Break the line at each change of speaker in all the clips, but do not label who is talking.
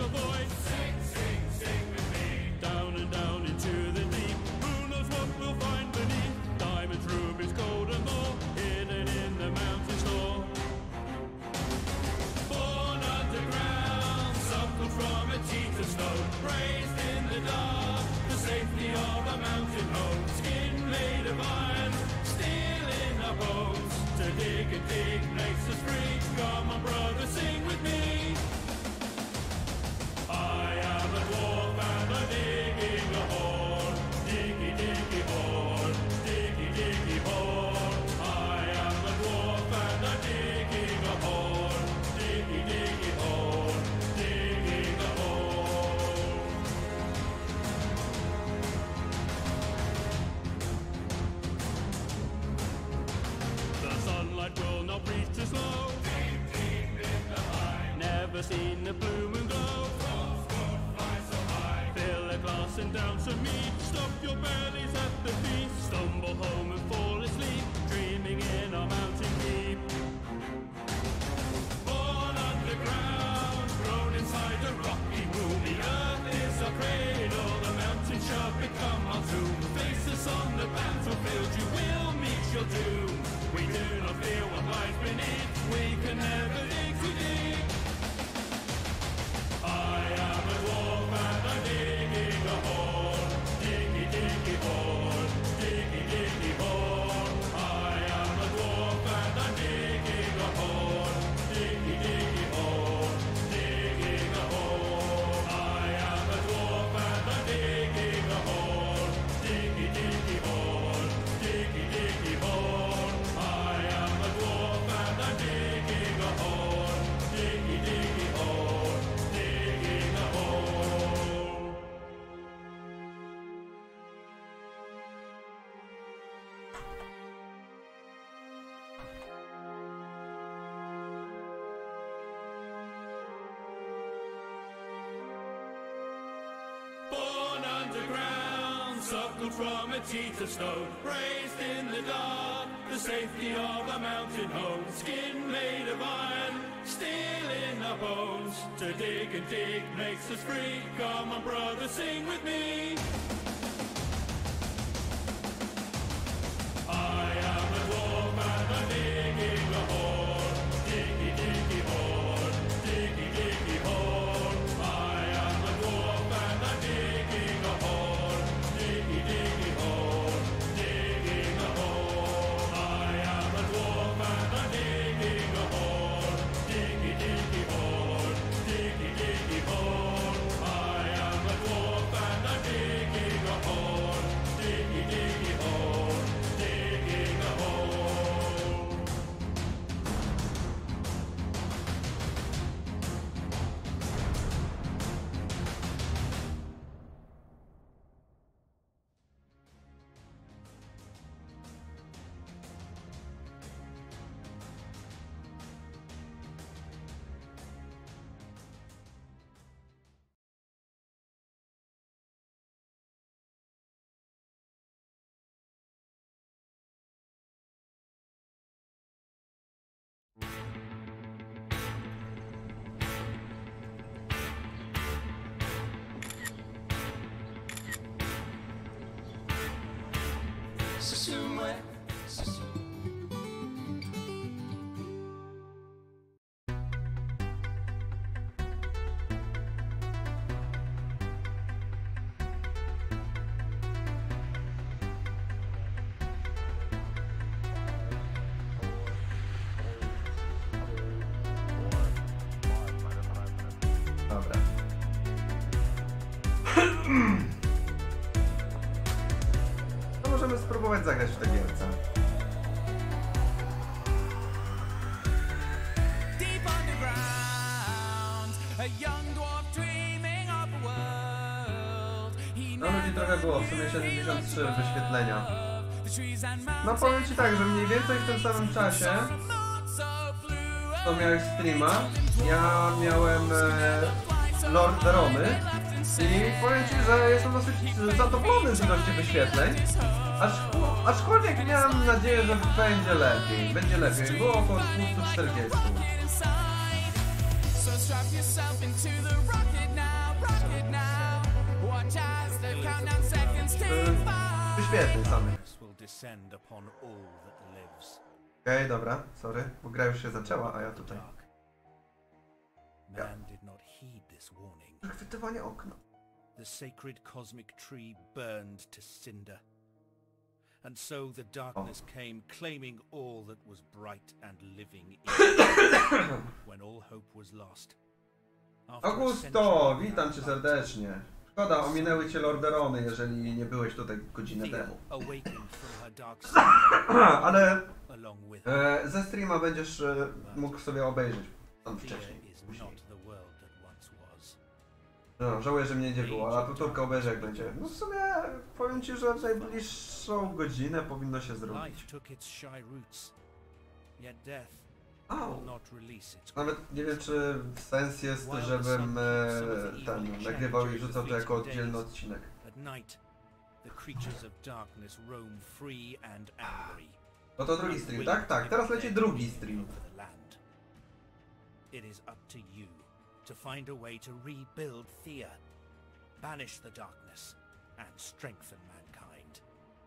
your voice. Sing, sing, sing with me. Down and down into the deep. Who knows what we'll find beneath? Diamonds, rubies, gold and more, hidden in the mountain store. Born underground, suckled from a teeth of snow, raised in the dark, the safety of a mountain home. Skin made of iron, steel in our bones. To dig and dig makes us free. Come on, brother, sing with me. I am a dwarf and I'm digging a hole. Diggy, diggy hole. Diggy, diggy hole. I am a dwarf and I'm digging a hole. Diggy, diggy hole. Digging a hole. The sunlight will not reach too slow. Deep, deep in the eye. Never seen the blue moon glow. Fill a glass and down some meat. Stop your bellies at the feet. Stumble home and fall asleep, dreaming in our mountain deep. Born underground, grown inside a rocky womb. The earth is our cradle, the mountain shall become our tomb. Face us on the battlefield, you will meet your doom. We do not fear what lies beneath, we can never dig too deep. I am a dwarf and I'm digging a hole. Diggy, diggy hole. Diggy, diggy hole. I am a dwarf and I'm digging a hole. Diggy, diggy hole. Digging a hole. I am a dwarf and I'm digging a hole. Diggy, diggy hole. Diggy, diggy hole. I am a dwarf and I'm digging a hole. Diggy, diggy hole. Digging a hole. Born underground, suckled from a teeth of stone, raised in the dark, the safety of a mountain home. Skin made of iron, steel in our bones. To dig and dig makes us free. Come on, brother, sing with me. I am a dwarf and I'm digging a hole. Diggy, diggy hole. Diggy, diggy hole. I am a dwarf and I'm digging a hole. Diggy, diggy hole. Digging a hole. I am a dwarf and I'm digging a hole. Diggy, diggy hole. Diggy, diggy hole. I am a dwarf and I'm digging a hole. Diggy, diggy hole. Digging a hole.
Susume.
Dobra. To możemy spróbować zagrać w tę gierce.
Deep underground, a young dwarf dreaming of a world.
No ludzi trochę było, w sumie 73 wyświetlenia. No powiem ci tak, że mniej więcej w tym samym czasie to miałeś streama, ja miałem Lord Verony i powiem ci, że jestem dosyć zadowolony z ilości wyświetleń, aczkolwiek miałem nadzieję, że będzie lepiej, było około 240.
So strap yourself into the rocket
wyświetleń samych.
will descend upon all that lives.
Okej, dobra, sorry, bo gra już się zaczęła, a ja tutaj...
Dark. Man did not heed this warning.
Przechwytywanie okna.
The sacred cosmic tree burned to cinder. And so the darkness came, claiming all that was bright and living in it. When all hope was lost. After a
Augusto,
century
witam cię serdecznie. Szkoda, ominęły cię Lorderony, jeżeli nie byłeś tutaj godzinę
Thea
temu.
awakened from her dark slumber
Ale
along with
ze streama będziesz mógł sobie obejrzeć tam
Thea
wcześniej.
is not the world that once was.
No, żałuję, że mnie nie było, a powtórkę obejrzę jak będzie. No w sumie powiem ci, że w najbliższą godzinę powinno się zrobić.
Life took its shy roots, yet death
Au.
will not release its
Nawet nie wiem, czy sens jest, żebym nagrywał i rzucał to jako oddzielny odcinek.
At night, the creatures of darkness roam free and angry.
No to drugi stream, tak? Tak, teraz leci drugi stream.
Over the land. It is up to you to find a way to rebuild Thea, banish the darkness, and strengthen mankind.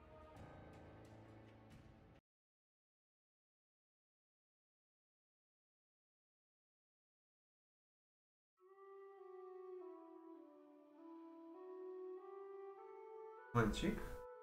Momencik.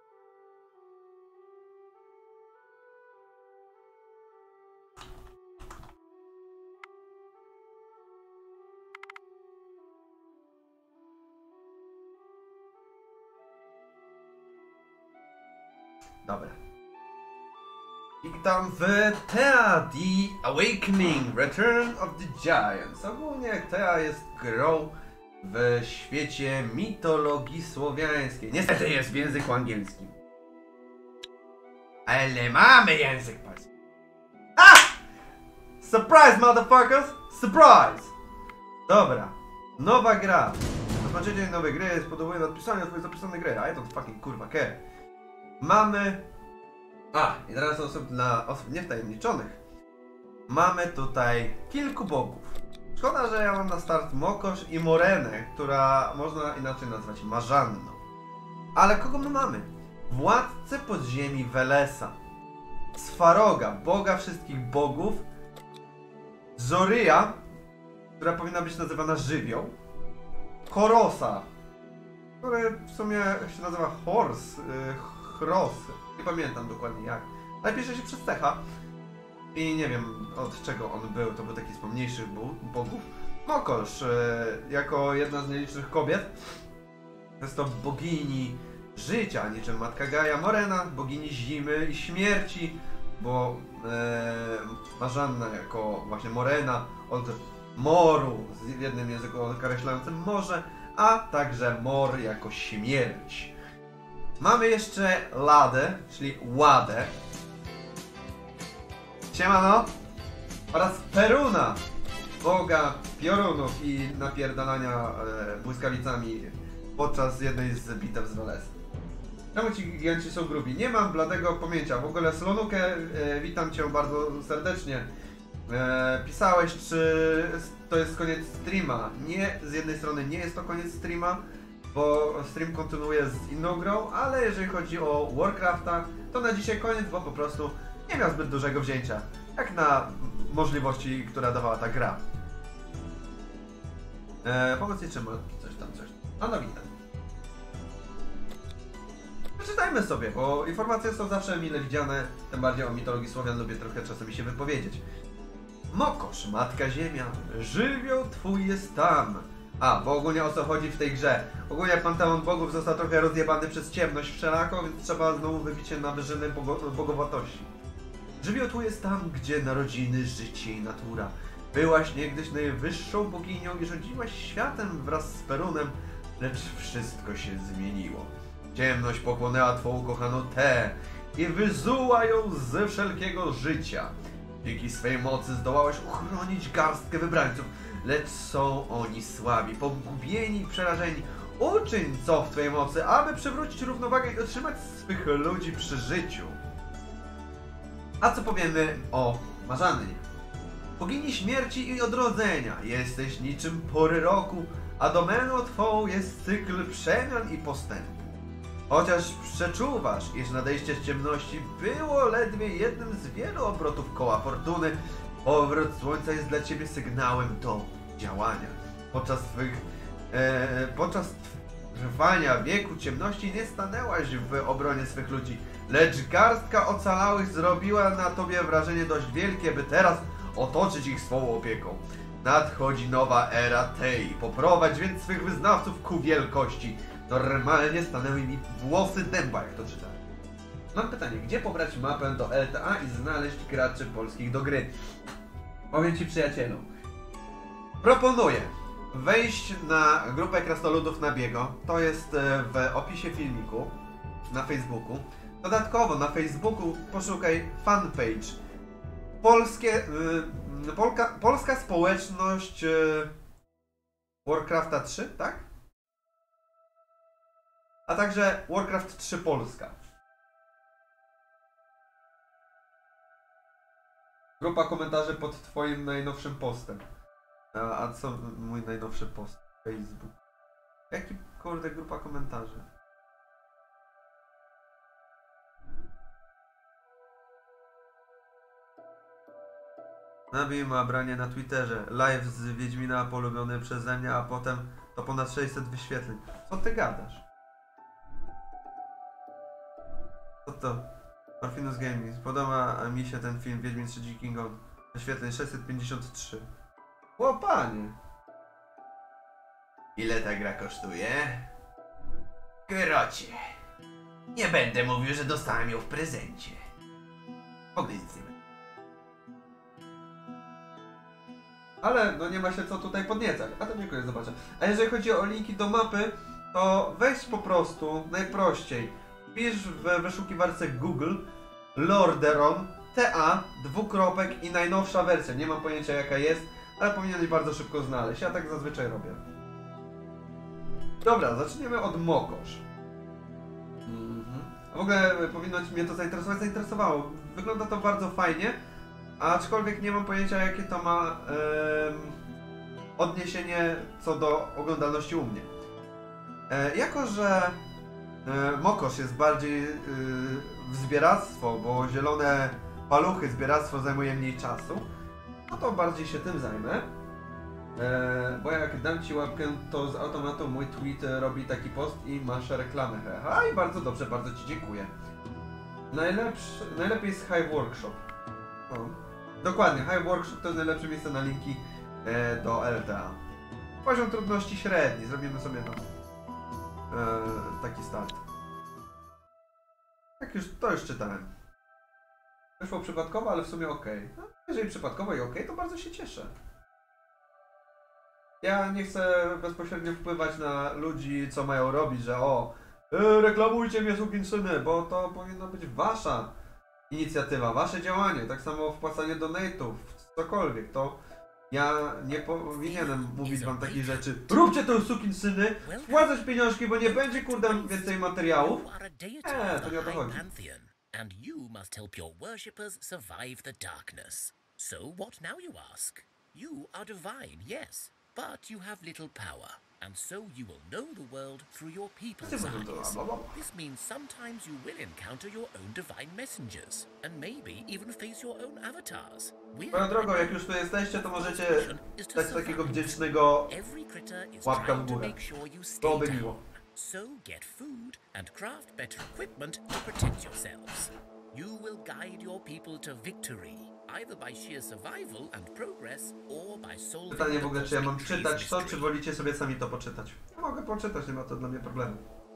Dobra. Witam w Thea The Awakening Return of the Giants. Ogólnie Thea jest grą w świecie mitologii słowiańskiej. Niestety jest w języku angielskim. Ale mamy język polski. A! Surprise, motherfuckers! Surprise! Dobra. Nowa gra. Oznaczenie nowej gry jest podobne nadpisanie twojej zapisanej gry. I don't fucking kurwa care. Mamy... i teraz dla osób niewtajemniczonych. Mamy tutaj kilku bogów. Szkoda, że ja mam na start Mokosz i Morenę, która można inaczej nazwać Marzanną. Ale kogo my mamy? Władcę podziemi Welesa, Swaroga, boga wszystkich bogów, Zoryja, która powinna być nazywana Żywioł, Korosa, który w sumie się nazywa Chros, nie pamiętam dokładnie jak, ale pisze się przez cecha. I nie wiem od czego on był, to był taki z pomniejszych bogów. Mokosz, jako jedna z nielicznych kobiet, jest to bogini życia, niczym Matka Gaja. Morena, bogini zimy i śmierci, bo Marzanna jako właśnie Morena od moru, w jednym języku określającym morze, a także mor jako śmierć. Mamy jeszcze Ladę, czyli Ładę. Siemano! Oraz Peruna, boga piorunów i napierdalania błyskawicami podczas jednej z bitew z Welesem. Czemu ci giganci są grubi? Nie mam bladego pamięcia. W ogóle Slonukę, witam cię bardzo serdecznie. Pisałeś, czy to jest koniec streama. Nie, z jednej strony nie jest to koniec streama, bo stream kontynuuje z inną grą, ale jeżeli chodzi o Warcrafta, to na dzisiaj koniec, bo po prostu nie miał zbyt dużego wzięcia, jak na możliwości, która dawała ta gra. Pomocnie czy coś tam. A no witam. Przeczytajmy sobie, bo informacje są zawsze mile widziane, tym bardziej o mitologii Słowian lubię trochę czasami się wypowiedzieć. Mokosz, Matka Ziemia, żywioł twój jest tam. Bo ogólnie o co chodzi w tej grze? Ogólnie Panteon Bogów został trochę rozjebany przez ciemność wszelako, więc trzeba znowu wybić się na wyżyny bogowatości. Żywioł tu jest tam, gdzie narodziny, życie i natura. Byłaś niegdyś najwyższą boginią i rządziłaś światem wraz z Perunem, lecz wszystko się zmieniło. Ciemność pochłonęła twą ukochaną Teę i wyzuła ją ze wszelkiego życia. Dzięki swej mocy zdołałeś uchronić garstkę wybrańców, lecz są oni słabi, pogubieni i przerażeni. Uczyń co w twojej mocy, aby przywrócić równowagę i otrzymać swych ludzi przy życiu. A co powiemy o Marzannie? Bogini śmierci i odrodzenia, jesteś niczym pory roku, a domeną twą jest cykl przemian i postępu. Chociaż przeczuwasz, iż nadejście ciemności było ledwie jednym z wielu obrotów koła fortuny, powrót słońca jest dla ciebie sygnałem do działania. Podczas trwania wieku ciemności nie stanęłaś w obronie swych ludzi, lecz garstka ocalałych zrobiła na tobie wrażenie dość wielkie, by teraz otoczyć ich swą opieką. Nadchodzi nowa era tej. Poprowadź więc swych wyznawców ku wielkości. Normalnie stanęły mi włosy dęba, jak to czytałem. Mam pytanie, gdzie pobrać mapę do LTA i znaleźć graczy polskich do gry? Powiem ci, przyjacielu. Proponuję wejść na grupę Krasnoludów na Biego. To jest w opisie filmiku na Facebooku. Dodatkowo na Facebooku poszukaj fanpage polska społeczność Warcrafta 3, tak? A także Warcraft 3 Polska. Grupa komentarzy pod twoim najnowszym postem. A co mój najnowszy post? Facebook. Jaki kurde grupa komentarzy? Nabij ma branie na Twitterze. Live z Wiedźmina polubiony przeze mnie, a potem to ponad 600 wyświetleń. Co ty gadasz? Co to? Orphinus Gaming. Podoba mi się ten film Wiedźmin 3 King Kong. Wyświetleń 653. O panie!
Ile ta gra kosztuje? Krocie. Nie będę mówił, że dostałem ją w prezencie. W ogóle nic nie będę.
Ale no nie ma się co tutaj podniecać. A to dziękuję, zobaczę. A jeżeli chodzi o linki do mapy, to weź po prostu najprościej. Pisz w wyszukiwarce Google Lordaeron TA dwukropek i najnowsza wersja. Nie mam pojęcia jaka jest, ale powinieneś bardzo szybko znaleźć. Ja tak zazwyczaj robię. Dobra, zaczniemy od Mokosz. W ogóle powinno mnie to zainteresować, zainteresowało. Wygląda to bardzo fajnie, aczkolwiek nie mam pojęcia jakie to ma odniesienie co do oglądalności u mnie. Jako że Mokosz jest bardziej w zbieractwo, bo zielone paluchy zbieractwo zajmuje mniej czasu, no to bardziej się tym zajmę. Bo jak dam ci łapkę, to z automatu mój tweet robi taki post i masz reklamę. Aha, i bardzo dobrze, bardzo ci dziękuję. Najlepiej jest Hive Workshop. O, dokładnie, Hive Workshop to jest najlepsze miejsce na linki do LTA. Poziom trudności średni, zrobimy sobie taki start. Tak już, to już czytałem. Wyszło przypadkowo, ale w sumie ok. No, jeżeli przypadkowo i ok, to bardzo się cieszę. Ja nie chcę bezpośrednio wpływać na ludzi, co mają robić, że reklamujcie mnie sukinsyny, bo to powinna być wasza inicjatywa, wasze działanie, tak samo wpłacanie donate'ów, cokolwiek, to ja nie powinienem mówić wam takich rzeczy. Róbcie to sukinsyny, wpłacać pieniążki, bo nie będzie kurde więcej materiałów. To nie o to chodzi.
And you must help your worshippers survive the darkness. So what now, you ask? You are divine, yes, but you have little power, and so you will know the world through your people's eyes. This means sometimes you will encounter your own divine messengers, and maybe even face your own avatars.
Moją drogą, jak już tu jesteście, to możecie dać takiego wdzięcznego łapka w górę. Byłoby miło.
So get food and craft better equipment to protect yourselves. You will guide your people to victory, either by sheer survival and progress, or by solving.
Pytanie w ogóle, czy ja mam czytać to, czy wolicie sobie sami to poczytać? Ja mogę poczytać, nie ma to dla mnie problemu.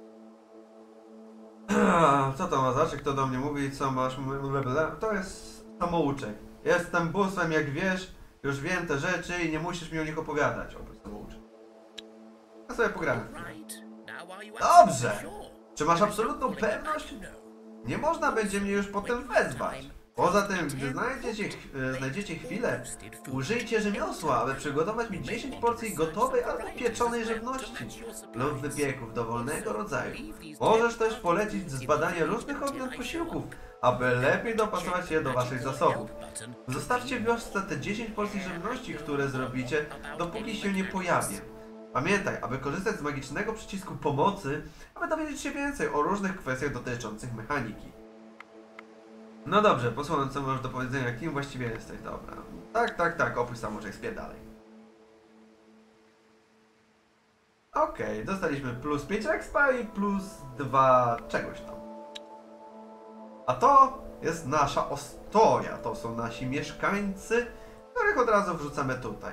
Co to ma znaczy? Kto do mnie mówi? Co masz? To jest samouczek. Jestem busem, jak wiesz, już wiem te rzeczy i nie musisz mi o nich opowiadać. Oprócz samouczek. Ja sobie pogram. Dobrze! Czy masz absolutną pewność? Nie można będzie mnie już potem wezwać. Poza tym, gdy znajdziecie chwilę, użyjcie rzemiosła, aby przygotować mi 10 porcji gotowej albo pieczonej żywności lub wypieków dowolnego rodzaju. Możesz też polecić zbadanie różnych odmian posiłków, aby lepiej dopasować je do waszych zasobów. Zostawcie w wiosce te 10 porcji żywności, które zrobicie, dopóki się nie pojawię. Pamiętaj, aby korzystać z magicznego przycisku pomocy, aby dowiedzieć się więcej o różnych kwestiach dotyczących mechaniki. No dobrze, posłucham, co masz do powiedzenia, kim właściwie jesteś, dobra. Tak, opuść samoczek, spierdalej. Okej, dostaliśmy plus 5 expa i plus 2 czegoś tam. A to jest nasza ostoja, to są nasi mieszkańcy, których od razu wrzucamy tutaj.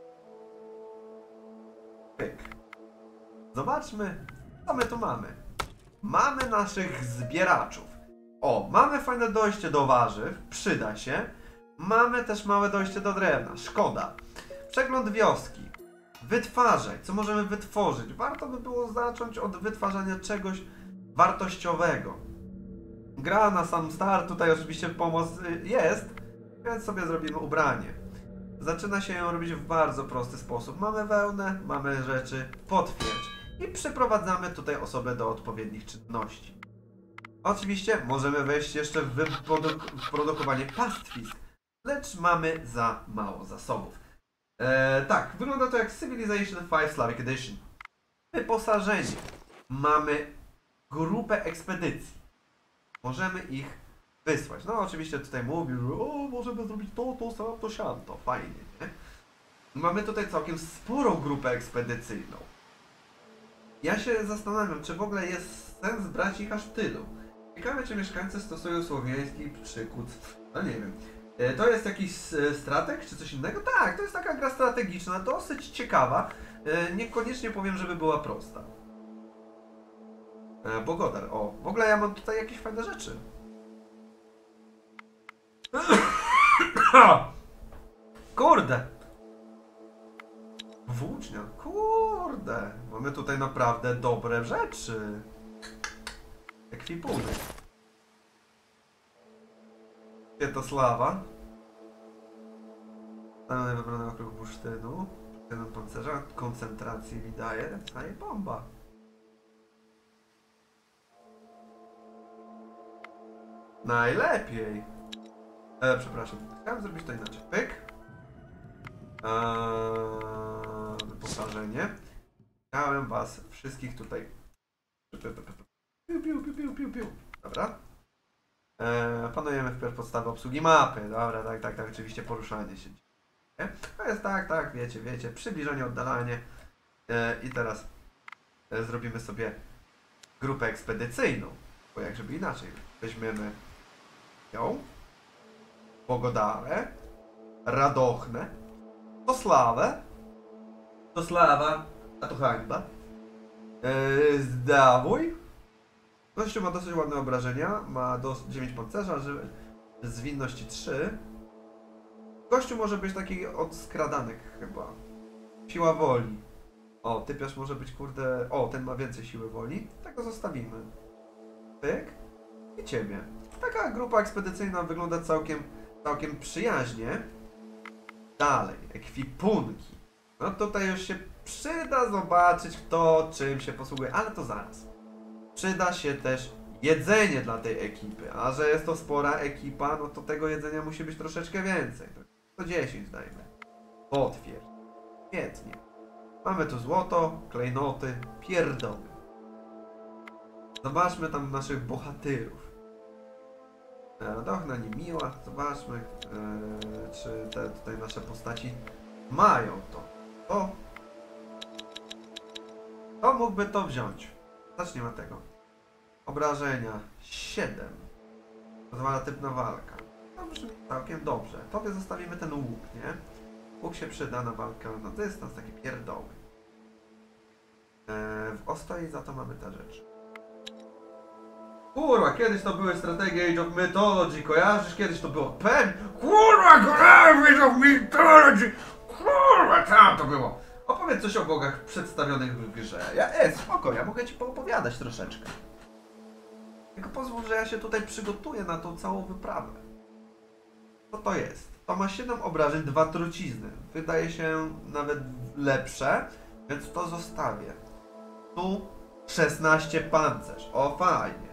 Pyk. Zobaczmy, co my tu mamy. Mamy naszych zbieraczów. O, mamy fajne dojście do warzyw, przyda się. Mamy też małe dojście do drewna, szkoda. Przegląd wioski. Wytwarzaj, co możemy wytworzyć? Warto by było zacząć od wytwarzania czegoś wartościowego. Gra na sam start, tutaj oczywiście pomoc jest, więc sobie zrobimy ubranie. Zaczyna się ją robić w bardzo prosty sposób. Mamy wełnę, mamy rzeczy, potwierdź. I przyprowadzamy tutaj osobę do odpowiednich czynności. Oczywiście możemy wejść jeszcze w produkowanie pastwisk, lecz mamy za mało zasobów. Tak, wygląda to jak Civilization 5 Slavic Edition. Wyposażenie. Mamy grupę ekspedycji. Możemy ich wysłać. No oczywiście tutaj mówił, o możemy zrobić to, siamto. Fajnie, nie? Mamy tutaj całkiem sporą grupę ekspedycyjną. Ja się zastanawiam, czy w ogóle jest sens brać ich aż tylu. Ciekawe, czy mieszkańcy stosują słowiański przykuc. No nie wiem. To jest jakiś strateg, czy coś innego? Tak, to jest taka gra strategiczna, dosyć ciekawa. Niekoniecznie powiem, żeby była prosta. Bogodar, o. W ogóle ja mam tutaj jakieś fajne rzeczy. Kurde! Włócznia, kurde! Mamy tutaj naprawdę dobre rzeczy. Ekwipunek. Świętosława. Stany wybrany okrąg bursztynu. Jeden pancerza, koncentracji wydaje. A i bomba. Najlepiej. Przepraszam, chciałem zrobić to inaczej. Pyk. Wyposażenie. Chciałem was wszystkich tutaj. Piu. Dobra. Panujemy wpierw podstawę obsługi mapy. Dobra, tak, oczywiście poruszanie się. To jest tak, wiecie, przybliżenie, oddalanie. I teraz zrobimy sobie grupę ekspedycyjną. Bo jak żeby inaczej. Weźmiemy ją, Bogodarę, Radochnę, to Sława, a to hańba. Zdawój. Gościu ma dosyć ładne obrażenia, ma 9 pancerza, zwinności 3. Gościu może być taki od skradanek chyba. Siła woli. O, typiarz może być kurde... O, ten ma więcej siły woli. Tego zostawimy. Pyk. I ciebie. Taka grupa ekspedycyjna wygląda całkiem przyjaźnie. Dalej, ekwipunki. No tutaj już się przyda zobaczyć kto czym się posługuje, ale to zaraz. Przyda się też jedzenie dla tej ekipy, a że jest to spora ekipa, no to tego jedzenia musi być troszeczkę więcej. To 10 dajmy. Potwierdź. Świetnie. Mamy tu złoto, klejnoty, pierdoły. Zobaczmy tam naszych bohaterów. Radochna, niemiła. Zobaczmy, czy te tutaj nasze postaci mają to. To mógłby to wziąć. Zacznijmy od tego. Obrażenia 7. Dwutypna walka. To brzmi całkiem dobrze. Tobie zostawimy ten łuk, nie? Łuk się przyda na walkę na dystans, takie pierdoły. W ostoi za to mamy te rzeczy. Kurwa, kiedyś to były strategie Age of Mythology, kojarzysz? Kiedyś to było pewnie. Kurwa, Age of Mythology! Kurwa, tam to było! Opowiedz coś o bogach przedstawionych w grze. Spoko, ja mogę ci poopowiadać troszeczkę. Tylko pozwól, że ja się tutaj przygotuję na tą całą wyprawę. Co to jest? To ma 7 obrażeń, 2 trucizny. Wydaje się nawet lepsze, więc to zostawię. Tu 16 pancerz. O, fajnie.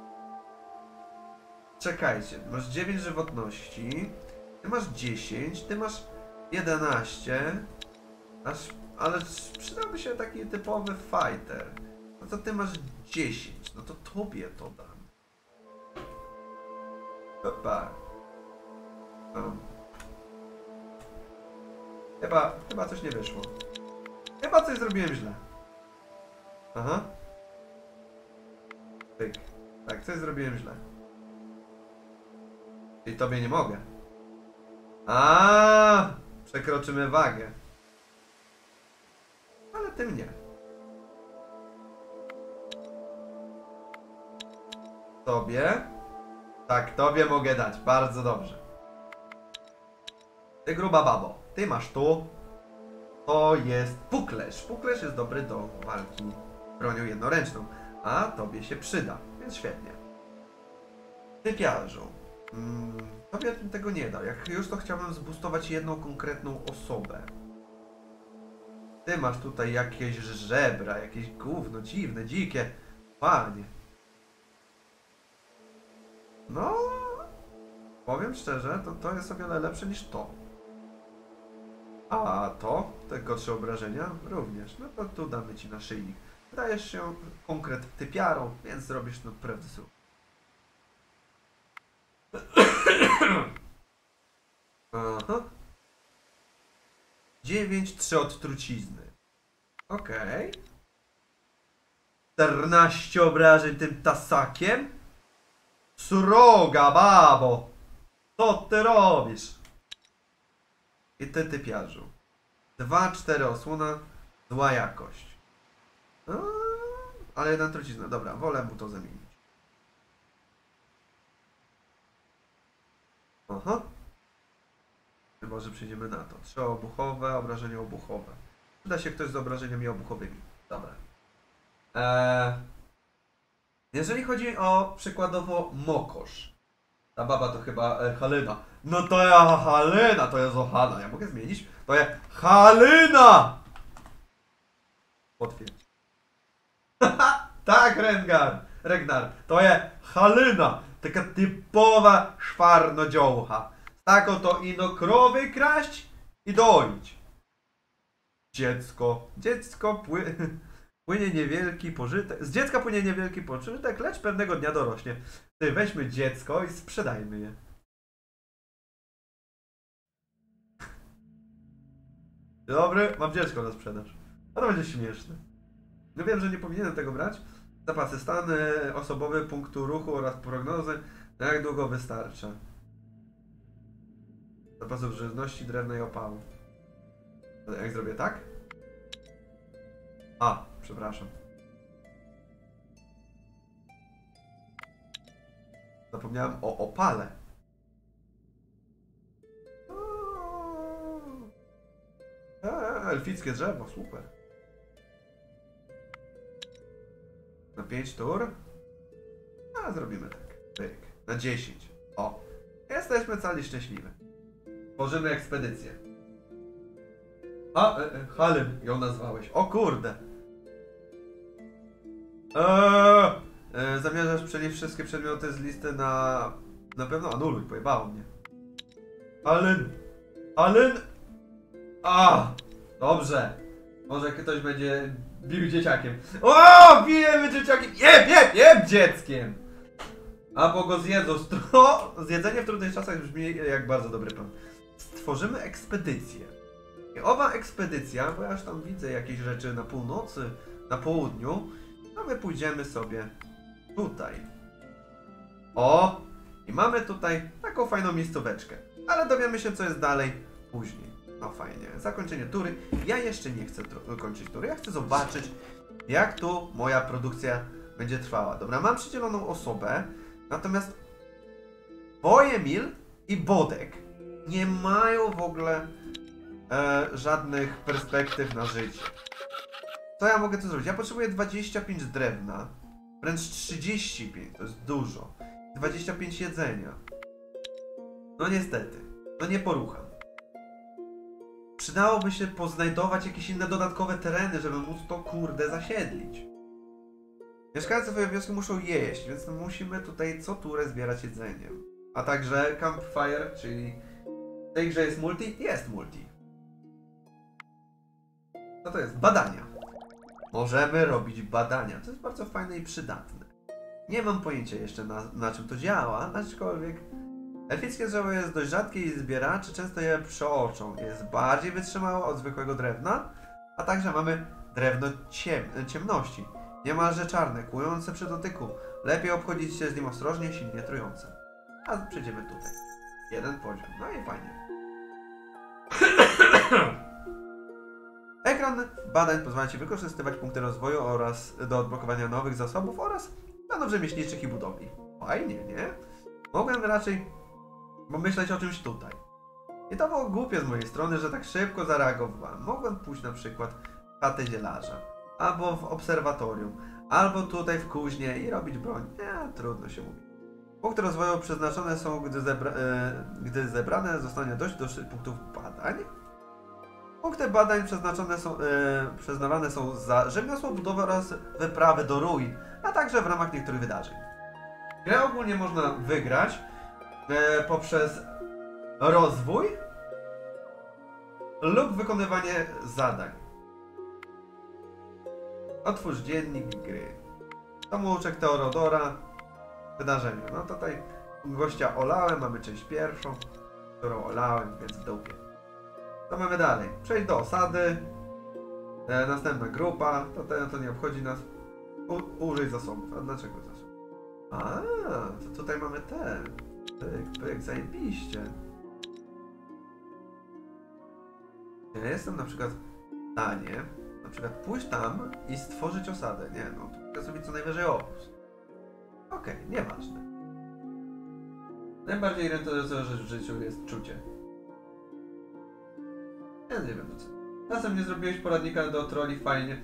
Czekajcie, masz 9 żywotności, ty masz 10, ty masz 11, aż ale przydałby się taki typowy fighter. No to ty masz 10, no to tobie to dam. Chyba. Chyba coś nie wyszło. Chyba coś zrobiłem źle. Aha. Tyk. Tak, coś zrobiłem źle. I tobie nie mogę. Przekroczymy wagę. Ale tym nie. Tobie? Tak, tobie mogę dać. Bardzo dobrze. Ty gruba babo. Ty masz tu. To jest puklerz. Puklerz jest dobry do walki bronią jednoręczną. A tobie się przyda. Więc świetnie. Typiarzu. Tobie tego nie da. Jak już to chciałbym zboostować jedną konkretną osobę. Ty masz tutaj jakieś żebra, jakieś gówno dziwne, dzikie. Panie. No, powiem szczerze, to jest o wiele lepsze niż to. A to, te gorsze obrażenia, również. No to tu damy ci naszyjnik. Wydajesz się konkret typiarą, więc zrobisz no naprawdę super. Aha. 9-3 od trucizny. Okej. 14 obrażeń tym tasakiem? Sroga babo! Co ty robisz? I ty typiarzu. 2-4 osłona, zła jakość. Ale jedna trucizna, dobra, wolę mu to zamienić. Aha. Może przejdziemy na to. 3 obuchowe, obrażenia obuchowe. Przyda się ktoś z obrażeniami obuchowymi. Dobra. Jeżeli chodzi o przykładowo mokosz. Ta baba to chyba Halyna. No to ja Halyna, to jest Ohana. Ja mogę zmienić? To jest Halyna! Potwierdź. Tak, Regnar. To jest Halyna. Taka typowa szwarnodziołcha. Taką to ino krowy kraść i doić. Dziecko płynie niewielki pożytek. Z dziecka płynie niewielki pożytek, lecz pewnego dnia dorośnie. Ty, weźmy dziecko i sprzedajmy je. Dobry, mam dziecko na sprzedaż. A to będzie śmieszne. No wiem, że nie powinienem tego brać. Zapasy stany, osobowy, punktu ruchu oraz prognozy. Na jak długo wystarcza? Zapasów żywności, drewna i opału. Jak zrobię tak? Przepraszam. Zapomniałem o opale. Elfickie drzewo, super. Na 5 tur? Zrobimy tak. Pyk. Na 10. O. Jesteśmy cali szczęśliwi. Tworzymy ekspedycję. Halym ją nazwałeś. O kurde. Zamierzasz przenieść wszystkie przedmioty z listy na pewno anuluj, pojebało mnie. Halyn. Dobrze. Może ktoś będzie bił dzieciakiem. Bijemy dzieciakiem. Jeb dzieckiem. Albo go zjedzą. Zjedzenie w trudnych czasach brzmi jak bardzo dobry plan. Stworzymy ekspedycję. I owa ekspedycja, bo ja już tam widzę jakieś rzeczy na północy, na południu, a my pójdziemy sobie tutaj. I mamy tutaj taką fajną miejscóweczkę. Ale dowiemy się, co jest dalej później. No fajnie. Zakończenie tury. Ja jeszcze nie chcę kończyć tury. Ja chcę zobaczyć, jak tu moja produkcja będzie trwała. Dobra, mam przydzieloną osobę, natomiast Wojemil i Bodek nie mają w ogóle żadnych perspektyw na życie. Co ja mogę tu zrobić? Ja potrzebuję 25 drewna, wręcz 35, to jest dużo. 25 jedzenia. No niestety, no nie porucham. Przydałoby się poznajdować jakieś inne dodatkowe tereny, żeby móc to kurde zasiedlić. Mieszkańcy twojej wioski muszą jeść, więc musimy tutaj co turę zbierać jedzenie. A także campfire, czyli w tej grze jest multi? Jest multi. Co to jest? Badania. Możemy robić badania. To jest bardzo fajne i przydatne. Nie mam pojęcia jeszcze na czym to działa, aczkolwiek elfickie drzewo jest dość rzadkie i zbieracze często je przeoczą. Jest bardziej wytrzymałe od zwykłego drewna, a także mamy drewno ciemności. Niemalże czarne, kłujące przy dotyku. Lepiej obchodzić się z nim ostrożnie, silnie trujące. A przejdziemy tutaj. Jeden poziom. No i fajnie. Ekran badań pozwala Ci wykorzystywać punkty rozwoju oraz do odblokowania nowych zasobów oraz planów rzemieślniczych i budowli. Fajnie, nie? Mogłem raczej pomyśleć o czymś tutaj. I to było głupie z mojej strony, że tak szybko zareagowałem. Mogłem pójść na przykład w chatę zielarza, albo w obserwatorium, albo tutaj w kuźnie i robić broń. Nie, trudno się mówi. Punkty rozwoju przeznaczone są, gdy zebrane zostanie dość do punktów badań. Punkty badań przyznawane są za rzemiosło, budowę oraz wyprawy do ruin, a także w ramach niektórych wydarzeń. Grę ogólnie można wygrać poprzez rozwój lub wykonywanie zadań. Otwórz dziennik gry. Samouczek Teorodora. Wydarzenie. No tutaj gościa olałem, mamy część pierwszą, którą olałem, więc w dupie. Co mamy dalej? Przejść do osady. Następna grupa. To nie obchodzi nas. Użyj zasobów. A dlaczego zasobów? A, to tutaj mamy te. Pyk, zajebiście. Ja jestem na przykład w stanie, na przykład pójść tam i stworzyć osadę. Nie, no to mogę zrobić co najwyżej obóz. Okej, nieważne. Najbardziej irytującą rzecz w życiu jest czucie. Ja nie wiem co. Czasem nie zrobiłeś poradnika do troli fajnie.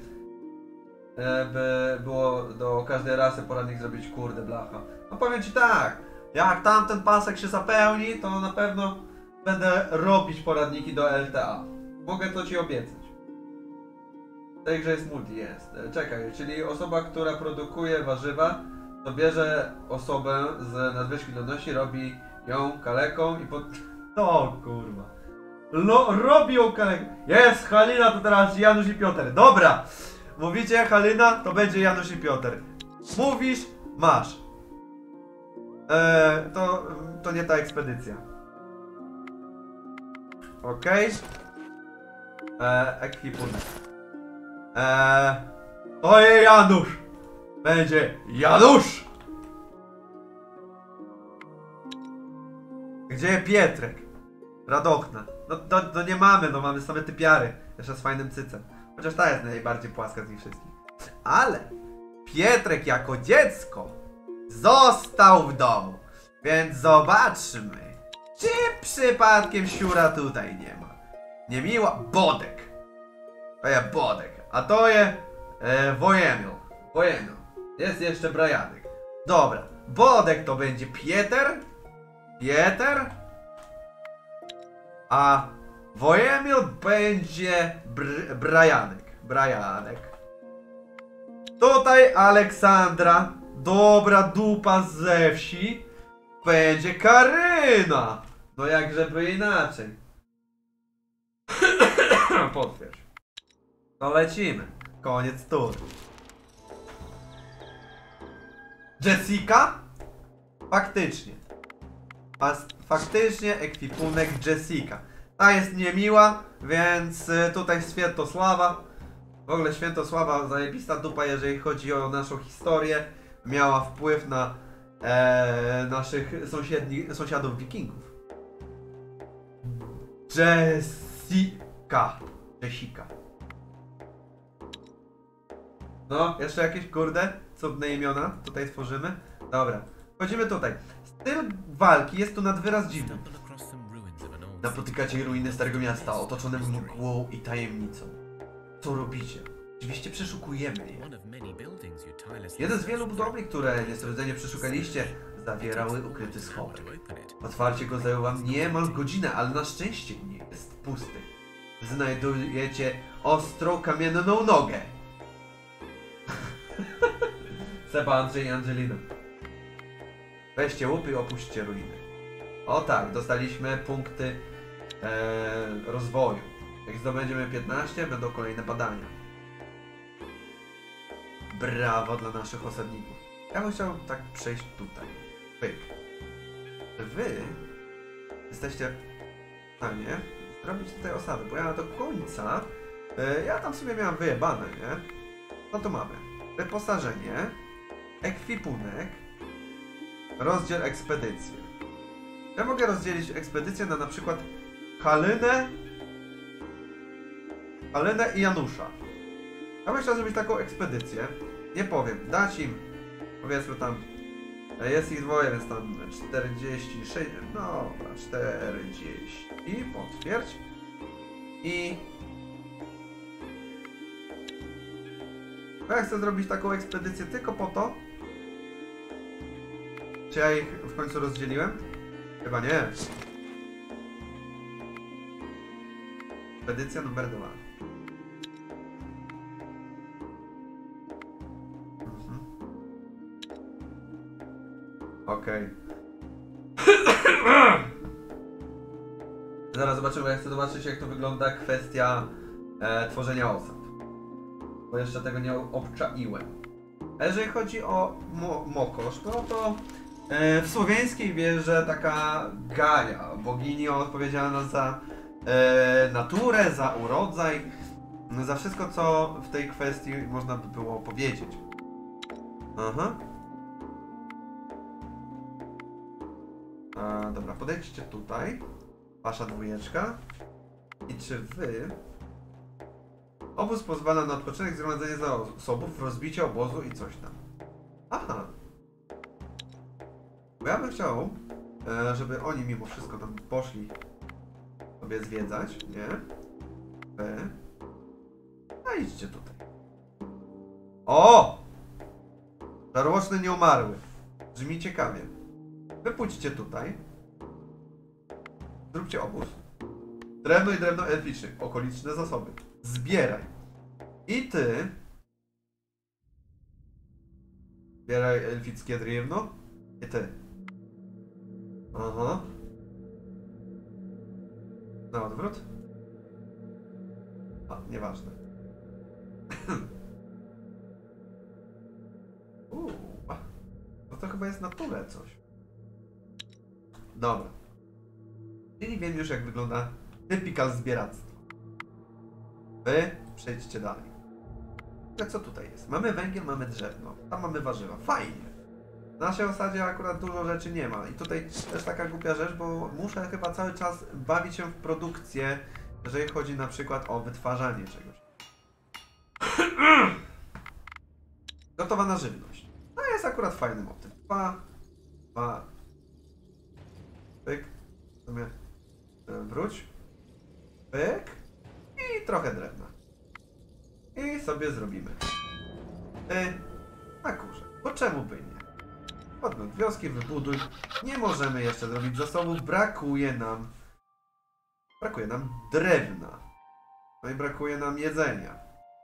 By było do każdej rasy poradnik zrobić, kurde blacha. No powiem Ci tak, jak tamten pasek się zapełni, to na pewno będę robić poradniki do LTA. Mogę to Ci obiecać. W tej grze jest multi, jest. Czekaj, czyli osoba, która produkuje warzywa, to bierze osobę z nadwyżki ludności, robi ją kaleką i pod... O kurwa. Robi ją kaleką. Jest Halina, to teraz Janusz i Piotr. Dobra. Mówicie Halina, to będzie Janusz i Piotr. Mówisz, masz. To nie ta ekspedycja. Okej. Ekwipunek. To jest Janusz. Będzie Janusz! Gdzie Pietrek? Radochna. No to nie mamy, no mamy same typiary. Jeszcze z fajnym cycem. Chociaż ta jest najbardziej płaska z nich wszystkich. Ale Pietrek jako dziecko został w domu. Więc zobaczmy, czy przypadkiem siura tutaj nie ma. Niemiła Bodek. To jest Bodek. A to jest Wojemil. Jest jeszcze Brajanek. Dobra. Bodek to będzie Pieter. A Wojemil będzie Brajanek. Tutaj Aleksandra, dobra dupa ze wsi, będzie Karyna. No jak żeby inaczej. Potwierdź. To lecimy. Koniec turu. Jessica? Faktycznie. Faktycznie ekwipunek Jessica. Ta jest niemiła, więc tutaj Świętosława. W ogóle Świętosława zajebista dupa, jeżeli chodzi o naszą historię. Miała wpływ na naszych sąsiadów wikingów. Jessica. No, jeszcze jakieś kurde cudne imiona tutaj tworzymy. Dobra, wchodzimy tutaj. Styl walki jest tu nad wyraz dziwny. Napotykacie ruiny starego miasta, otoczone mgłą i tajemnicą. Co robicie? Oczywiście przeszukujemy je. Jeden z wielu budowli, które niestrudzenie przeszukaliście, zawierały ukryty schowek. Otwarcie go zajęło wam niemal godzinę, ale na szczęście nie jest pusty. Znajdujecie ostrą kamienną nogę. Seba, Andrzej i Angelina. Weźcie łupy i opuśćcie ruiny. O tak, dostaliśmy punkty rozwoju. Jak zdobędziemy 15, będą kolejne badania. Brawo dla naszych osadników. Ja bym chciał tak przejść tutaj. Pyk. Wy jesteście w stanie zrobić tutaj osady, bo ja do końca... ja tam sobie miałem wyjebane, nie? No to mamy wyposażenie, ekwipunek, rozdziel ekspedycji. Ja mogę rozdzielić ekspedycję na przykład Halynę i Janusza. Ja bym chciał zrobić taką ekspedycję. Nie powiem, dać im, powiedzmy tam, jest ich dwoje, więc tam 46, no 40 i potwierdź. I ja chcę zrobić taką ekspedycję tylko po to. Czy ja ich w końcu rozdzieliłem? Chyba nie. Ekspedycja numer 2. Okej. Zaraz zobaczymy, ja chcę zobaczyć, jak to wygląda kwestia tworzenia osad. Bo jeszcze tego nie obczaiłem. A jeżeli chodzi o Mokosz, no to w słowiańskiej wierze taka Gaia, bogini odpowiedzialna za naturę, za urodzaj, za wszystko, co w tej kwestii można by było powiedzieć. Aha. Dobra, podejdźcie tutaj. Wasza dwójeczka. I czy wy... Obóz pozwala na odpoczynek, zgromadzenie zasobów, rozbicie obozu i coś tam. Aha. Bo ja bym chciał, żeby oni mimo wszystko tam poszli sobie zwiedzać, nie? No idźcie tutaj. O! Żarłoczny nieumarły. Brzmi ciekawie. Wypuśćcie tutaj. Zróbcie obóz. Drewno i drewno elficzne. Okoliczne zasoby. Zbieraj. I ty... Zbieraj elfickie drewno. I ty. Aha. Na odwrót. A, nieważne. No to chyba jest na tyle coś. Dobra. Czyli wiem już, jak wygląda typical zbieractwo. Wy przejdźcie dalej. Ale co tutaj jest? Mamy węgiel, mamy drewno. Tam mamy warzywa. Fajnie. W naszej osadzie akurat dużo rzeczy nie ma. I tutaj też taka głupia rzecz, bo muszę chyba cały czas bawić się w produkcję, jeżeli chodzi na przykład o wytwarzanie czegoś. Gotowana żywność. No jest akurat fajny motyw. Dwa. Pyk. Sobie wróć. Pyk. I trochę drewna. I sobie zrobimy. Na górze. Bo czemu by nie? Podgląd wioski, wybuduj. Nie możemy jeszcze zrobić zasobów. Brakuje nam drewna. No i brakuje nam jedzenia.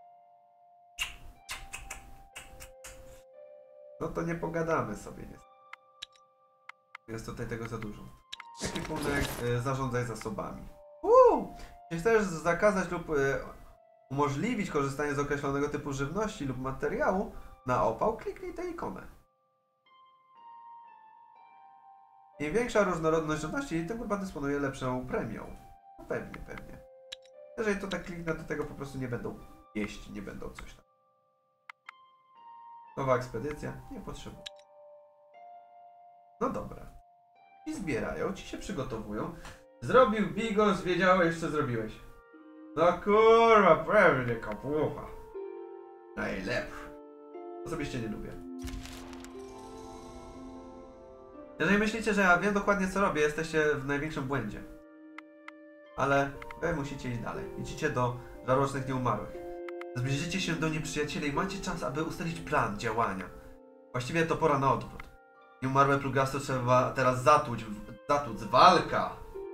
No to nie pogadamy sobie niestety. Jest tutaj tego za dużo. Ekwipunek, zarządzaj zasobami. Jeśli chcesz zakazać lub umożliwić korzystanie z określonego typu żywności lub materiału na opał, kliknij tę ikonę. Im większa różnorodność żywności, tym grupa dysponuje lepszą premią. No pewnie. Jeżeli to tak kliknę, to tego po prostu nie będą jeść, nie będą coś tam. Nowa ekspedycja, nie potrzebuję. No dobra. Ci zbierają, ci się przygotowują. Zrobił bigos, wiedziałeś, co zrobiłeś. No kurwa, pewnie kapucha. Najlepszy. Osobiście nie lubię. Jeżeli myślicie, że ja wiem dokładnie, co robię, jesteście w największym błędzie. Ale wy musicie iść dalej. Idźcie do żarłocznych nieumarłych. Zbliżycie się do nieprzyjacieli i macie czas, aby ustalić plan działania. Właściwie to pora na odwrót. Nieumarłe plugasto trzeba teraz zatłuc. Walka!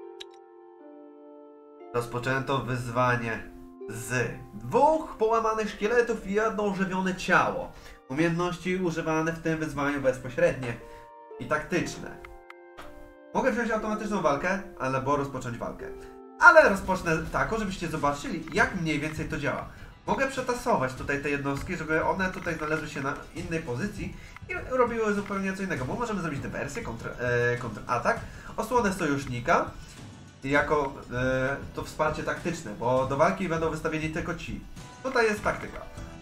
Rozpoczęto wyzwanie z 2 połamanych szkieletów i 1 ożywione ciało. Umiejętności używane w tym wyzwaniu bezpośrednie i taktyczne. Mogę wziąć automatyczną walkę, albo rozpocząć walkę. Ale rozpocznę tak, żebyście zobaczyli, jak mniej więcej to działa. Mogę przetasować tutaj te jednostki, żeby one tutaj znalazły się na innej pozycji i robiły zupełnie co innego. Bo możemy zrobić dywersję, kontratak, osłonę sojusznika jako to wsparcie taktyczne, bo do walki będą wystawieni tylko ci. Tutaj jest taktyka.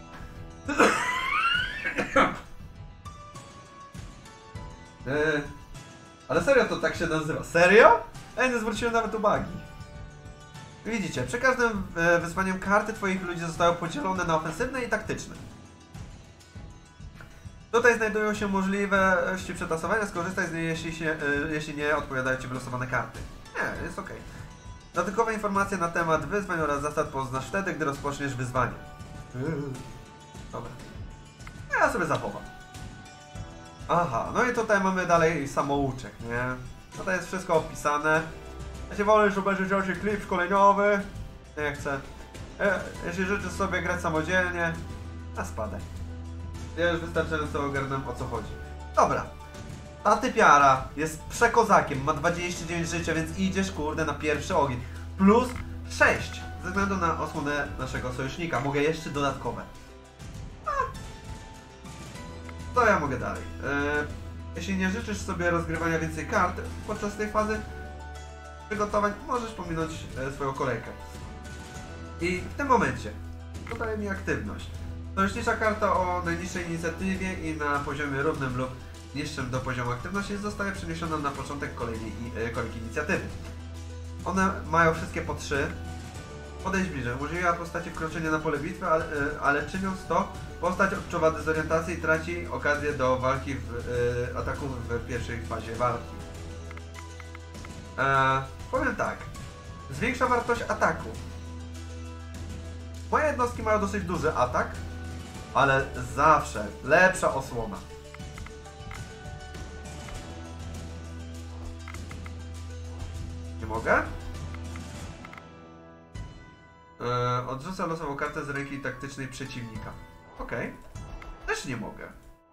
Ale serio to tak się nazywa? Serio? Ja nie zwróciłem nawet uwagi. Widzicie, przy każdym wyzwaniem karty twoich ludzi zostały podzielone na ofensywne i taktyczne. Tutaj znajdują się możliwości przetasowania, skorzystaj z niej, jeśli nie odpowiadają ci wylosowane karty. Nie, jest ok. Dodatkowe informacje na temat wyzwań oraz zasad poznasz wtedy, gdy rozpoczniesz wyzwanie. Dobra. Ja sobie zachowam. Aha, no i tutaj mamy dalej samouczek, nie? Tutaj jest wszystko opisane. Jeśli wolisz obejrzeć oczy klip szkoleniowy, nie chcę. Jeśli życzysz sobie grać samodzielnie, a spadaj. Ja już wystarczająco ogarnę, o co chodzi. Dobra. Ta typiara jest przekozakiem, ma 29 życia, więc idziesz kurde na pierwszy ogień. Plus 6 ze względu na osłonę naszego sojusznika. Mogę jeszcze dodatkowe. To ja mogę dalej. Jeśli nie życzysz sobie rozgrywania więcej kart podczas tej fazy przygotowań, możesz pominąć swoją kolejkę. I w tym momencie dodaje mi aktywność. Sojusznicza karta o najniższej inicjatywie i na poziomie równym lub niższym do poziomu aktywności zostaje przeniesiona na początek kolejnej kolejki inicjatywy. One mają wszystkie po 3. Podejdź bliżej. Umożliwia postaci wkroczenia na pole bitwy, ale czyniąc to, postać odczuwa dezorientację i traci okazję do walki ataku w pierwszej fazie walki. Powiem tak. Zwiększa wartość ataku. Moje jednostki mają dosyć duży atak, ale zawsze lepsza osłona. Nie mogę? Odrzucam losową kartę z ręki taktycznej przeciwnika. Okej. Też nie mogę.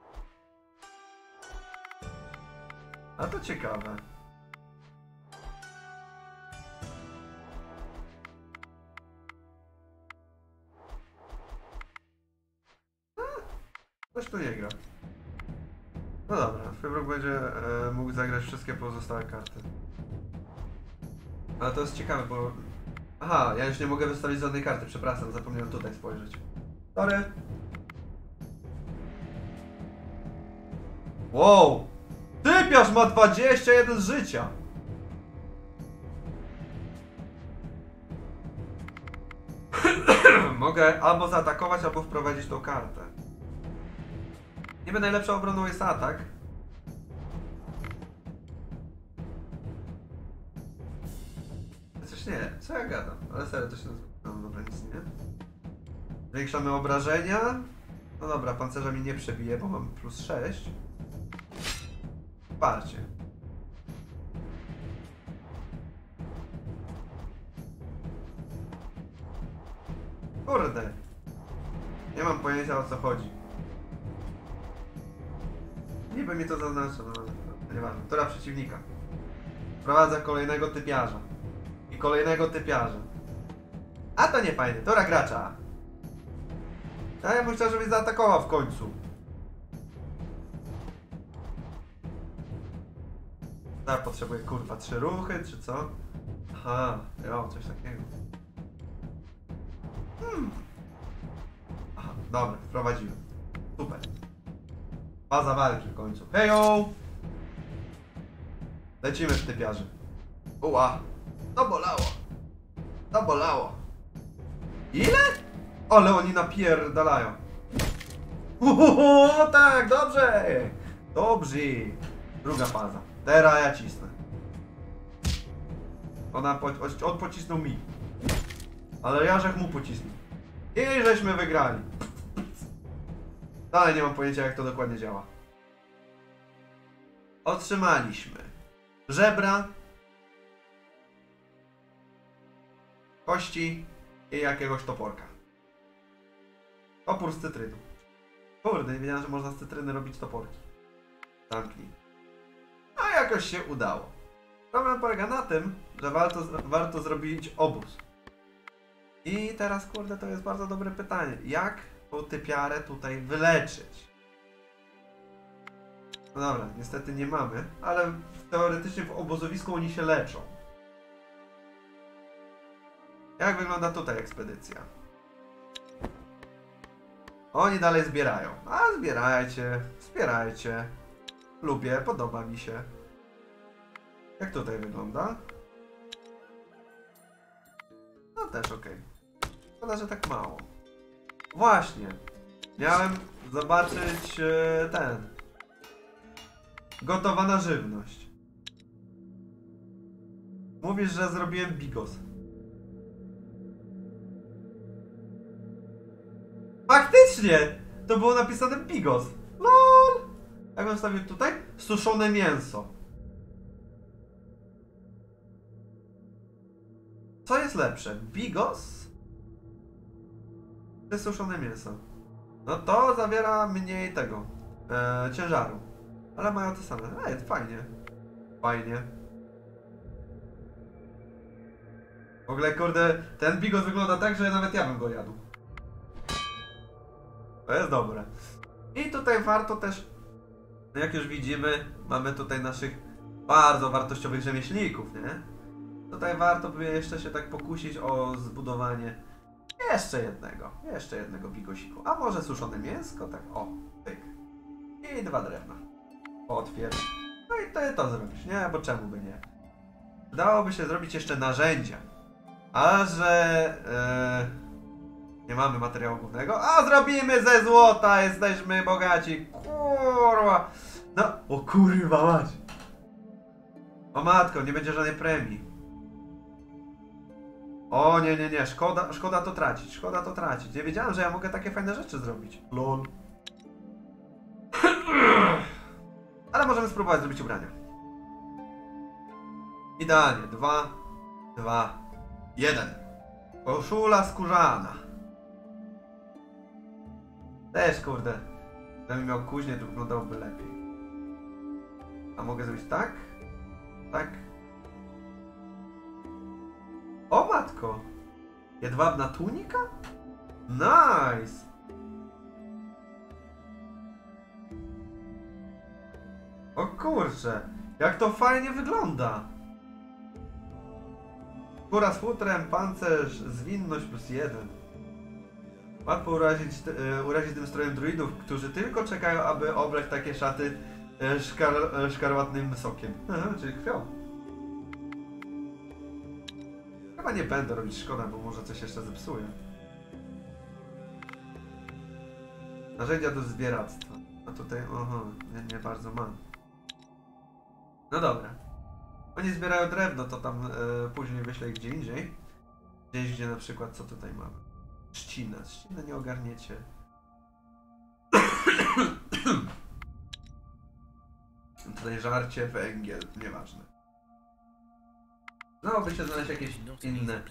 A to ciekawe. Coś tu nie gra. No dobra, Fibrook będzie mógł zagrać wszystkie pozostałe karty. Ale to jest ciekawe, bo... Aha, ja już nie mogę wystawić żadnej karty, przepraszam, zapomniałem tutaj spojrzeć. Sorry. Wow! Typiarz ma 21 życia! Mogę albo zaatakować, albo wprowadzić tą kartę. Niby najlepszą obroną jest atak. Coś nie, co ja gadam? Ale serio, to się nazywa. No dobra, nic nie. Zwiększamy obrażenia. No dobra, pancerza mi nie przebije, bo mam plus 6. Wsparcie. Kurde. Nie mam pojęcia, o co chodzi. Niby mi to zaznacza, no nieważne. Która przeciwnika? Wprowadza kolejnego typiarza. I kolejnego typiarza. A to nie fajne, tora gracza. A ja bym chciał, żebyś zaatakował w końcu. Ja potrzebuję kurwa 3 ruchy, czy co? Aha, jo, coś takiego. Aha, dobra, wprowadziłem. Super. Faza walki w końcu. Hejo! Lecimy w typiarzy. Uła! To bolało! To bolało! Ile? Ale oni napierdalają. Tak, dobrze! Dobrze! Druga faza. Teraz ja cisnę. On pocisnął mi. Ale ja żech mu pocisnął. I żeśmy wygrali. Dalej nie mam pojęcia, jak to dokładnie działa. Otrzymaliśmy żebra, kości i jakiegoś toporka. Topór z cytryną. Kurde, nie wiedziałem, że można z cytryny robić toporki. Zamknij. A jakoś się udało. Problem polega na tym, że warto zrobić obóz. I teraz, kurde, to jest bardzo dobre pytanie. Jak tą typiarę tutaj wyleczyć? No dobra, niestety nie mamy, ale teoretycznie w obozowisku oni się leczą. Jak wygląda tutaj ekspedycja? Oni dalej zbierają. A zbierajcie, wspierajcie. Lubię, podoba mi się. Jak tutaj wygląda? No też okej. Szkoda, że tak mało. Właśnie. Miałem zobaczyć gotowana żywność. Mówisz, że zrobiłem bigos. Faktycznie! To było napisane bigos. LOL! Jak bym wstawił tutaj? Suszone mięso. Co jest lepsze? Bigos? Czy suszone mięso? No to zawiera mniej tego. Ciężaru. Ale mają to same. Fajnie. Fajnie. W ogóle, kurde, ten bigos wygląda tak, że nawet ja bym go jadł. To jest dobre. I tutaj warto też, jak już widzimy, mamy tutaj naszych bardzo wartościowych rzemieślników, nie? Tutaj warto by jeszcze się tak pokusić o zbudowanie jeszcze jednego bigosiku. A może suszone mięsko, tak o, pyk. I 2 drewna. Otwierz. No i to zrobisz, nie? Bo czemu by nie? Dałoby się zrobić jeszcze narzędzia. A że nie mamy materiału głównego, a zrobimy ze złota, jesteśmy bogaci. Kurwa. No, o kurwa mać. O matko, nie będzie żadnej premii. O nie, szkoda to tracić, szkoda to tracić. Nie wiedziałem, że ja mogę takie fajne rzeczy zrobić. LOL. Ale możemy spróbować zrobić ubrania. Idealnie. 2, 2, 1. Koszula skórzana. Też, kurde. Gdybym miał kuźnię, to wyglądałoby lepiej. A mogę zrobić tak? Tak. O matko! Jedwabna tunika? Nice! O kurczę! Jak to fajnie wygląda! Skóra z futrem, pancerz, zwinność +1. Łatwo urazić tym strojem druidów, którzy tylko czekają, aby oblać takie szaty szkarłatnym sokiem. Czyli krwią. Chyba nie będę robić, szkoda, bo może coś jeszcze zepsuję. Narzędzia do zbieractwa. A tutaj, oho, nie bardzo mam. No dobra. Oni zbierają drewno, to tam później wyślę gdzie indziej. Gdzieś, gdzie na przykład, co tutaj mamy? Trzcinę nie ogarniecie. Tutaj żarcie, węgiel, nieważne. No, by się znaleźć jakieś inne.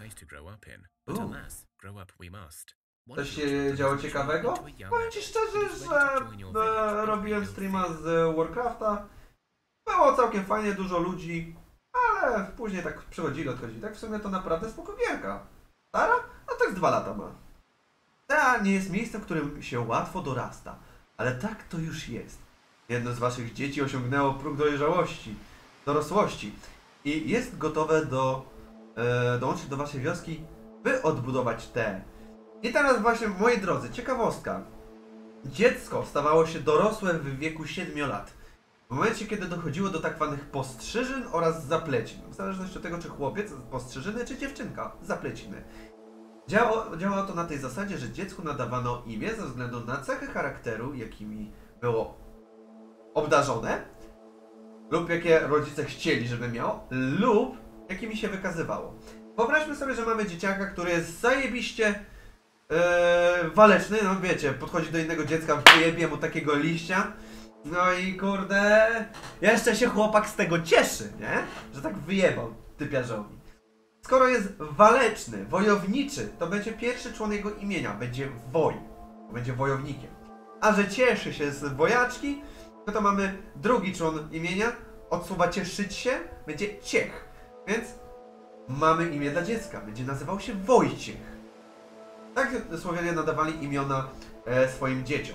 Coś się działo ciekawego? Powiem ci szczerze, że robiłem streama z Warcrafta. Było całkiem fajnie, dużo ludzi, ale później tak przychodzili, odchodzili. Tak w sumie to naprawdę spoko gierka. Stara? No tak z 2 lata ma. Ta nie jest miejscem, w którym się łatwo dorasta, ale tak to już jest. Jedno z waszych dzieci osiągnęło próg dorosłości i jest gotowe dołączyć do waszej wioski, by odbudować te. I teraz właśnie, moi drodzy, ciekawostka. Dziecko stawało się dorosłe w wieku 7 lat. W momencie, kiedy dochodziło do tak zwanych postrzyżyn oraz zaplecin. W zależności od tego, czy chłopiec postrzyżyny, czy dziewczynka zapleciny. Działało to na tej zasadzie, że dziecku nadawano imię ze względu na cechy charakteru, jakimi było obdarzone, lub jakie rodzice chcieli, żeby miał, lub jakimi się wykazywało. Wyobraźmy sobie, że mamy dzieciaka, który jest zajebiście waleczny, no wiecie, podchodzi do innego dziecka, wyjebie mu takiego liścia, no i kurde, jeszcze się chłopak z tego cieszy, nie? Że tak wyjebał typiarzowi. Skoro jest waleczny, wojowniczy, to będzie pierwszy człon jego imienia, będzie woj, będzie wojownikiem. A że cieszy się z wojaczki, no to mamy drugi człon imienia, od słowa cieszyć się, będzie ciech. Więc mamy imię dla dziecka. Będzie nazywał się Wojciech. Tak Słowianie nadawali imiona swoim dzieciom.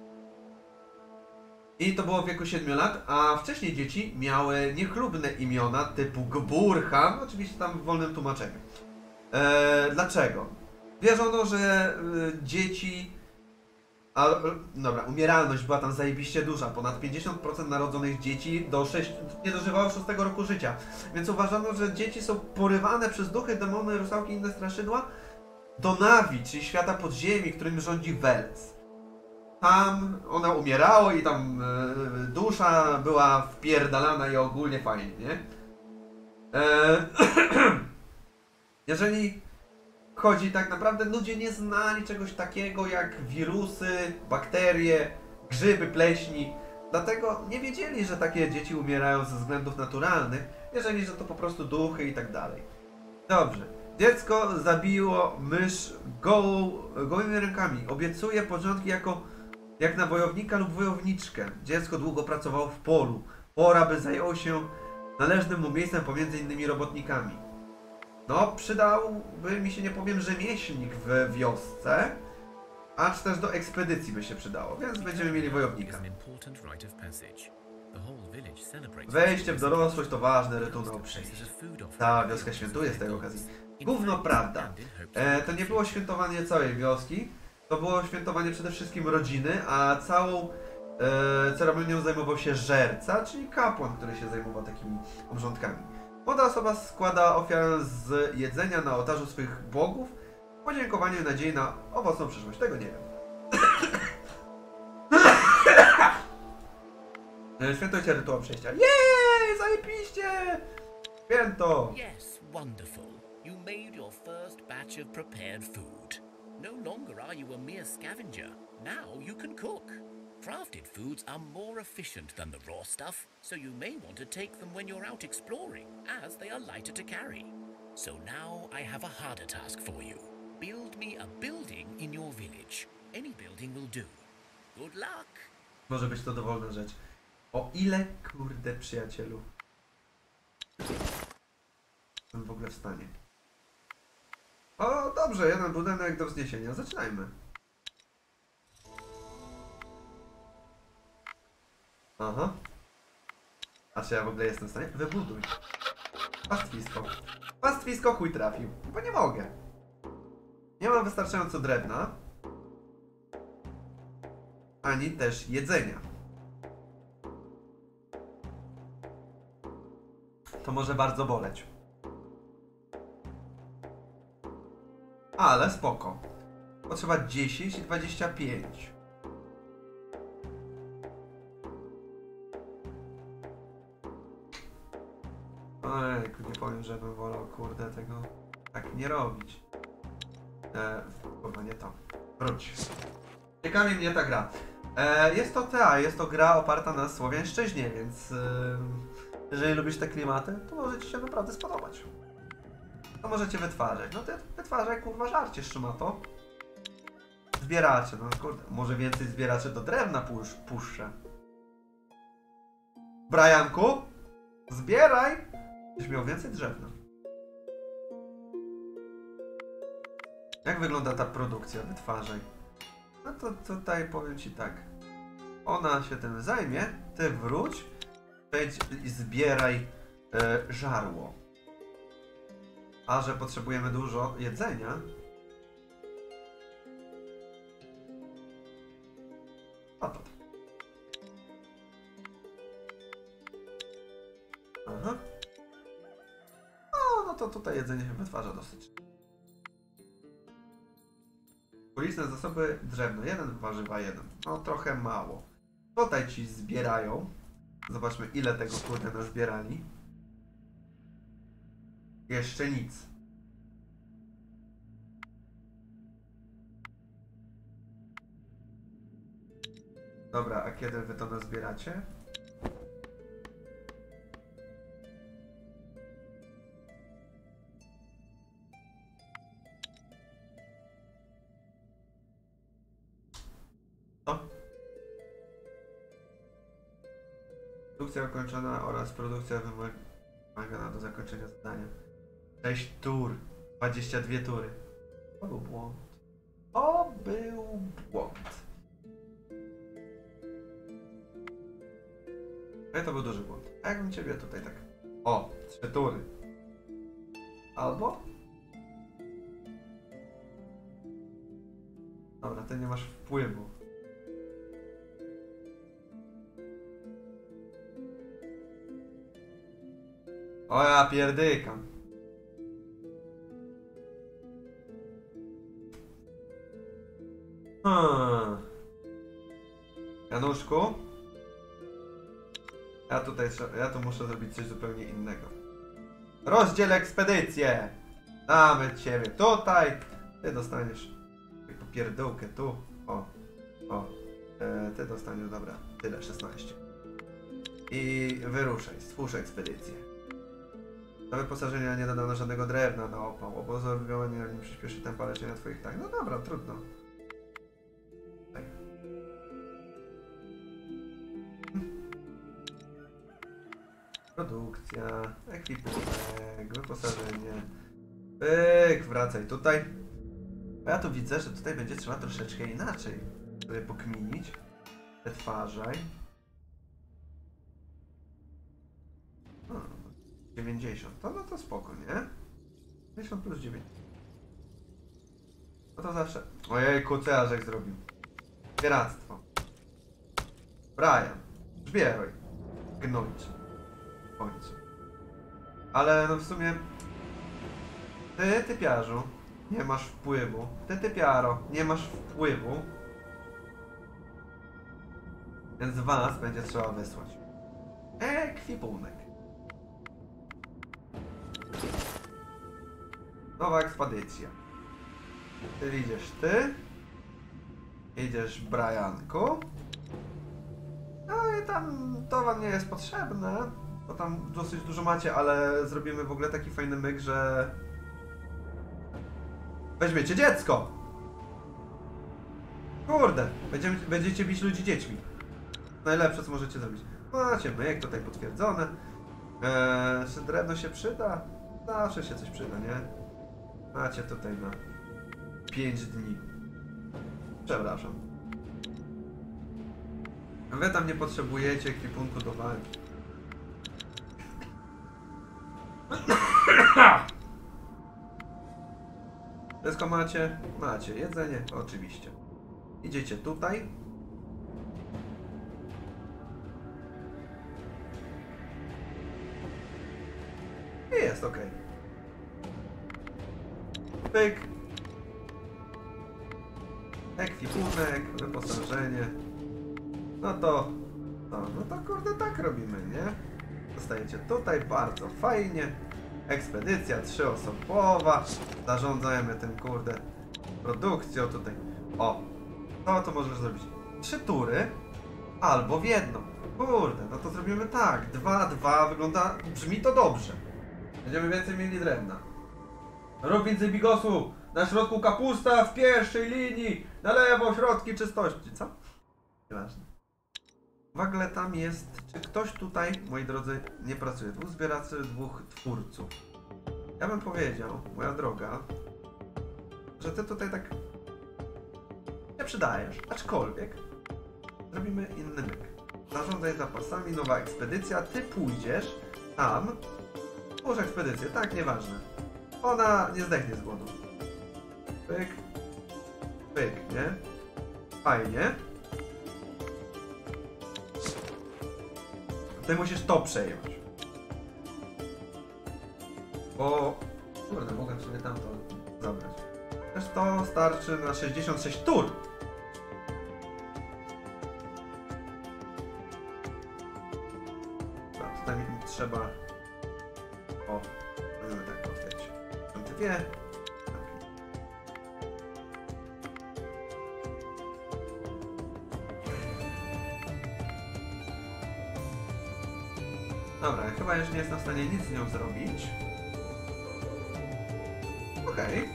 I to było w wieku 7 lat, a wcześniej dzieci miały niechlubne imiona typu Gburhan, oczywiście tam w wolnym tłumaczeniu. Dlaczego? Wierzono, że dzieci... Dobra, umieralność była tam zajebiście duża. Ponad 50% narodzonych dzieci nie dożywało 6 roku życia. Więc uważano, że dzieci są porywane przez duchy, demony, rusałki i inne straszydła do Navi, czyli świata podziemi, którym rządzi Veles. Tam ona umierała i tam dusza była wpierdalana i ogólnie fajnie, nie? Jeżeli chodzi tak naprawdę, ludzie nie znali czegoś takiego jak wirusy, bakterie, grzyby, pleśni. Dlatego nie wiedzieli, że takie dzieci umierają ze względów naturalnych, jeżeli że to po prostu duchy i tak dalej. Dobrze. Dziecko zabiło mysz gołymi rękami. Obiecuje początki jak na wojownika lub wojowniczkę. Dziecko długo pracowało w polu. Pora, by zajęło się należnym mu miejscem pomiędzy innymi robotnikami. No, przydałby mi się, nie powiem, rzemieślnik w wiosce, acz też do ekspedycji by się przydało, więc będziemy mieli wojownika. Wejście w dorosłość to ważny rytuał przejścia. Cała wioska świętuje z tej okazji. Gówno prawda. To nie było świętowanie całej wioski, to było świętowanie przede wszystkim rodziny, a całą ceremonią zajmował się żerca, czyli kapłan, który się zajmował takimi obrządkami. Młoda osoba składa ofiarę z jedzenia na ołtarzu swych bogów w podziękowaniu i nadziei na owocną przyszłość. Tego nie wiem. Świętujcie rytuał przejścia. Jej! Zajebiście! Święto!
Yes, wonderful. You made your first batch of prepared food. No longer are you a mere scavenger. Now you can cook. Crafted foods are more efficient than the raw stuff, so you may want to take them when you're out exploring, as they are lighter to carry. So now I have a harder task for you. Build me a building in your village. Any building will do. Good luck!
Może być to dowolna rzecz. O ile, kurde, przyjacielu, jestem w ogóle w stanie. O, dobrze, jeden budynek do wzniesienia. Zaczynajmy. Aha. A czy ja w ogóle jestem w stanie? Wybuduj. Pastwisko. Pastwisko chuj trafił. Bo nie mogę. Nie mam wystarczająco drewna. Ani też jedzenia. To może bardzo boleć. Ale spoko. Potrzeba 10 i 25. Ojejku, nie powiem, że bym wolał, kurde, tego tak nie robić. Kurwa, nie to. Wróć. Ciekawi mnie ta gra. Jest to gra oparta na słowiańszczyźnie, więc jeżeli lubisz te klimaty, to może ci się naprawdę spodobać. To możecie wytwarzać. No to wytwarzaj, kurwa, żarcie, szmato. Zbieracze, no kurde, może więcej zbieraczy do drewna puszczę. Brianku? Zbieraj! Byś miał więcej drzewna. Jak wygląda ta produkcja? Wytwarzaj. No to tutaj powiem ci tak. Ona się tym zajmie, ty wróć, wejdź i zbieraj żarło. A że potrzebujemy dużo jedzenia, a to. Aha. No to tutaj jedzenie się wytwarza dosyć. Uliczne zasoby drewno 1, warzywa 1. No trochę mało. Tutaj ci zbierają. Zobaczmy, ile tego kurde nazbierali. Jeszcze nic. Dobra, a kiedy wy to nazbieracie? Produkcja ukończona oraz produkcja wymagana do zakończenia zadania. 6 tur. 22 tury. To był błąd. To był błąd. No to był duży błąd. A jakbym ciebie tutaj tak... O! 3 tury. Albo? Dobra, ty nie masz wpływu. O ja pierdykam. Januszku? Ja tu muszę zrobić coś zupełnie innego. Rozdziel ekspedycję! Damy ciebie tutaj. Ty dostaniesz popierdółkę tu. O. Ty dostaniesz, dobra, tyle, 16. I wyruszaj, stwórz ekspedycję. Do wyposażenia nie dodano żadnego drewna na opał. Obozowanie nie przyspieszy tempa leczenia twoich tak. No dobra, trudno. Tak. Produkcja, ekwipunek, wyposażenie. Pyk, wracaj tutaj. Bo ja tu widzę, że tutaj będzie trzeba troszeczkę inaczej sobie pokminić. Przetwarzaj. 90. No to spoko, nie? 50 plus 9. No to zawsze... Ojejku, co ja żeś zrobił? Piractwo. Brian. Zbieraj. Gnąć. W końcu. Ale no w sumie... Ty, typiarzu, nie masz wpływu. Ty, typiaro, nie masz wpływu. Więc was będzie trzeba wysłać. Ekwipunek. Nowa ekspedycja. Ty idziesz ty. Idziesz Brianku. No i tam to wam nie jest potrzebne. Bo tam dosyć dużo macie, ale zrobimy w ogóle taki fajny myk, że... Weźmiecie dziecko! Kurde! Będziecie bić ludzi dziećmi. Najlepsze co możecie zrobić. Macie myk tutaj potwierdzone. Czy drewno się przyda? Zawsze się coś przyda, nie? Macie tutaj na 5 dni. Przepraszam. Wy tam nie potrzebujecie ekwipunku do walki. Wszystko macie? Macie. Jedzenie? Oczywiście. Idziecie tutaj. I jest ok. Pyk. Ekwipunek, wyposażenie. No to kurde tak robimy, nie? Zostajecie tutaj, bardzo fajnie. Ekspedycja 3-osobowa. Zarządzamy tym kurde produkcją tutaj. O, to możesz zrobić 3 tury albo w jedną. Kurde, no to zrobimy tak. 2-2 wygląda, brzmi to dobrze. Będziemy więcej mieli drewna. Rób więcej bigosu. Na środku kapusta, w pierwszej linii. Na lewo, środki czystości. Co? Nieważne. W ogóle tam jest... Czy ktoś tutaj, moi drodzy, nie pracuje? 2 zbieraczy, 2 twórców. Ja bym powiedział, moja droga, że ty tutaj tak nie przydajesz. Aczkolwiek zrobimy inny myk. Zarządzaj zapasami, nowa ekspedycja. Ty pójdziesz tam. Twórz ekspedycję, tak, nieważne. Ona nie zdechnie z głodu. Pyk. Pyk, nie? Fajnie. Ty musisz to przejąć. Bo... Kurde, mogę sobie tamto zabrać. Też to starczy na 66 tur. Tak, tutaj mi trzeba... O, możemy tak powiedzieć. Tam 2. Dobra, chyba już nie jestem w stanie nic z nią zrobić. Okej.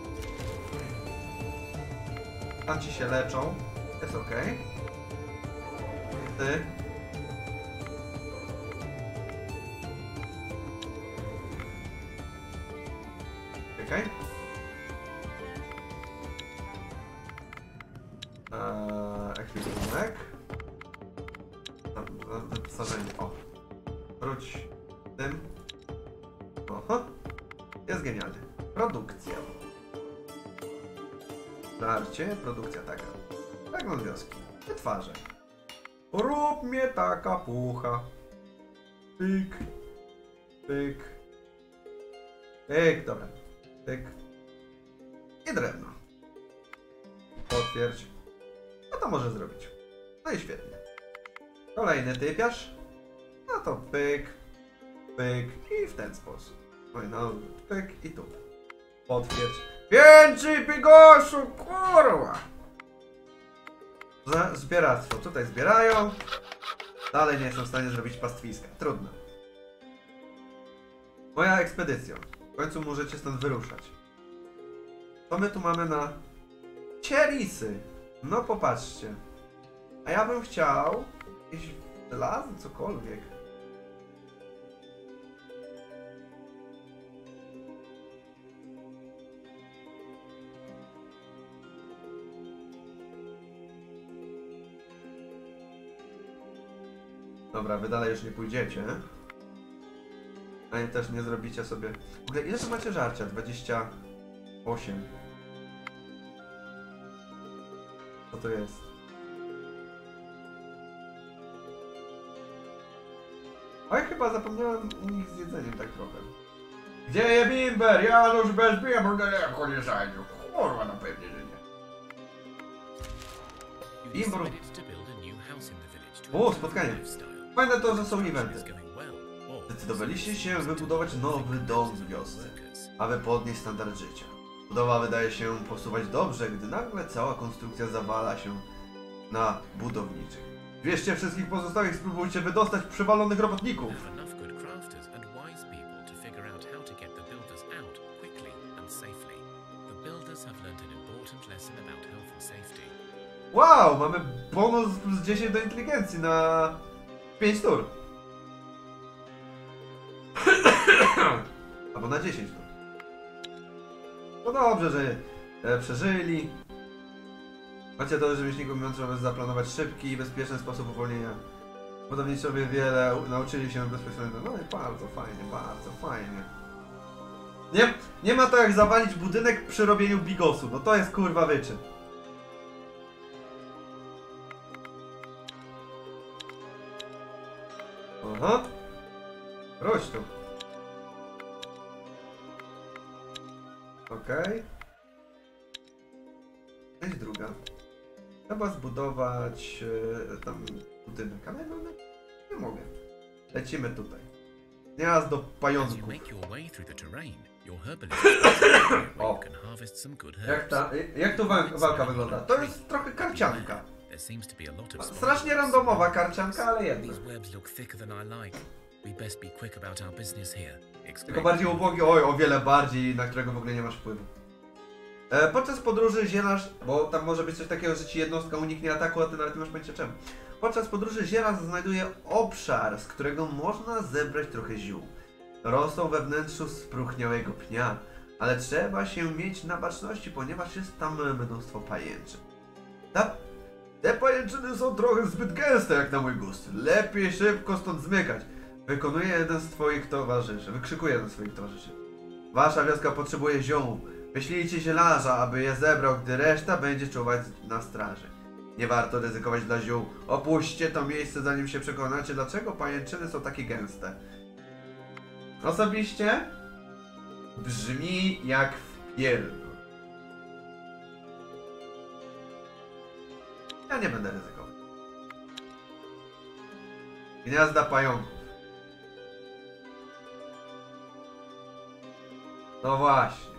Tam ci się leczą. Jest okej. Ty. okej. Ekwipunek. Wyposażenie, o. Wróć tym. Oho. Jest genialny. Produkcja. Żarcie, produkcja taka. Przegląd wioski. Wytwarzaj. Rób mnie taka pucha. Pyk. Pyk. Pyk, dobra. Pyk. I drewno. Potwierdź. No to może zrobić. No i świetnie. Kolejny typiarz. No to pyk. Pyk. I w ten sposób. No i no, pyk i tu. Potwierdź. Więcej bigoszu, kurwa! Zbieractwo. Tutaj zbierają. Dalej nie jestem w stanie zrobić pastwiska. Trudno. Moja ekspedycja. W końcu możecie stąd wyruszać. Co my tu mamy na... Cierisy! No popatrzcie. A ja bym chciał... jakieś żelazo, cokolwiek. Dobra, wy dalej już nie pójdziecie. Ani też nie zrobicie sobie... W ogóle ile to macie żarcia? 28. Co to jest? Oj, chyba zapomniałem u nich z jedzeniem tak trochę. Gdzie je bimber? Janusz bez bimber daleko nie zajdzie. Kurwa, no pewnie, że nie. Bimber. O, spotkanie. Fajne to, że są eventy. Zdecydowaliście się wybudować nowy dom w wiosce, aby podnieść standard życia. Budowa wydaje się posuwać dobrze, gdy nagle cała konstrukcja zawala się na budowniczych. Bierzcie wszystkich pozostałych, spróbujcie wydostać przywalonych robotników. Wow, mamy bonus plus 10 do inteligencji na 5 tur. Albo na 10 tur. No dobrze, że przeżyli. Macie to, że myślników mówiąc, żeby zaplanować szybki i bezpieczny sposób uwolnienia. Budowniczowie wiele nauczyli się bezpiecznego. No i bardzo fajnie, bardzo fajnie. Nie ma to jak zawalić budynek przy robieniu bigosu. No to jest kurwa wyczyn. Aha. Chodź tu. Okej. Część druga. Trzeba zbudować tam budynek, ale no, nie mogę. Lecimy tutaj. Gniazdo pająków. O. Jak tu walka wygląda? To jest trochę karcianka. Strasznie randomowa karcianka, ale jedna. Tylko bardziej ubogi, oj, o wiele bardziej, na którego w ogóle nie masz wpływu. Podczas podróży zielarz, bo tam może być coś takiego, że ci jednostka uniknie ataku, a ty nawet nie masz pojęcia czemu. Podczas podróży zielarz znajduje obszar, z którego można zebrać trochę ziół. Rosną we wnętrzu spróchniałego pnia, ale trzeba się mieć na baczności, ponieważ jest tam mnóstwo pajęczyn. Te pajęczyny są trochę zbyt gęste jak na mój gust. Lepiej szybko stąd zmykać. Wykrzykuje jeden z twoich towarzyszy. Wasza wioska potrzebuje ziołu. Wyślijcie zielarza, aby je zebrał, gdy reszta będzie czuwać na straży. Nie warto ryzykować dla ziół. Opuśćcie to miejsce, zanim się przekonacie, dlaczego pajęczyny są takie gęste. Osobiście brzmi jak w pierdol. Ja nie będę ryzykował. Gniazda pająków. No właśnie.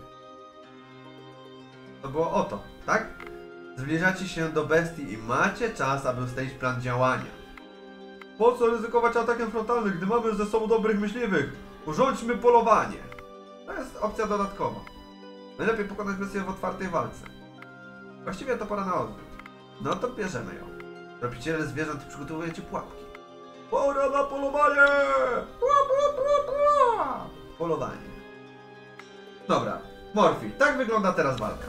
To było o to, tak? Zbliżacie się do bestii i macie czas, aby ustalić plan działania. Po co ryzykować atakiem frontalnym, gdy mamy ze sobą dobrych myśliwych? Urządźmy polowanie. To jest opcja dodatkowa. Najlepiej pokonać bestię w otwartej walce. Właściwie to pora na odwrót. No to bierzemy ją. Tropiciele zwierząt przygotowujecie pułapki. Pora na polowanie! Polowanie. Dobra. Morphy. Tak wygląda teraz walka.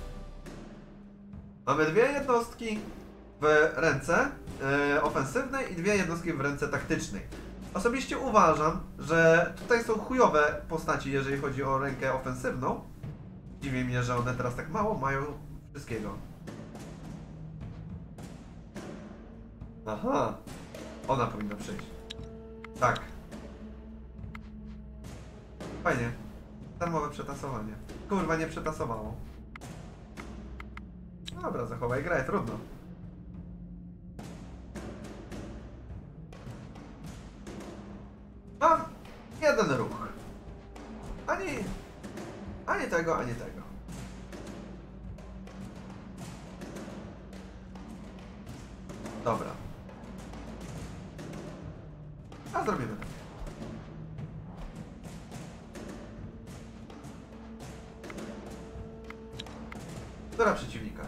Mamy dwie jednostki w ręce ofensywnej i dwie jednostki w ręce taktycznej. Osobiście uważam, że tutaj są chujowe postaci, jeżeli chodzi o rękę ofensywną. Dziwi mnie, że one teraz tak mało mają wszystkiego. Aha. Ona powinna przyjść. Tak. Fajnie. Darmowe przetasowanie. Kurwa, nie przetasowało. Dobra, zachowaj grę, trudno. Mam jeden ruch. Ani tego, ani tego. Dobra. A zrobimy tak. Która przeciwnika?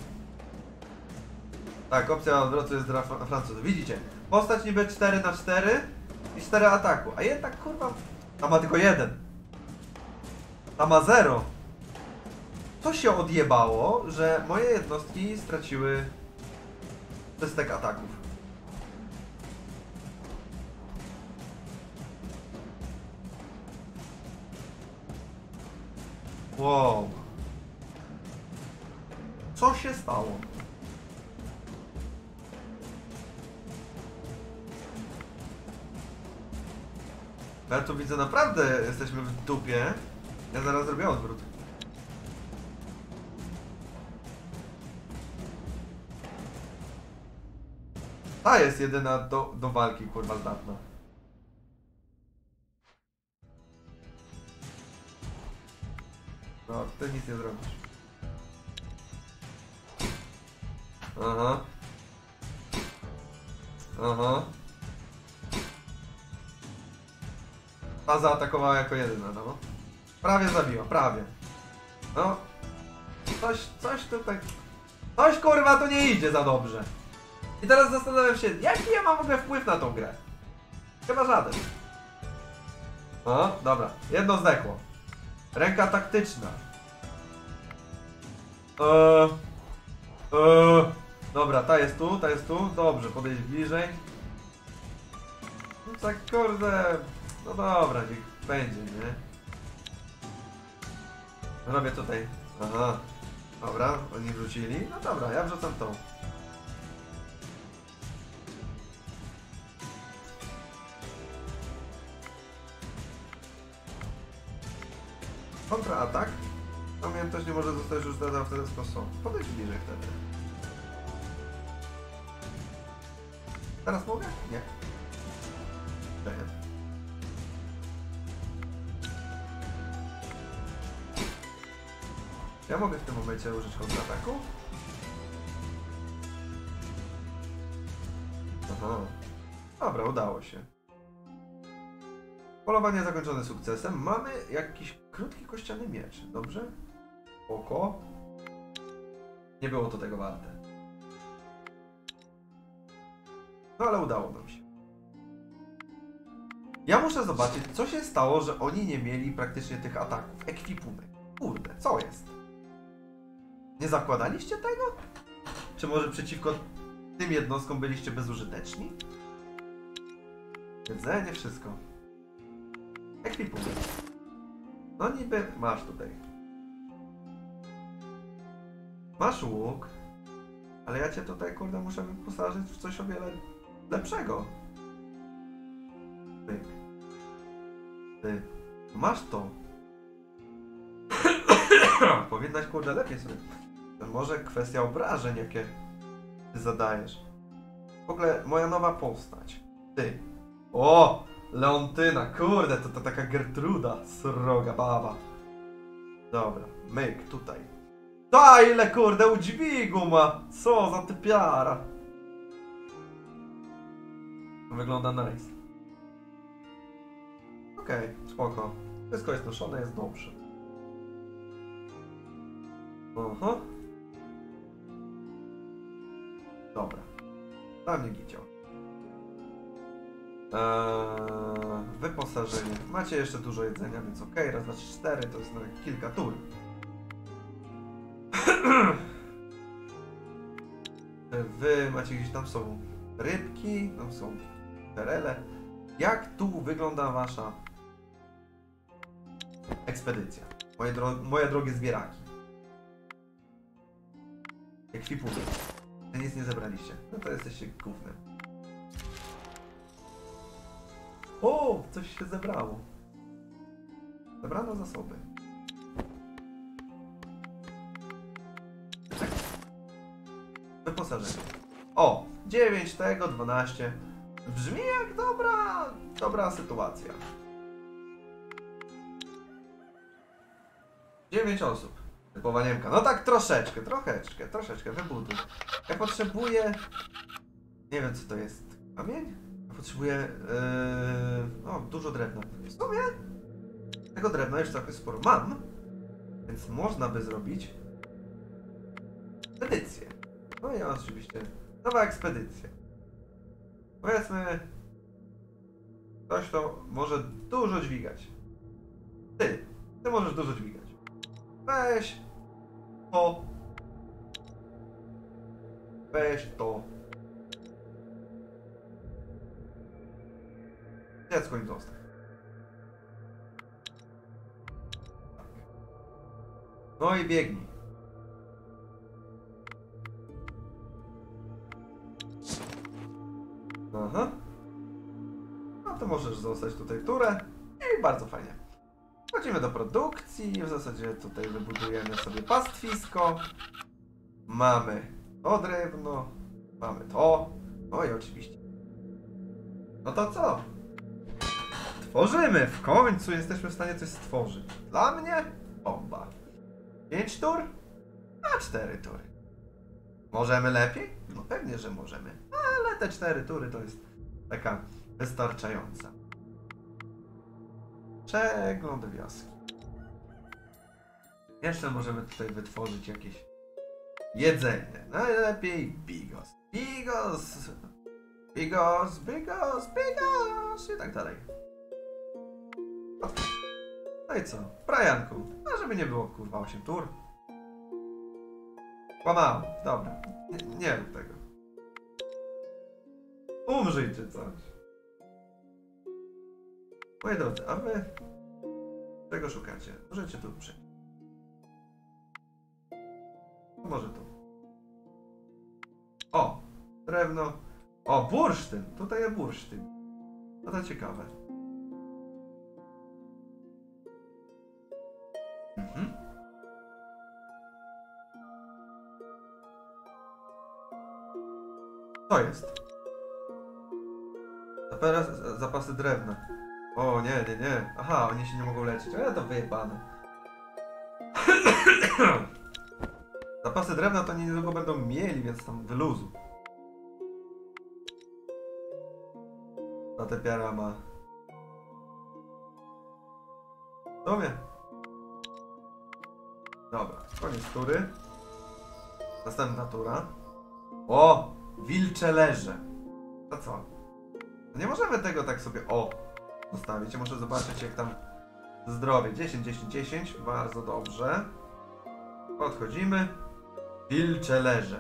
Tak, opcja odwrotu jest dla Francuzów. Widzicie? Postać niby 4×4 i 4 ataku. A jednak kurwa... Ta ma tylko 1. Ta ma 0. Co się odjebało, że moje jednostki straciły systek ataków. Wow. Co się stało? Ja tu widzę, naprawdę jesteśmy w dupie. Ja zaraz zrobię odwrót. Ta jest jedyna do walki, kurwa, zdatna. No, ty nic nie zrobisz. Aha. Aha. Ta zaatakowała jako jedyna, no. Prawie zabiła, prawie. No. Coś tutaj... Coś kurwa tu nie idzie za dobrze. I teraz zastanawiam się, jaki ja mam w ogóle wpływ na tą grę? Chyba żaden. O, dobra. Jedno zdechło. Ręka taktyczna. Dobra, ta jest tu, ta jest tu. Dobrze, podejść bliżej. No tak kurde... No dobra, niech będzie, nie? Robię tutaj. Aha. Dobra, oni wrzucili. No dobra, ja wrzucam tą. Kontraatak. Pamiętność nie może zostać już dodana w ten sposób. Podejdź bliżej wtedy. Teraz mogę? Nie. Nie. Ja mogę w tym momencie użyć kontrataku? Aha. Dobra, udało się. Polowanie zakończone sukcesem. Mamy jakiś krótki kościany miecz, dobrze? Oko. Nie było to tego warte. No ale udało nam się. Ja muszę zobaczyć, co się stało, że oni nie mieli praktycznie tych ataków. Ekwipunek. Kurde, co jest? Nie zakładaliście tego? Czy może przeciwko tym jednostkom byliście bezużyteczni? Jedzenie, wszystko. Ekwipunek. No niby masz tutaj. Masz łuk. Ale ja cię tutaj kurde muszę wyposażyć w coś o wiele lepszego. Pyk. Ty. Masz to. Powinnaś kurde lepiej sobie. To może kwestia obrażeń jakie ty zadajesz. W ogóle moja nowa postać. Ty. O! Leontyna, kurde, to taka Gertruda, sroga baba. Dobra, myk, tutaj. Ta ile kurde udźwigu ma! Co za typiara! Wygląda nice. Okej, spoko. Wszystko jest noszone, jest dobrze. Aha. Dobra. Dla mnie giciał. Wyposażenie. Macie jeszcze dużo jedzenia, więc okej, raz, dwa, trzy, cztery, to jest na kilka tur. Wy macie gdzieś, tam są rybki, tam są perele. Jak tu wygląda wasza ekspedycja? Moje drogie zbieraki. Ekwipunek. Wy nic nie zebraliście. No to jesteście gównem. O! Coś się zebrało. Zebrano zasoby. Wyposażenie. O! 9 tego, 12. Brzmi jak dobra sytuacja. 9 osób. Typowa Niemka. No tak troszeczkę wybuduj. Ja potrzebuję... Nie wiem co to jest. Kamień? Ja potrzebuję... No, dużo drewna. W sumie tego drewna już całkiem sporo mam. Więc można by zrobić ekspedycję. No i oczywiście nowa ekspedycja. Powiedzmy ktoś, kto może dużo dźwigać. Ty możesz dużo dźwigać. Weź to. Weź to. Dziecko im zostaw. Tak. No i biegnij. Aha. No to możesz zostać tutaj turę i bardzo fajnie. Wchodzimy do produkcji, w zasadzie tutaj wybudujemy sobie pastwisko. Mamy to drewno, mamy to, no i oczywiście. No to co? Tworzymy! W końcu jesteśmy w stanie coś stworzyć. Dla mnie bomba. 5 tur? A 4 tury. Możemy lepiej? No pewnie, że możemy. Ale te 4 tury to jest taka wystarczająca. Przegląd wioski. Jeszcze możemy tutaj wytworzyć jakieś jedzenie. Najlepiej bigos. Bigos! Bigos, bigos, bigos! I tak dalej. No i co? Brianku. A żeby nie było kurwa 8 tur. Kłamałem. Dobra. Nie rób tego. Umrzyj czy coś. Moi drodzy, a wy czego szukacie? Możecie tu przyjść. Może tu. O! Drewno. O! Bursztyn! Tutaj jest bursztyn. No to ciekawe. Co jest? Zapasy drewna. O nie. Aha, oni się nie mogą leczyć. Ale to wyjebane. Zapasy drewna to niedługo będą mieli, więc tam wyluzu. Ta tepiara ma... Dobra. Dobra, koniec tury. Następna tura. O! Wilcze leże. To co? No nie możemy tego tak sobie zostawić. Ja muszę zobaczyć jak tam zdrowie. 10, 10, 10. Bardzo dobrze. Podchodzimy. Wilcze leże.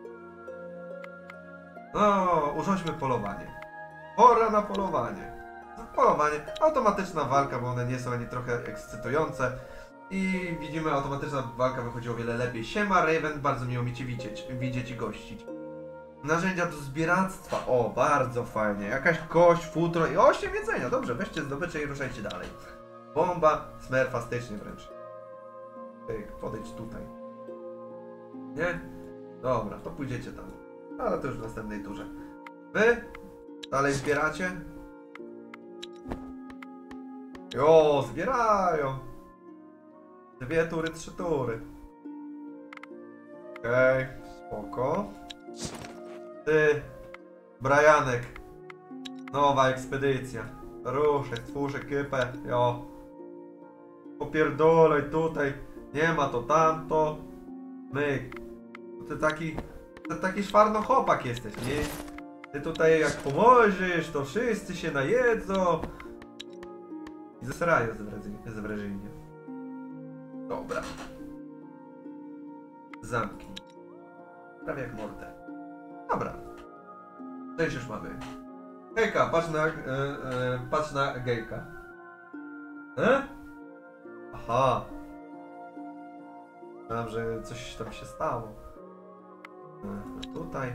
No, urządźmy polowanie. Pora na polowanie. Polowanie. Automatyczna walka, bo one nie są ani trochę ekscytujące. I widzimy, automatyczna walka wychodzi o wiele lepiej. Siema Raven, bardzo miło mi Cię widzieć i gościć. Narzędzia do zbieractwa. O, bardzo fajnie. Jakaś kość, futro i 8 jedzenia. Dobrze, weźcie zdobycze i ruszajcie dalej. Bomba, smerfastycznie wręcz. Podejdź tutaj. Nie? Dobra, to pójdziecie tam. Ale to już w następnej turze. Wy? Dalej zbieracie? Jo, zbierają. 2 tury, 3 tury. Okej, spoko. Ty, Brianek. Nowa ekspedycja. Ruszaj, stwórz ekipę, jo. Popierdolaj tutaj. Nie ma to tamto. Myk. Ty taki szwarnochłopak jesteś, nie? Ty tutaj jak pomożesz, to wszyscy się najedzą. I zasrają z wrażenia. Dobra. Zamknij. Prawie jak mordę. Dobra. Część już mamy. Hejka, patrz na gejka. Aha. Myślałem, że coś tam się stało. Tutaj.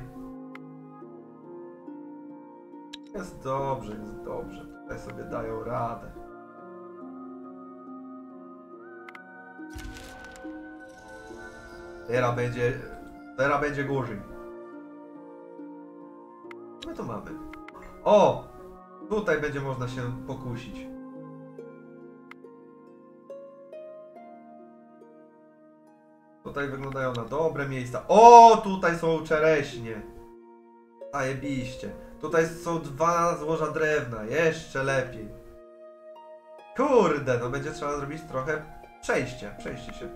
Jest dobrze, jest dobrze. Tutaj sobie dają radę. Teraz będzie gorzej. Co my to mamy? O! Tutaj będzie można się pokusić. Tutaj wyglądają na dobre miejsca. O! Tutaj są czereśnie. Zajebiście. Tutaj są 2 złoża drewna. Jeszcze lepiej. Kurde, no będzie trzeba zrobić trochę przejście. Przejście się.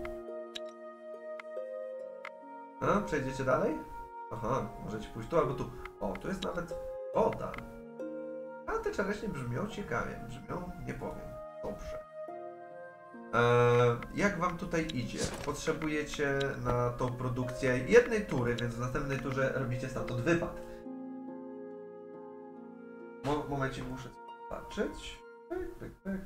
A, przejdziecie dalej? Aha, możecie pójść tu albo tu. O, tu jest nawet woda. A te czereśnie brzmią ciekawie. Brzmią, nie powiem. Dobrze. Jak wam tutaj idzie? Potrzebujecie na tą produkcję jednej tury, więc w następnej turze robicie stamtąd wypad. Momencie muszę zobaczyć. Pyk, pyk, pyk.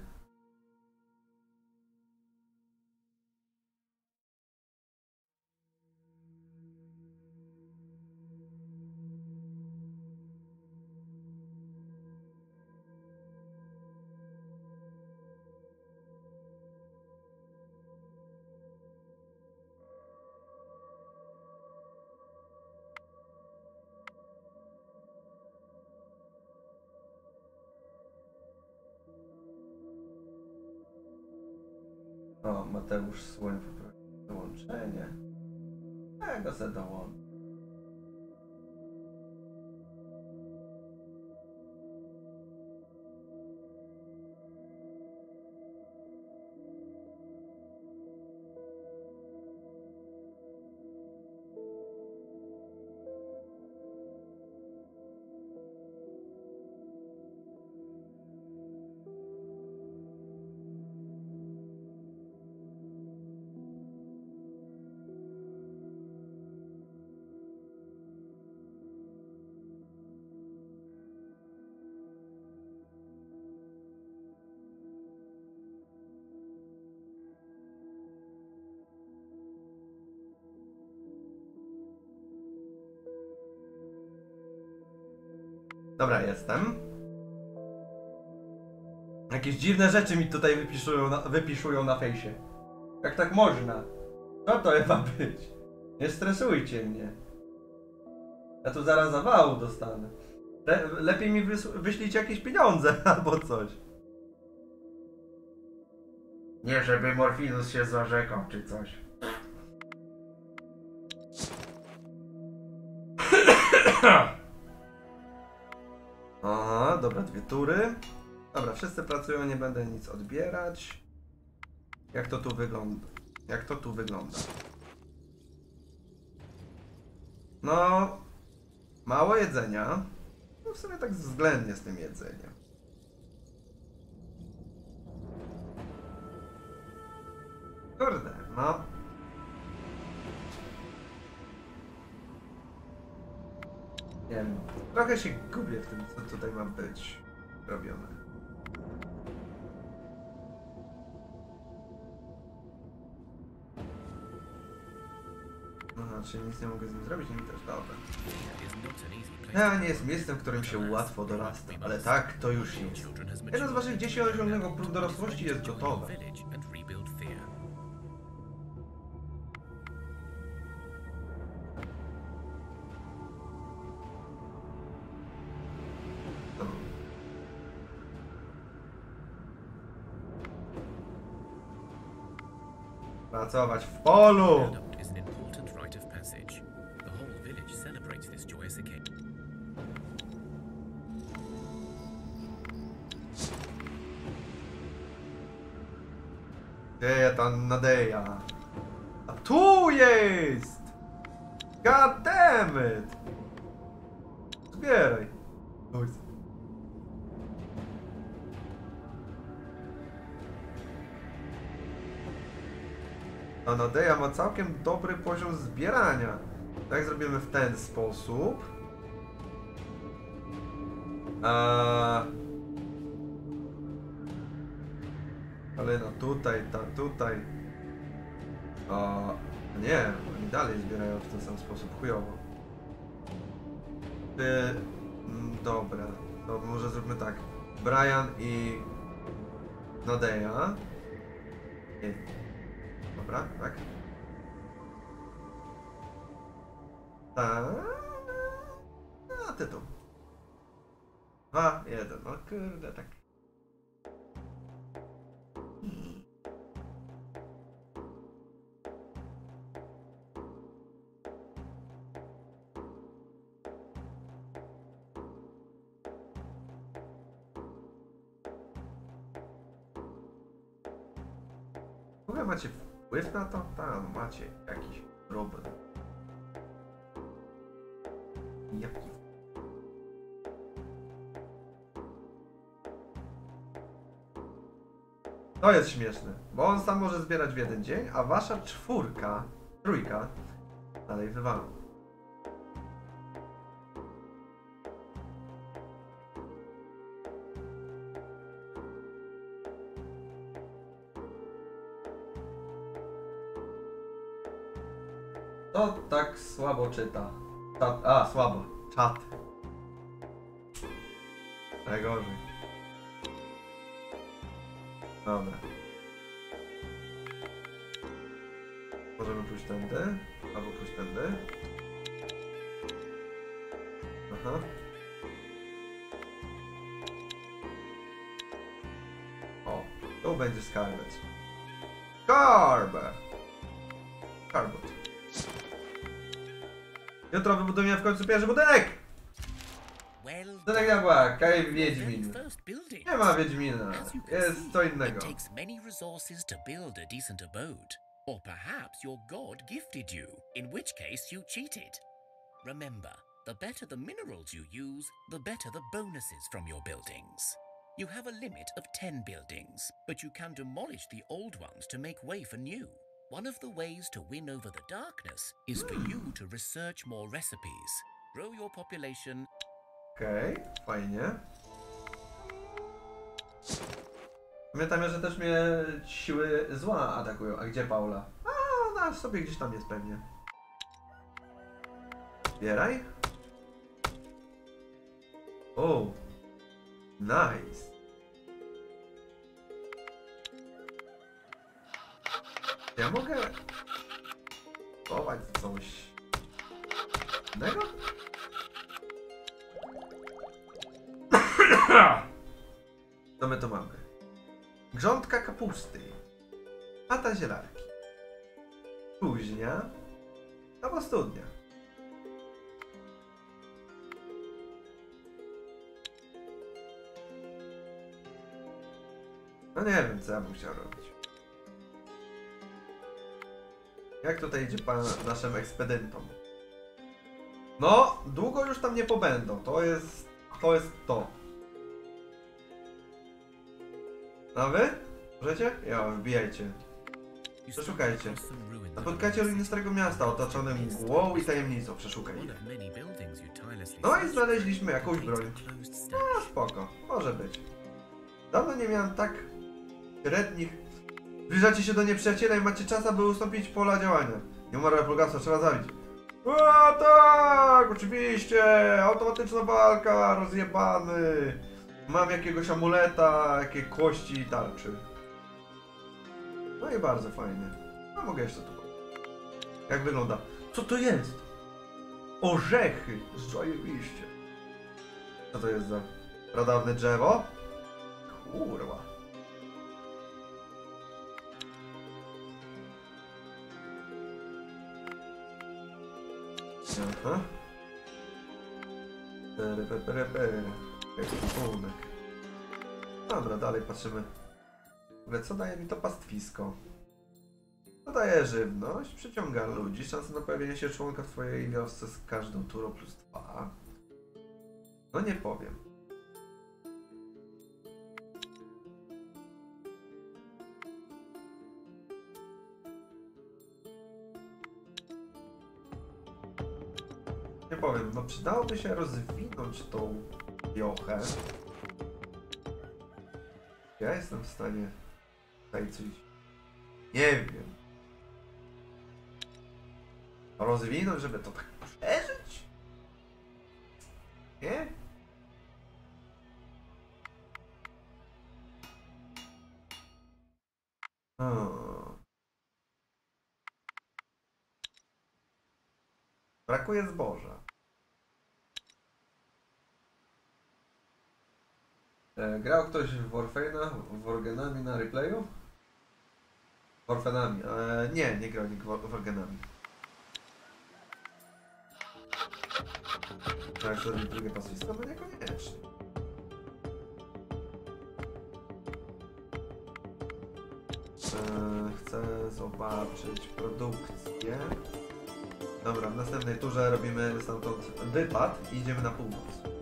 O, Mateusz Słoń poprosił dołączenie. Ja go se dołączę. Dobra, jestem. Jakieś dziwne rzeczy mi tutaj wypiszują na fejsie. Jak tak można? Co to ma być? Nie stresujcie mnie. Ja tu zaraz zawału dostanę. Lepiej mi wyślijcie jakieś pieniądze albo coś. Nie, żeby Morfinus się zarzekał czy coś. Aha, dobra, 2 tury. Dobra, wszyscy pracują, nie będę nic odbierać. Jak to tu wygląda? Jak to tu wygląda? No, mało jedzenia. No w sumie tak względnie z tym jedzeniem. Kurde, no. Nie wiem, trochę się gubię w tym, co tutaj ma być robione. Aha, czyli nic nie mogę z nim zrobić, nim też dobra. Ja nie jest miejscem, w którym się łatwo dorasta, ale tak, to już jest. Jeden z waszych dzieci osiągnego próg dorosłości jest gotowy. Pracować w polu! Gdzie ta Nadeja? A tu jest! God damn it! Zbieraj! A Nadeja ma całkiem dobry poziom zbierania. Tak zrobimy w ten sposób. Kalena tutaj, ta tutaj. O, nie, oni dalej zbierają w ten sam sposób, chujowo. Dobra, to może zróbmy tak. Brian i Nadeja. Dobra, tak. A ty tu. 2, 1, no kurde, tak. W ogóle macie wpływ na to? Tam macie jakiś problem. Jaki? To jest śmieszne, bo on sam może zbierać w jeden dzień, a wasza trójka dalej wywala. To tak słabo czyta. Słabo. Czat. Najgorzej. Dobra. Możemy pójść tędy, albo pójść tędy. Aha. O, tu będzie skarbec. Skarbot. Jutro wybudujemy w końcu pierwszy budynek! Budynek diabła, Kaj Wiedźmin. Nie ma Wiedźmina, jest co innego.
It takes many resources to build a decent abode. Or perhaps your god gifted you, in which case you cheated. Remember, the better the minerals you use, the better the bonuses from your buildings. You have a limit of 10 buildings, but you can demolish the old ones to make way for new. One of the ways to win over the darkness is for you to research more recipes. Grow your population.
Okej, fajnie. Pamiętam, że też mnie siły zła atakują. A gdzie Paula? A, ona sobie gdzieś tam jest pewnie. Zbieraj. O, nice. Ja mogę chować coś innego? Co my to mamy? Grządka kapusty, pata zielarki, kuźnia albo studnia. No nie wiem, co ja bym chciał robić. Jak tutaj idzie pan naszym ekspedyentom? No, długo już tam nie pobędą. To jest to. A wy? Możecie? Ja, wbijajcie. Przeszukajcie. Napotkajcie ruiny starego miasta otoczone mgłą i tajemnicą. Przeszukaj je. No i znaleźliśmy jakąś broń. No, spoko. Może być. Dawno nie miałem tak średnich. Zbliżacie się do nieprzyjaciela i macie czas, aby ustąpić pola działania. Nieumarłe plugastwo trzeba zabić. A tak! Oczywiście! Automatyczna walka! Rozjebany! Mam jakiegoś amuleta, jakie kości i tarczy. No i bardzo fajnie. No mogę jeszcze tu. Jak wygląda? Co to jest? Orzechy! Zajebiście. Co to jest za pradawne drzewo? Kurwa. Aha. Ekwipunek. Dobra, dalej patrzymy. W ogóle co daje mi to pastwisko? To daje żywność, przyciąga ludzi, szansa na pojawienie się członka w twojej wiosce z każdą turą +2. No nie powiem. Nie powiem, no przydałoby się rozwinąć tą Jochę. Ja jestem w stanie tutaj coś... Nie wiem. Rozwinąć, żeby to tak przeżyć? Nie? Brakuje zboża. Grał ktoś w Warfare'a, w Organami na replayu? Warfanami. Nie grał nikt w Organami. Jak zrobić drugie paswisko? No niekoniecznie. Chcę zobaczyć produkcję. Dobra, w następnej turze robimy stamtąd wypad i idziemy na północ.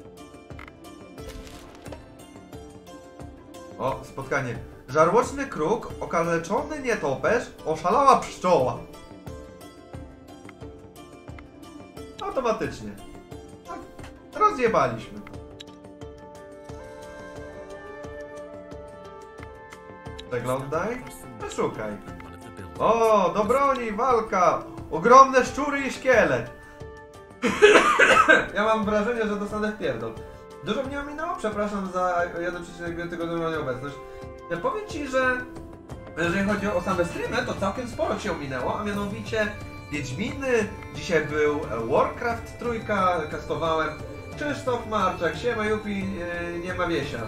O, spotkanie. Żarłoczny kruk, okaleczony nietoperz, oszalała pszczoła. Automatycznie. Tak, rozjebaliśmy to. Przeglądaj, przeszukaj. O, do broni, walka! Ogromne szczury i szkielet! Ja mam wrażenie, że dostanę wpierdol. Dużo mnie ominęło? Przepraszam za 1,5 tygodnia nieobecność. Ja powiem ci, że jeżeli chodzi o same streamy, to całkiem sporo się ominęło, a mianowicie Wiedźminy, dzisiaj był Warcraft trójka, kastowałem, Krzysztof Marczak, siema Jupi, nie ma Wiesia.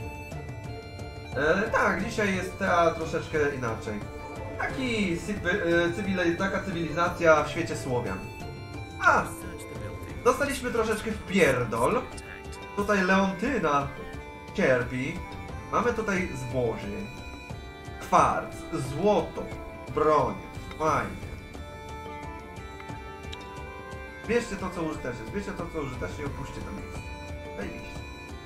Tak, dzisiaj jest teatr troszeczkę inaczej. Taka cywilizacja w świecie Słowian. A! Dostaliśmy troszeczkę w pierdol. Tutaj Leontyna cierpi. Mamy tutaj zboże, kwarc, złoto, broń. Fajnie. Bierzcie to, co użyteczne. Zbierzcie to, co użyteczne i opuśćcie to miejsce. Zajebiście.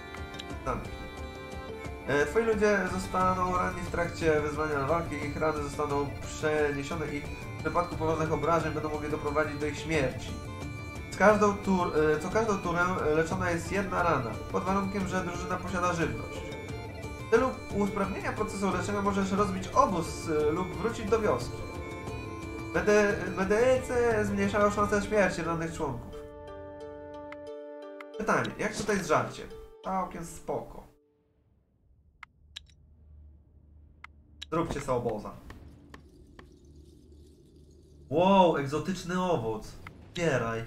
Twoi ludzie zostaną ranni w trakcie wyzwania walki, ich rany zostaną przeniesione i w przypadku poważnych obrażeń będą mogli doprowadzić do ich śmierci. Co każdą turę leczona jest jedna rana, pod warunkiem, że drużyna posiada żywność. W celu usprawnienia procesu leczenia możesz rozbić obóz lub wrócić do wioski. Medycy zmniejszają szanse śmierci rannych członków. Pytanie, jak tutaj z żarciem? Całkiem spoko. Zróbcie sobie oboza. Wow, egzotyczny owoc. Zbieraj.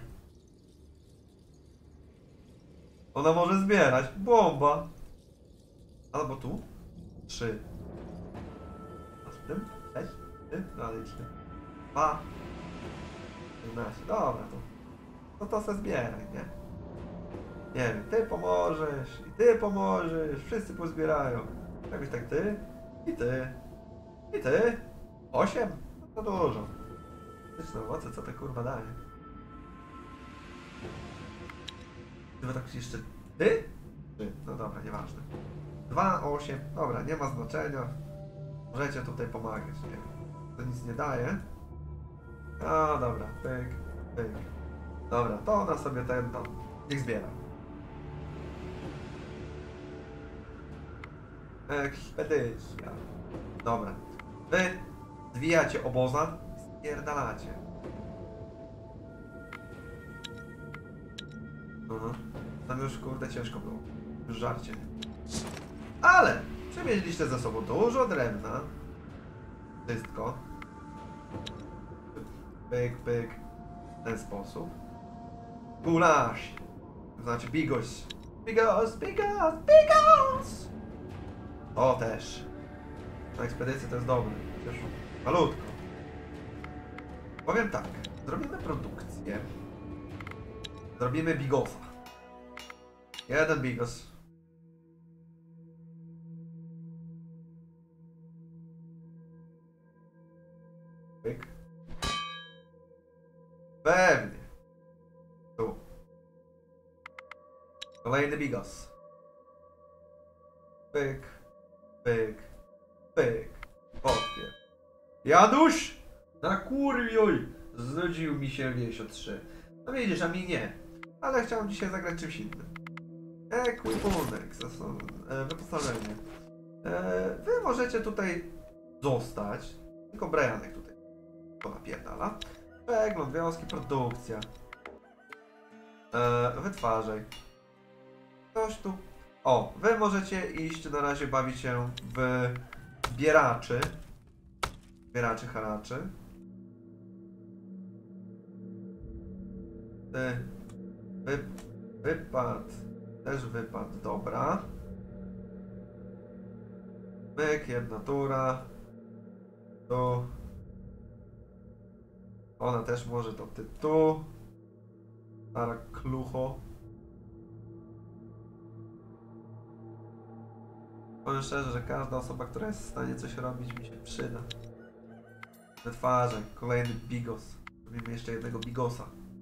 Ona może zbierać. Bomba. Albo tu. 3. A z tym? 6? Dalej 3. 2. 11. Dobra, to se zbieraj, nie? Nie wiem, ty pomożesz i ty pomożesz. Wszyscy pozbierają. Jakoś tak ty i ty. I ty? 8? No to dużo. Styczne owoce, co te kurwa daje? Chyba tak jeszcze... Ty? 3. No dobra, nieważne. 2, 8. Dobra, nie ma znaczenia. Możecie tutaj pomagać, nie? To nic nie daje. A dobra, pyk, pyk. Dobra, to ona sobie ten tam. Niech zbiera. Ekspedycja. Dobra. Wy zwijacie oboza i spierdalacie. Tam już kurde ciężko było. Już żarcie. Ale przywieźliście ze sobą dużo drewna. Wszystko. Pyk, pyk. W ten sposób. Gulasz. To znaczy bigos. Bigos, bigos, bigos! To też. Na ekspedycję to jest dobre. Chociaż malutko. Powiem tak. Zrobimy produkcję. Zrobimy bigosa. Jeden bigos. Pyk. Pewnie. Tu. Kolejny bigos. Pyk. Pyk. Pyk. Podpier. Janusz! Na kurwioj! Znudził mi się Wiesio 3. No widzisz, a mi nie. Ale chciałem dzisiaj zagrać czymś innym. Ekwipunek, wyposażenie. Wy możecie tutaj zostać, tylko Brianek tutaj to napierdala. Przegląd wioski, produkcja. Wytwarzaj. Coś tu. O, wy możecie iść na razie bawić się w zbieraczy. Zbieraczy haraczy. Wypad. Też wypad, dobra. Myk, jedna tura. Tu. Ona też może, to ty tu. Stara klucho. Powiem szczerze, że każda osoba, która jest w stanie coś robić, mi się przyda. Wytwarzaj, kolejny bigos. Robimy jeszcze jednego bigosa.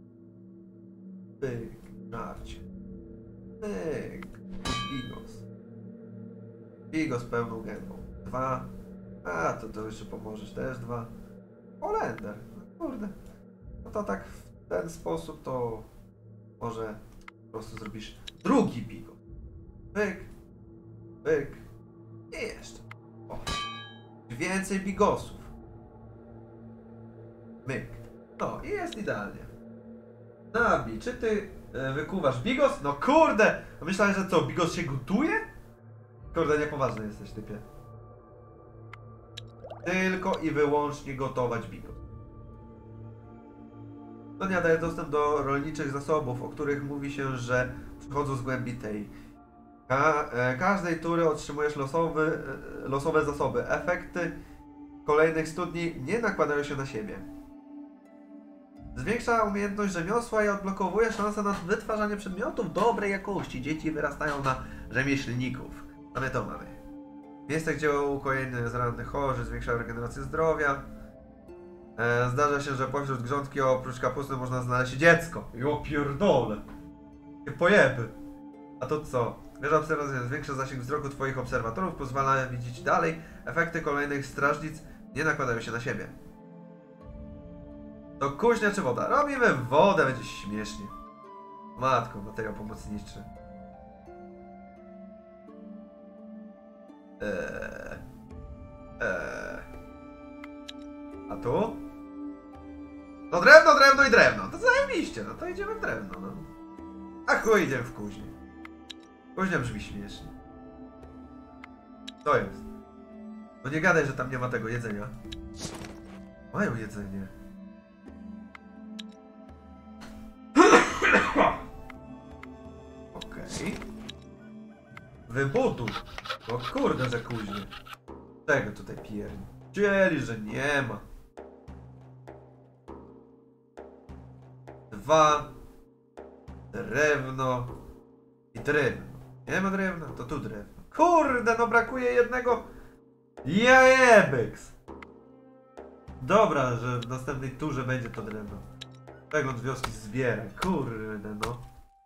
Pyk, żarcie. Pyk, bigos. Bigos pełną gębą. 2. A, to jeszcze pomożesz, też 2. Holender, no kurde. No to tak w ten sposób to może po prostu zrobisz drugi bigos. Pyk, pyk i jeszcze. O. Więcej bigosów. Myk. No i jest idealnie. Nabi, czy ty wykuwasz bigos? No kurde! Myślałem, że co, bigos się gotuje? Kurde, niepoważny jesteś, typie. Tylko i wyłącznie gotować bigos. To nie daje dostęp do rolniczych zasobów, o których mówi się, że przychodzą z głębi tej. Każdej tury otrzymujesz losowe zasoby. Efekty kolejnych studni nie nakładają się na siebie. Zwiększa umiejętność rzemiosła i odblokowuje szansę na wytwarzanie przedmiotów dobrej jakości. Dzieci wyrastają na rzemieślników. A my to mamy. Miejsce, gdzie ukojenie z rannych chorzy zwiększa regenerację zdrowia. Zdarza się, że pośród grządki oprócz kapusty można znaleźć dziecko. Jo pierdolę. Pojeby. A to co? Wieża obserwacyjna zwiększa zasięg wzroku twoich obserwatorów, pozwala widzieć dalej. Efekty kolejnych strażnic nie nakładają się na siebie. To kuźnia czy woda? Robimy wodę, będzie śmiesznie. Matko, materiał pomocniczy. A tu? No drewno, drewno i drewno. To zajebiście, no to idziemy w drewno, no. A chuj, idziemy w kuźnię. Kuźnia brzmi śmiesznie. To jest. No nie gadaj, że tam nie ma tego jedzenia. Mają jedzenie. Okej. Wybuduj. O kurde, że kuźnie. Czego tutaj pierni? Chcieli, że nie ma. 2. Drewno. I drewno. Nie ma drewna? To tu drewno. Kurde, no brakuje jednego. Jajebyks. Dobra, że w następnej turze będzie to drewno. Przegląd wioski zbieraj. Kurde, no.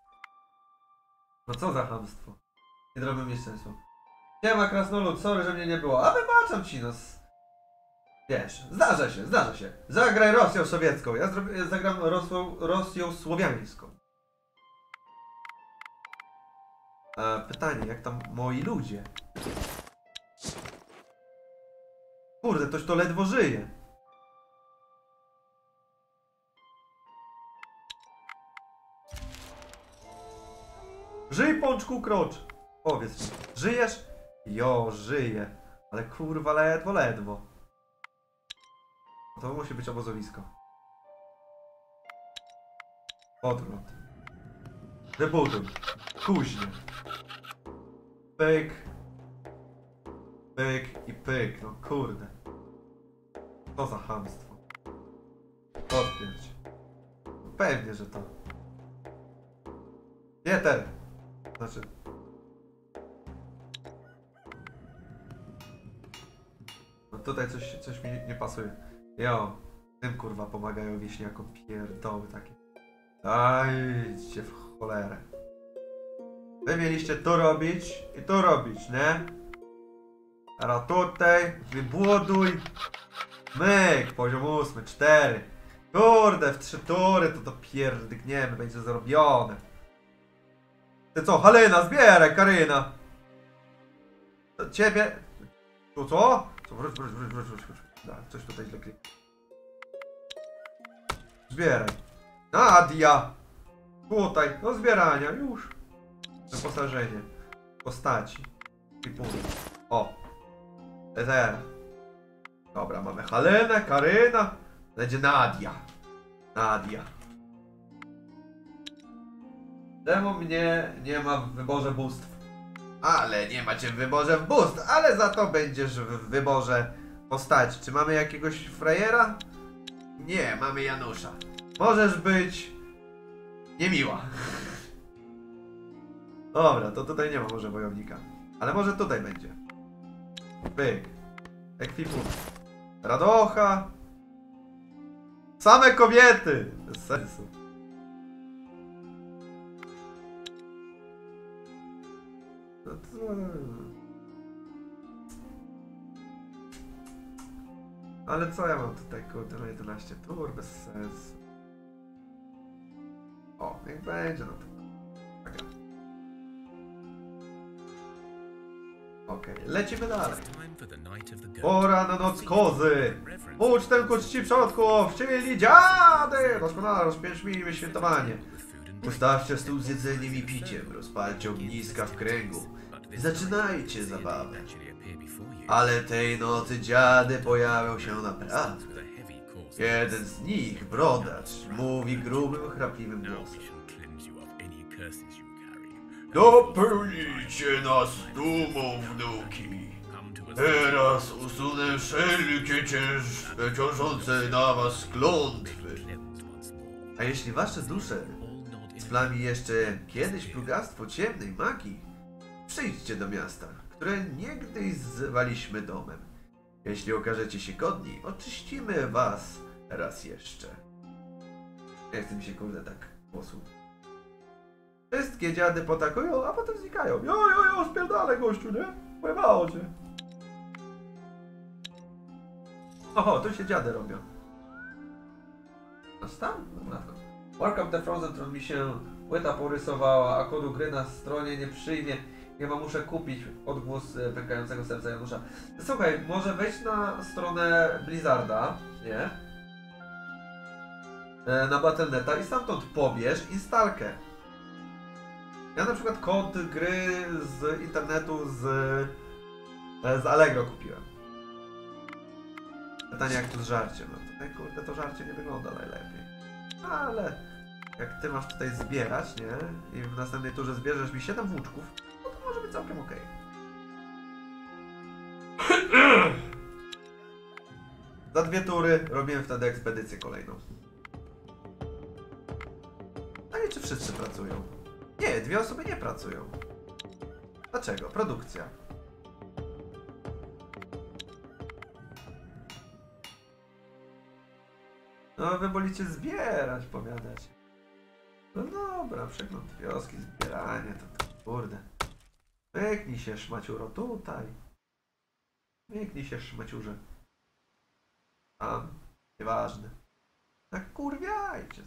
No co za chamstwo. Nie drobię mieszczeństwo. Nie ma krasnolud, sorry, że mnie nie było. A wybaczam ci, no. Wiesz, zdarza się, zdarza się. Zagraj Rosją sowiecką, ja zagram Rosją słowiańską. Pytanie, jak tam moi ludzie? Kurde, ktoś to ledwo żyje. Żyj, pączku, krocz. Powiedz mi, żyjesz? Jo, żyję. Ale kurwa, ledwo, ledwo. To musi być obozowisko. Odwrót. Wybuduj. Kuźnie. Pyk. Pyk i pyk. No kurde. Co za chamstwo. Odpięć. Pewnie, że to. Nie ten. Znaczy. No tutaj coś mi nie pasuje. Jo. Tym kurwa pomagają wieśniakom pierdoły takie. Dajcie w cholerę. Wy mieliście to robić i to robić, nie? Teraz tutaj wybuduj. Myk, poziom 8, 4. Kurde, w 3 tury to pierdykniemy, będzie zrobione. Ty co, Halina, zbieraj, Karyna. Ciebie... Tu co? Co? Wróć. Da, coś tutaj źle kliknę. Zbieraj. Nadia! Tutaj, do zbierania, już. Wyposażenie. Postaci. O. Ezera. Dobra, mamy Halenę, Karyna. Będzie Nadia. Nadia. Czemu mnie nie ma w wyborze bóstw? Ale nie macie w wyborze bóstw, ale za to będziesz w wyborze postaci. Czy mamy jakiegoś frajera? Nie, mamy Janusza. Możesz być niemiła. Dobra, to tutaj nie ma może wojownika. Ale może tutaj będzie. Pyk. Ekwipunek. Radocha. Same kobiety. Bez sensu. No to... Ale co ja mam tutaj, kurde, na 11 tur, bez sensu. O, niech będzie, no to... Okej, lecimy dalej. Pora na noc kozy! Ucztę ku czci przodków, czyli dziady! Doskonale rozpięćmy świętowanie. Ustawcie stół z jedzeniem i piciem, rozpalcie ogniska w kręgu. Zaczynajcie zabawę. Ale tej nocy dziady pojawią się naprawdę. Jeden z nich, brodacz, mówi grubym, chrapliwym głosem. Dopełnijcie nas dumą, wnuki. Teraz usunę wszelkie ciążące na was klątwy. A jeśli wasze dusze splami jeszcze kiedyś plugastwo ciemnej magii, przyjdźcie do miasta, które niegdyś zwaliśmy domem. Jeśli okażecie się godni, oczyścimy was raz jeszcze. Nie chcę mi się, kurde, tak posłuchać. Wszystkie dziady potakują, a potem znikają. Jo, spierdalaj, gościu, nie? Pojebało cię. Oho, tu się dziady robią. No tam? No matko. Welcome the Frozen Throne, mi się płyta porysowała, a kodu gry na stronie nie przyjmie. Chyba muszę kupić odgłos pękającego serca Janusza. Słuchaj, może wejść na stronę Blizzarda, nie? Na Battle.neta i stamtąd pobierz instalkę. Ja na przykład kod gry z internetu z Allegro kupiłem. Pytanie jak tu z żarciem. No tutaj kurde to żarcie nie wygląda najlepiej. Ale jak ty masz tutaj zbierać, nie? I w następnej turze zbierzesz mi 7 włóczków, no to może być całkiem okej. Za 2 tury robiłem wtedy ekspedycję kolejną. A nie czy wszyscy pracują? Nie, 2 osoby nie pracują. Dlaczego? Produkcja. No wy wolicie zbierać, powiadać. No dobra, przegląd wioski, zbieranie, to kurde. Myknij się, szmaciuro, tutaj. Myknij się, szmaciurze. Tam, nieważne. Tak kurwiajcie.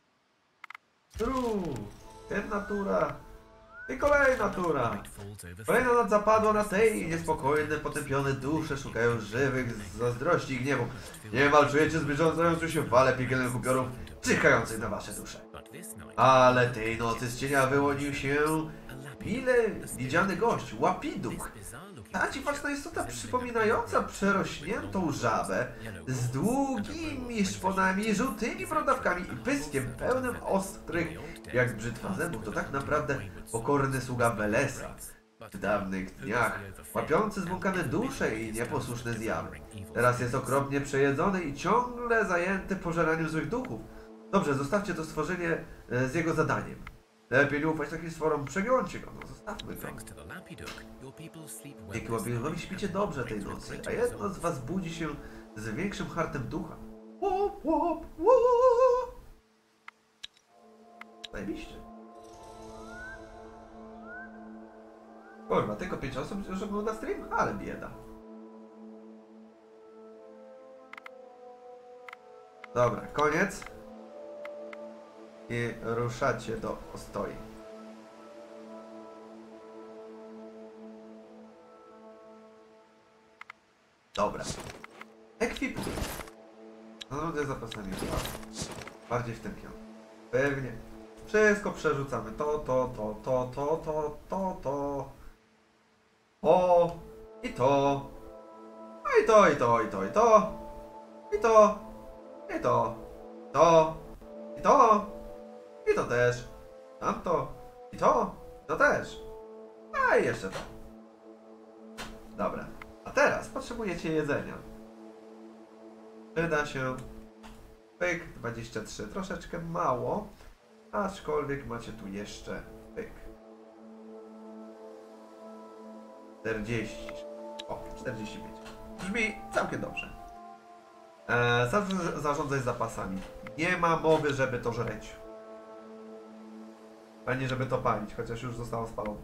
Jedna tura. I kolejna tura. Kolejna noc zapadła na tej niespokojne, potępione dusze szukają żywych z zazdrości i gniewu. Niemal czujecie zbliżającą się falę piekielnych upiorów czekających na wasze dusze. Ale tej nocy z cienia wyłonił się mile widziany gość, Łapiduch. Ta dziwaczna istota przypominająca przerośniętą żabę z długimi szponami, żółtymi brodawkami i pyskiem pełnym ostrych jak brzytwa zębów, to tak naprawdę pokorny sługa Velesa. W dawnych dniach łapiący zbłąkane dusze i nieposłuszne zjawy. Teraz jest okropnie przejedzony i ciągle zajęty pożeraniem złych duchów. Dobrze, zostawcie to stworzenie z jego zadaniem. Lepiej nie ufać takim stworom, przegiącie go, no zostawmy go. Dzięki Łapiduchowi śpicie dobrze tej nocy, a jedno z was budzi się z większym hartem ducha. Łop, łop, łop. Zajebiście. Kurwa, tylko 5 osób już ogląda stream? Ale bieda. Dobra, koniec. I ruszacie do ostoi.
Dobra. Ekwipunek. Zarządzaj zapasami. Bardziej w tym kierunku. Pewnie. Wszystko przerzucamy. To. O! I to. No i to. I to. To. I to też. Tamto. I to. To też. A i jeszcze to. Dobra. A teraz potrzebujecie jedzenia. Przyda się. Pyk. 23. Troszeczkę mało. Aczkolwiek macie tu jeszcze. Pyk. 40. O, 45. Brzmi całkiem dobrze. Zarządzaj zapasami. Nie ma mowy, żeby to żreć. Ani żeby to palić, chociaż już zostało spalone.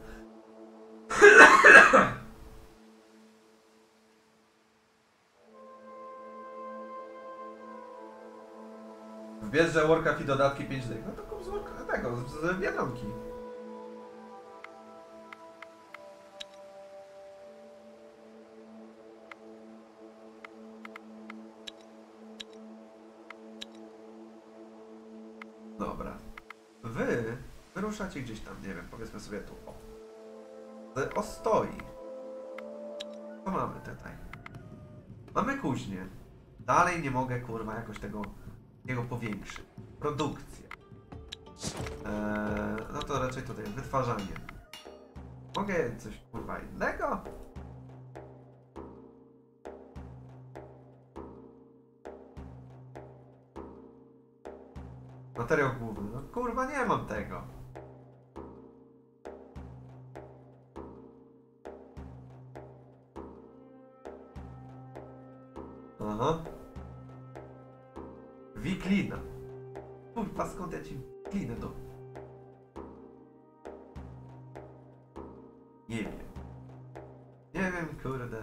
Wbierze Warcraft i dodatki 5 dych. No to kup z tego, z Biedronki. Dobra. Wy wyruszacie gdzieś tam, nie wiem, powiedzmy sobie tu. O. Ostoi. Co mamy tutaj? Mamy kuźnię. Dalej nie mogę, kurwa, jakoś tego powiększyć. Produkcja. No to raczej tutaj wytwarzanie. Mogę coś, kurwa, innego? Materiał główny. No kurwa, nie mam tego. Aha. Wiklina. Kurwa, skąd ja ci wiklinę do... Nie wiem. Nie wiem, kurde.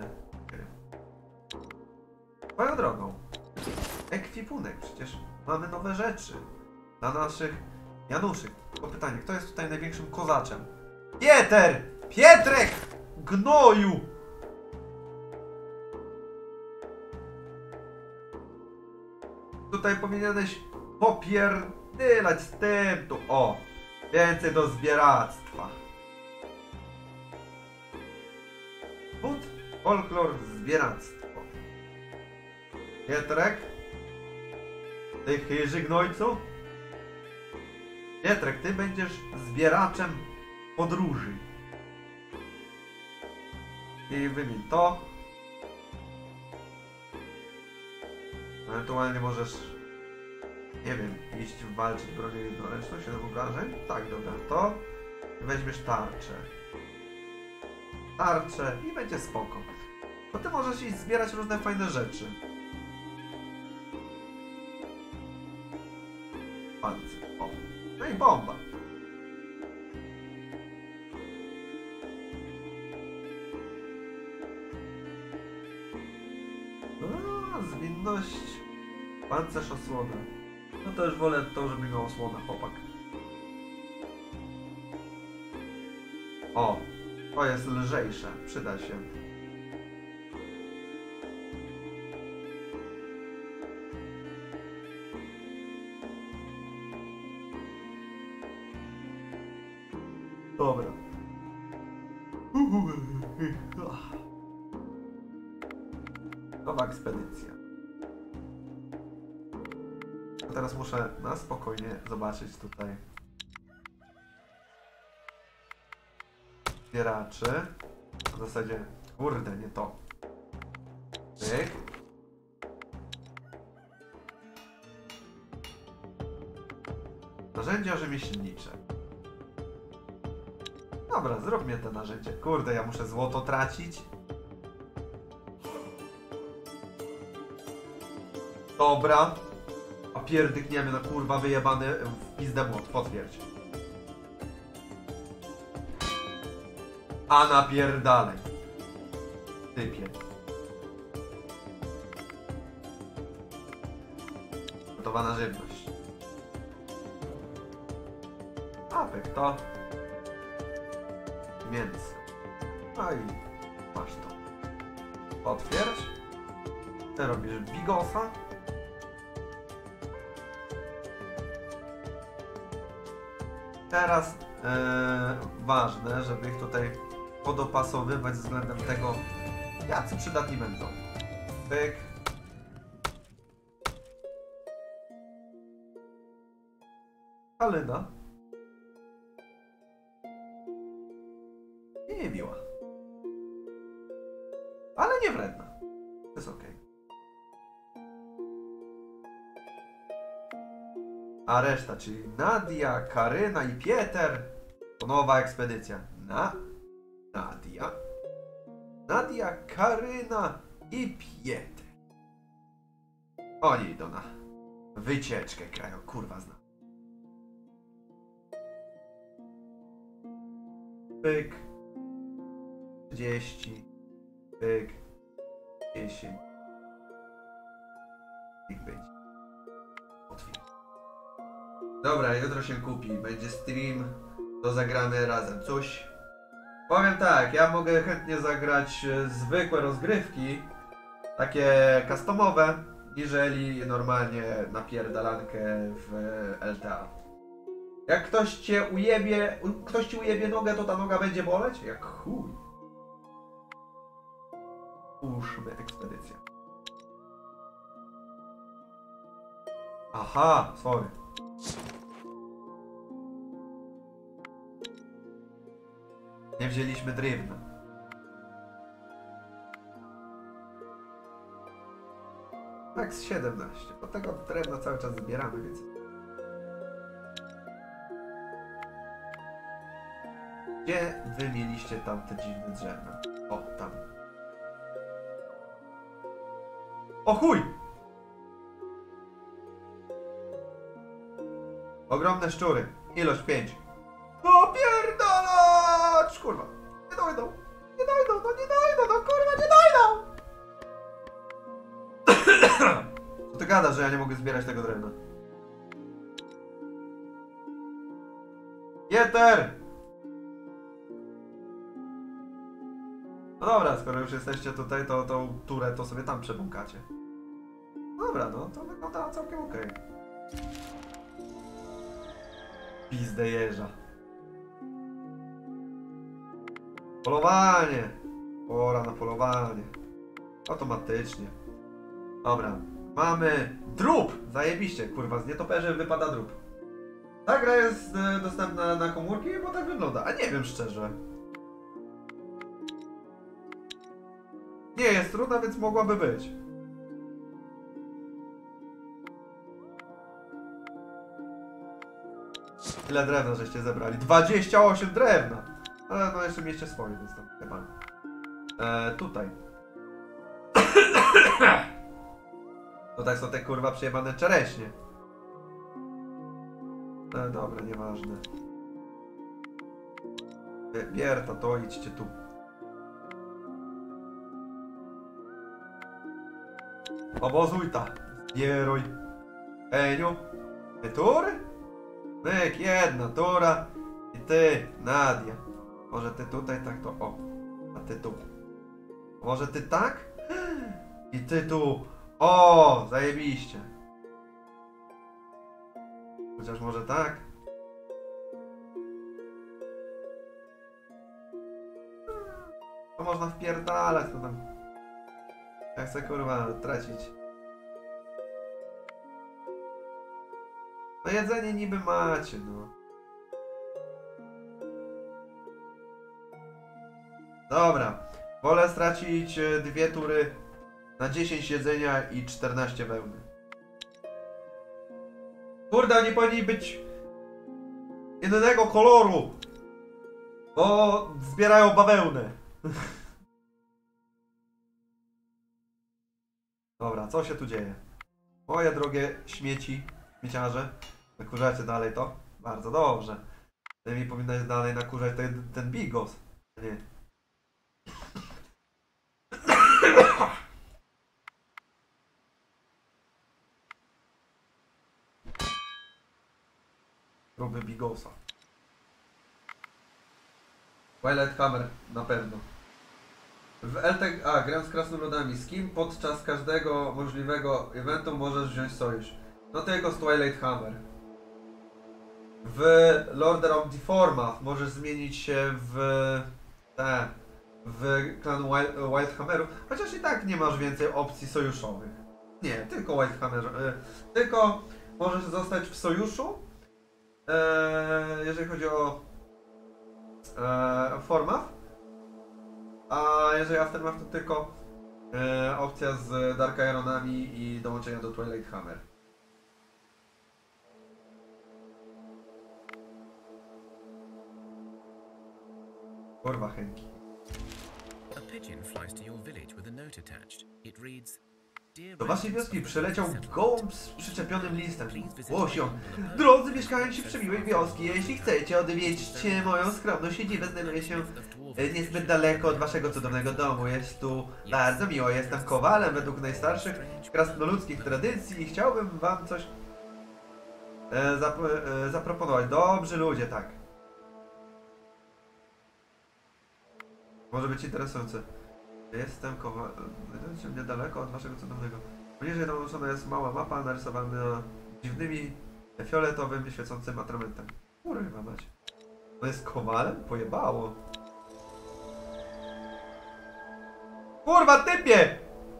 Swoją drogą. Ekwipunek, przecież mamy nowe rzeczy. Dla naszych Januszy. Tylko pytanie, kto jest tutaj największym kozaczem? Pieter! Pietrek! Gnoju! Tutaj powinieneś popierdylać z tym tu. O! Więcej do zbieractwa. But, folklor, zbieractwo. Pietrek? Ty chyży gnojcu? Pietrek, ty będziesz zbieraczem podróży. I wymień to. Ewentualnie możesz, nie wiem, iść walczyć bronią jednoręczną, 7 obrażeń. Tak, dobra, to. I weźmiesz tarczę. Tarczę i będzie spoko. Bo ty możesz iść zbierać różne fajne rzeczy. Pancer. O. No i bomba. Zwinność. Pancerz, osłona. No to już wolę to, żeby miał osłona, chłopak. O. To jest lżejsze. Przyda się. Dobra. Nowa ekspedycja. A teraz muszę na spokojnie zobaczyć tutaj zbieraczy. W zasadzie, kurde, nie to. Tyk. Narzędzia rzemieślnicze. Dobra, zróbmy te narzędzie. Kurde, ja muszę złoto tracić. Dobra. A pierdykniemy na kurwa wyjebany w pizdę młot. Potwierdź. A napierdalej. Typie. Gotowana żywność. Apek to. Mięso. No i masz to. Potwierdź. Ty robisz bigosa? Teraz ważne, żeby ich tutaj podopasowywać względem tego, jacy przydatni będą. Pyk. Halina. I niemiła. Ale nie wredna. To jest okej. A reszta, czyli Nadia, Karyna i Pieter, to nowa ekspedycja. Nadia, Karyna i Pieter. Oni idą na wycieczkę krają, kurwa znam. Pyk. 30. Pyk. 10. Pyk będzie. Otwieram. Dobra, jutro się kupi. Będzie stream. To zagramy razem coś. Powiem tak, ja mogę chętnie zagrać zwykłe rozgrywki. Takie customowe. Niżeli normalnie napierdalankę w LTA. Jak ktoś ci ujebie nogę, to ta noga będzie boleć? Jak chuj. Uszmy ekspedycja. Aha, sorry. Nie wzięliśmy drewna. Tak z 17. Bo tego drewna cały czas zbieramy, więc... Gdzie wy mieliście tam te dziwne drzewa? O, tam. O chuj! Ogromne szczury. Ilość 5. O pierdolacz! Kurwa. Nie dojdą. Nie dojdą, no nie dojdą, no kurwa, nie dojdą! Co ty gadasz, że ja nie mogę zbierać tego drewna? Jeter! No dobra, skoro już jesteście tutaj, to tą turę to sobie tam przebąkacie. Dobra, no to wygląda całkiem okej. Pizdę jeża. Polowanie! Pora na polowanie. Automatycznie. Dobra. Mamy drób! Zajebiście, kurwa, z nietoperzy wypada drób. Ta gra jest dostępna na komórki, bo tak wygląda. A nie wiem szczerze. Nie jest trudna, więc mogłaby być. Ile drewna żeście zebrali? 28 drewna! Ale no jeszcze mieliście swoje, więc tam chyba. Tutaj. Tutaj są te kurwa przejebane czereśnie. Dobra, nieważne. Bierta, to idźcie tu. Obozuj ta. Zbieruj. Eniu. Ty tury? Myk, jedna tura. I ty, Nadia. Może ty tutaj tak to, o. A ty tu. Może ty tak? I ty tu. O, zajebiście. Chociaż może tak? To można wpierdalać, to tam. Ja chcę kurwa tracić. No jedzenie niby macie, no. Dobra. Wolę stracić 2 tury na 10 jedzenia i 14 wełny. Kurde, oni powinni być jednego koloru, bo zbierają bawełnę. Dobra, co się tu dzieje? Moje drogie śmieciarze, nakurzacie dalej to? Bardzo dobrze. Ty mi powinnaś dalej nakurzać ten bigos. Nie. Próby bigosa. Twilight Hammer na pewno. W LTG... A, gram z krasnoludami. Z kim podczas każdego możliwego eventu możesz wziąć sojusz? No tylko z Twilight Hammer. W Lorder of Deforma możesz zmienić się w klan Wildhammeru, chociaż i tak nie masz więcej opcji sojuszowych. Nie, tylko Wildhammer. Tylko możesz zostać w sojuszu, jeżeli chodzi o Formath, a jeżeli Aftermath to tylko opcja z Dark Ironami i dołączenia do Twilight Hammer. Kurwa, Henki.
A pigeon flies to your village with a note attached. It reads:
Do waszej wioski przyleciał gołąb z przyczepionym listem. Głosi on: drodzy mieszkańcy przemiłej wioski, jeśli chcecie odwiedzić moją skromną siedzibę, znajduje się niezbyt daleko od waszego cudownego domu. Jest tu bardzo miło, jestem kowalem według najstarszych krasnoludzkich tradycji i chciałbym wam coś zaproponować. Dobrzy ludzie, tak. Może być interesujące. Jestem kowalem. Znajdujecie niedaleko od waszego cudownego. Poniżej dołączona jest mała mapa narysowana dziwnymi, fioletowymi, świecącym atramentem. Kurwa mać. To jest kowalem? Pojebało. Kurwa, typie!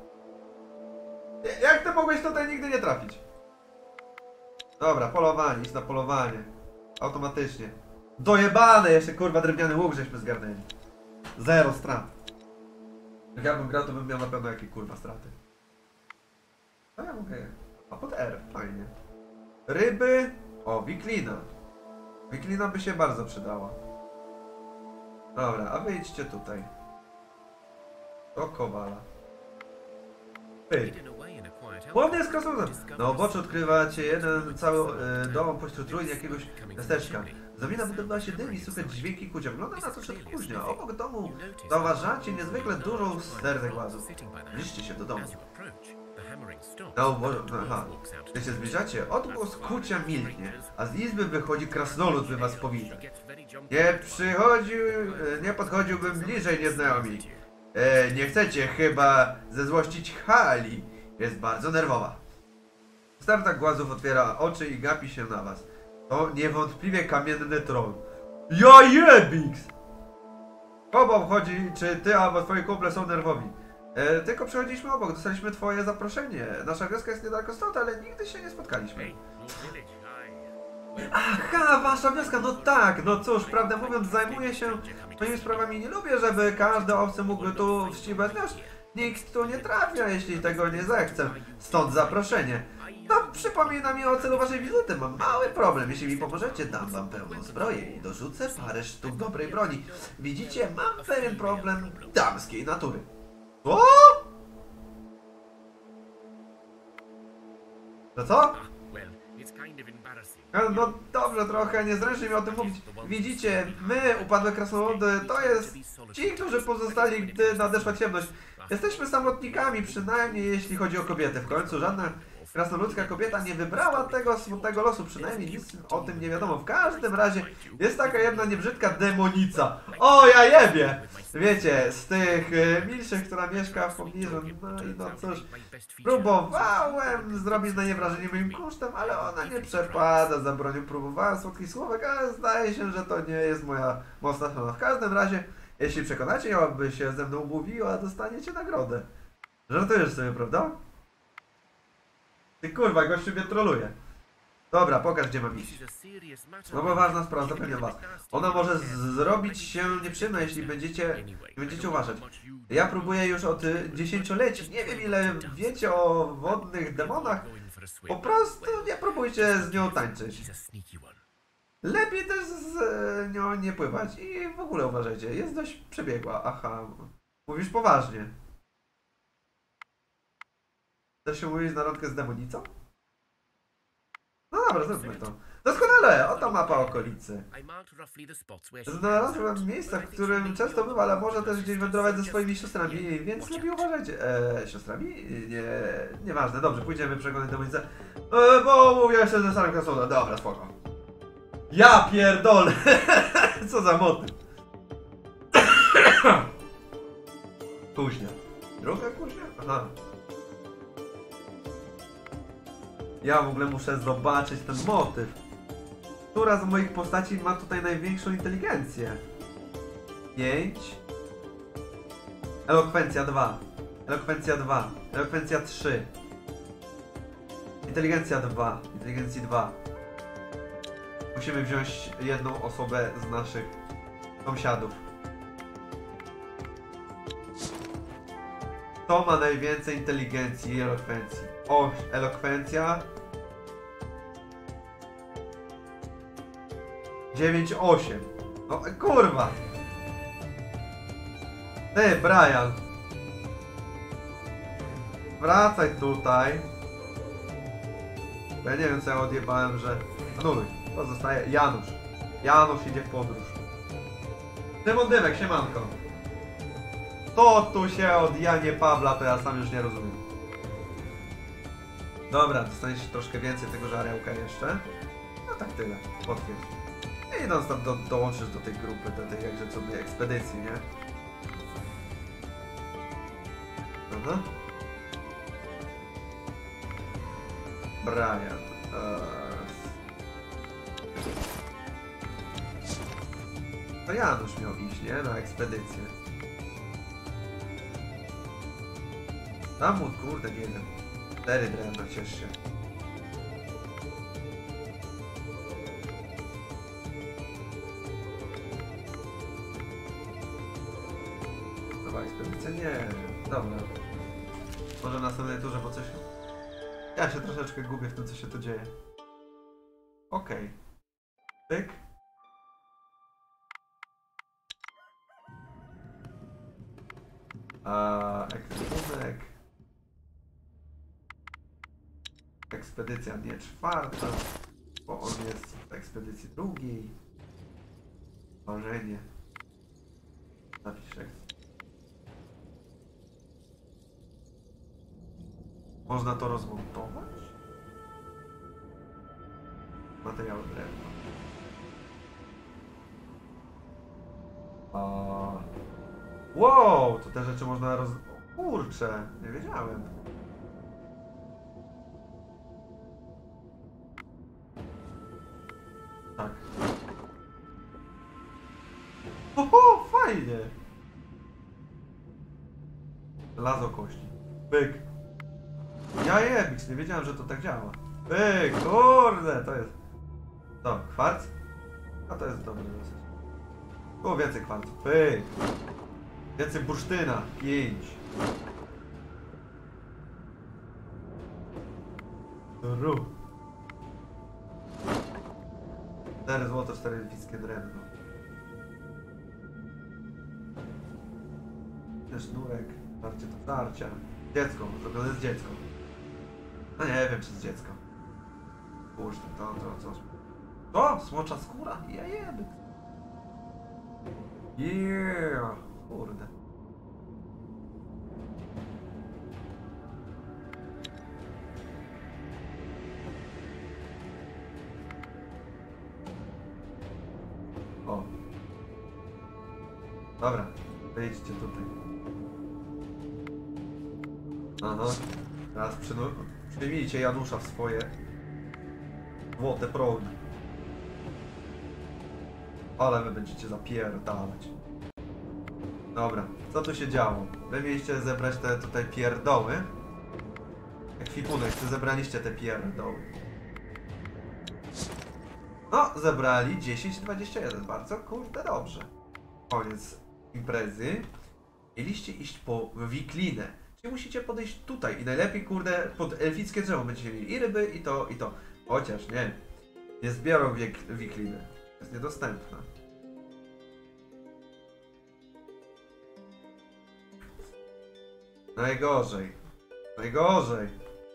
Jak ty mogłeś tutaj nigdy nie trafić? Dobra, polowanie, idź na polowanie. Automatycznie. Dojebane! Jeszcze kurwa drewniany łuk żeśmy zgarnęli. Zero strat. Jak ja bym grał, to bym miał na pewno jakie kurwa straty. A ja mogę. A pod R, fajnie. Ryby. O, wiklina. Wiklina by się bardzo przydała. Dobra, a wyjdźcie tutaj. Do kowala. Pyk. Ładnie jest krasnoludem. Na uboczu odkrywacie jeden cały dom pośród ruin jakiegoś miasteczka. Z wina wydobywa się dym i słychać dźwięki kucia. Wygląda na to przed kuźnia. Obok domu zauważacie niezwykle dużą stertę głazów. Zbliżcie się do domu. Na uboczu... Aha. Gdy się zbliżacie, odgłos kucia milknie, a z izby wychodzi krasnolud, by was powitać. Nie podchodziłbym bliżej, nieznajomi. Nie chcecie chyba zezłościć Hali. Jest bardzo nerwowa. Sterta głazów otwiera oczy i gapi się na was. To niewątpliwie kamienny troll. Ja jebix! Kogo obchodzi, czy ty albo twoi kumple są nerwowi? Tylko przechodziliśmy obok, dostaliśmy twoje zaproszenie. Nasza wioska jest niedaleko stąd, ale nigdy się nie spotkaliśmy. Aha, wasza wioska, no tak, no cóż, prawdę mówiąc, zajmuję się moimi sprawami. Nie lubię, żeby każdy obcy mógł tu wścibać nasz. Nikt tu nie trafia, jeśli tego nie zechce. Stąd zaproszenie. To przypomina mi o celu waszej wizyty. Mam mały problem. Jeśli mi pomożecie, dam wam pełną zbroję i dorzucę parę sztuk dobrej broni. Widzicie, mam pewien problem damskiej natury. O! No co? No dobrze, trochę niezręcznie mi o tym mówić. Widzicie, my, upadłe krasnoludy, to jest ci, którzy pozostali, gdy nadeszła ciemność. Jesteśmy samotnikami, przynajmniej jeśli chodzi o kobiety. W końcu żadna krasnoludzka kobieta nie wybrała tego smutnego losu. Przynajmniej nic o tym nie wiadomo. W każdym razie jest taka jedna niebrzydka demonica. O, ja jebie! Wiecie, z tych milszych, która mieszka w pobliżu. No i no cóż, próbowałem zrobić na nie wrażenie moim kosztem, ale ona nie przepada za bronią. Próbowałem słodkich słówek, ale zdaje się, że to nie jest moja mocna strona. W każdym razie, jeśli przekonacie ją, aby się ze mną umówiła, dostaniecie nagrodę. Żartujesz sobie, prawda? Ty kurwa, gościu mnie troluje. Dobra, pokaż, gdzie mam iść. No bo ważna sprawa, zapewniam was. Ona może zrobić się nieprzyjemna, jeśli będziecie uważać. Ja próbuję już od 10-leci. Nie wiem, ile wiecie o wodnych demonach. Po prostu nie próbujcie z nią tańczyć. Lepiej też z nią nie pływać. I w ogóle uważajcie, jest dość przebiegła. Aha, mówisz poważnie. Chcesz się mówić na randkę z demonicą? No dobra, zróbmy to. Doskonale! Oto mapa okolicy. Znalazłem miejsca, w którym często bywa, ale może też gdzieś wędrować ze swoimi siostrami, więc lepiej uważajcie. Siostrami? Nieważne. Dobrze, pójdziemy przekonać demonicę. Bo mówię się ze starym krasnoludem. Dobra, spoko. Ja pierdolę! Co za motyw. Kuźnia. Druga kuźnia? Aha. Ja w ogóle muszę zobaczyć ten motyw. Która z moich postaci ma tutaj największą inteligencję? 5. Elokwencja 2. Elokwencja 2. Elokwencja 3. Inteligencja 2. Inteligencji 2. Musimy wziąć jedną osobę z naszych sąsiadów. Kto ma najwięcej inteligencji i elokwencji? O, elokwencja 9-8. No kurwa. Ty, Brian. Wracaj tutaj. Bo ja nie wiem, co ja odjebałem, że... Anuluj. To zostaje Janusz. Janusz idzie w podróż. Szymon Dymek, siemanko. To tu się od Janie Pawla, to ja sam już nie rozumiem. Dobra, dostaniesz troszkę więcej tego żarełka jeszcze. No tak tyle, potwierdź. I idąc tam dołączysz do tej grupy, do tej jakże cudnej ekspedycji, nie? Aha. Brian. To Janusz miał iść, nie? Na ekspedycję. Tam mu, kurde, nie wiem. 4 drewna, ciesz się. Nowa ekspedycja? Nie. Dobra. Może w następnej turze, bo coś... Ja się troszeczkę gubię w tym, co się tu dzieje. Okej. Pyk. Ekwipunek. Ekspedycja nie 4, bo on jest w ekspedycji 2. Marzenie. Napisz. Można to rozmontować? Materiały drewna. Wow, to te rzeczy można O kurczę, nie wiedziałem. Tak. Oho, fajnie! Żelazo kości. Byk. Ja jebix, nie wiedziałem, że to tak działa. Byk, kurde, to jest... To, kwarc? A to jest dobre dosyć. Było więcej kwarcu. Byk. Więcej bursztyna. 5. Ru. 4 złote, 4 elfickie drewno. Sznurek, tarcie do tarcia. Dziecko, zrobione jest dziecko. No nie wiem, czy jest dziecko. Kurde, to coś. O, słocza skóra? Ja jeby. Yeah, kurde. O. Dobra, wejdźcie tutaj. Aha. Teraz przyjmijcie Janusza w swoje złote progi. Ale wy będziecie zapierdalać. Dobra, co tu się działo? Wy mieliście zebrać te tutaj pierdoły. Ekwipunek, czy zebraliście te pierdoły? No, zebrali 10-21, bardzo kurde dobrze. Koniec imprezy. Mieliście iść po wiklinę. Czyli musicie podejść tutaj i najlepiej kurde pod elfickie drzewo będziecie mieli i ryby i to i to. Chociaż nie. Nie zbiorą wikliny. Jest niedostępna. Najgorzej. Najgorzej.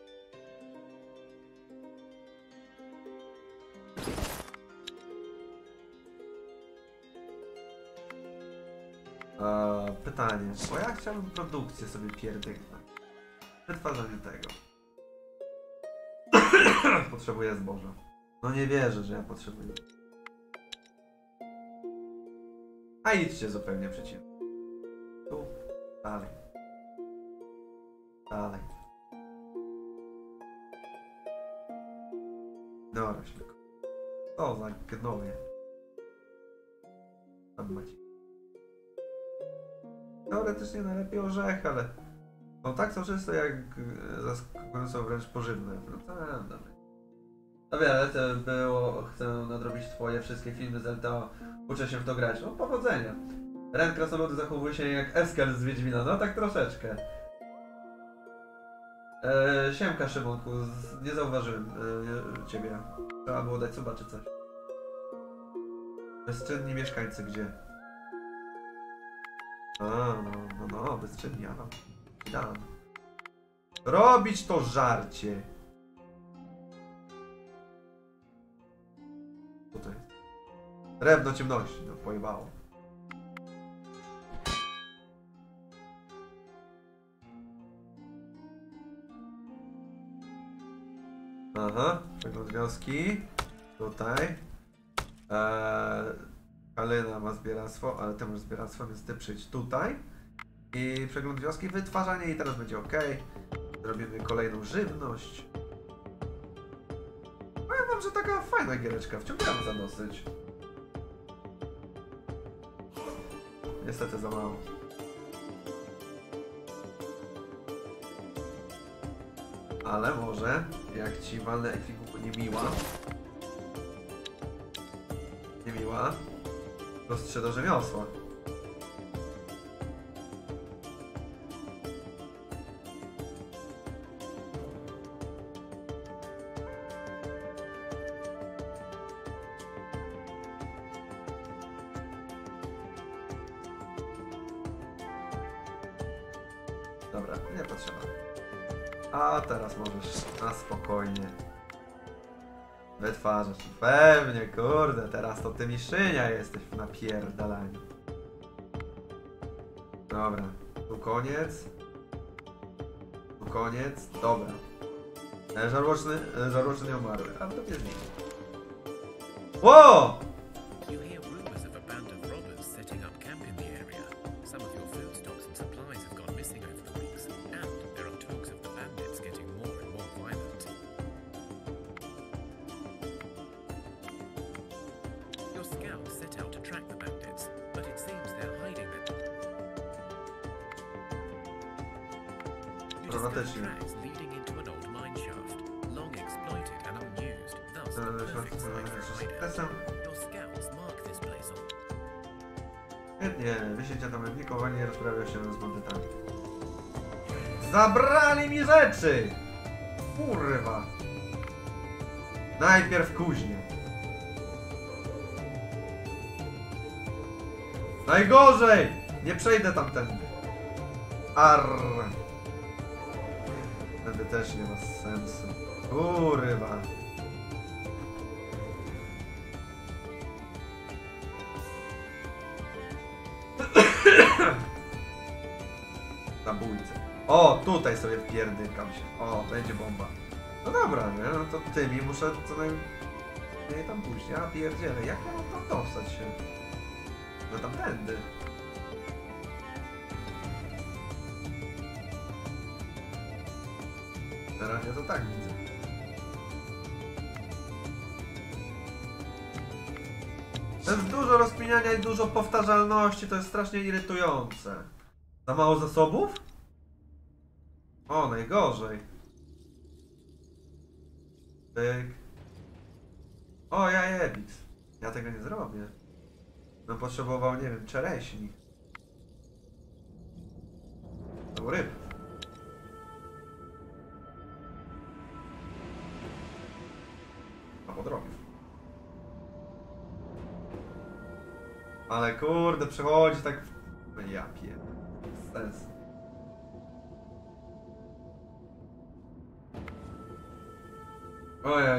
Pytanie. Bo ja chciałbym produkcję sobie pierdyknąć. Wytwarzanie tego. Potrzebuję zboża. No nie wierzę, że ja potrzebuję. A idźcie zupełnie przeciwnie. Tu, dalej. Dalej. No roślinku. Co za gnoje. Tam macie. Teoretycznie najlepiej orzech, ale są tak soczyste jak zaskakująco wręcz pożywne. No tam dalej. No wiele to było, chcę nadrobić twoje wszystkie filmy z LTO. Uczę się w to grać. No powodzenia. Ren krasnoludy zachowuje się jak Eskel z Wiedźmina, no tak troszeczkę. Siemka Szymonku, nie zauważyłem ciebie. Trzeba było dać suba czy coś. Bezczynni mieszkańcy gdzie? No, bezczynni, ja wam dam. Robić to żarcie! Co to jest? Drewno ciemności, no pojebało. Aha, przegląd wioski. Tutaj. Kalina ma zbieractwo, ale ty masz zbieractwo, więc ty przyjdź tutaj. I przegląd wioski, wytwarzanie i teraz będzie ok. Zrobimy kolejną żywność. Powiem wam, że taka fajna giereczka, wciągająca dosyć. Niestety za mało. Ale może, jak ci walnę ekwipunku niemiła, rozstrze do rzemiosła. Dobra, nie potrzeba. A teraz możesz na spokojnie wytwarzać. Pewnie, kurde, teraz to ty mistrzynia jesteś w napierdalaniu. Dobra, tu koniec. Tu koniec, dobra. Żarłoczny nie umarły, a to jest nic. Ło!
You hear rumors of a band of robbers setting up camp in the area. Some of your food stocks and supplies have gone missing over the weeks, and there are talks of the bandits getting more and more violent. Your scouts set out to track the bandits, but it seems they're hiding them. You discover
Dramatycznie.
tracks leading into an old mine shaft, long exploited and unused, thus the perfect site for a hideout. Your scouts mark this place on.
Świetnie, wysięcia domowników, nie rozprawia się z bandytami. Zabrali mi rzeczy! Kurwa! Najpierw kuźnię. Najgorzej! Nie przejdę tamtędy. Arr! Wtedy też nie ma sensu. Kurwa! Zabójcę. O, tutaj sobie wpierdykam się. O, będzie bomba. No dobra, nie? No to tymi muszę co najmniej tam pójść. Ja pierdzielę, jak ja mam tam dostać się? No tamtędy. Na razie to tak widzę. To jest dużo rozkminiania i dużo powtarzalności, to jest strasznie irytujące. Za mało zasobów? O, najgorzej. Pyk. O, jajebis. Ja tego nie zrobię. Bym potrzebował, nie wiem, czereśni. Albo ryb. Albo drogi. Ale kurde, przechodzi tak... Ja pierdolę. Sens. Oj,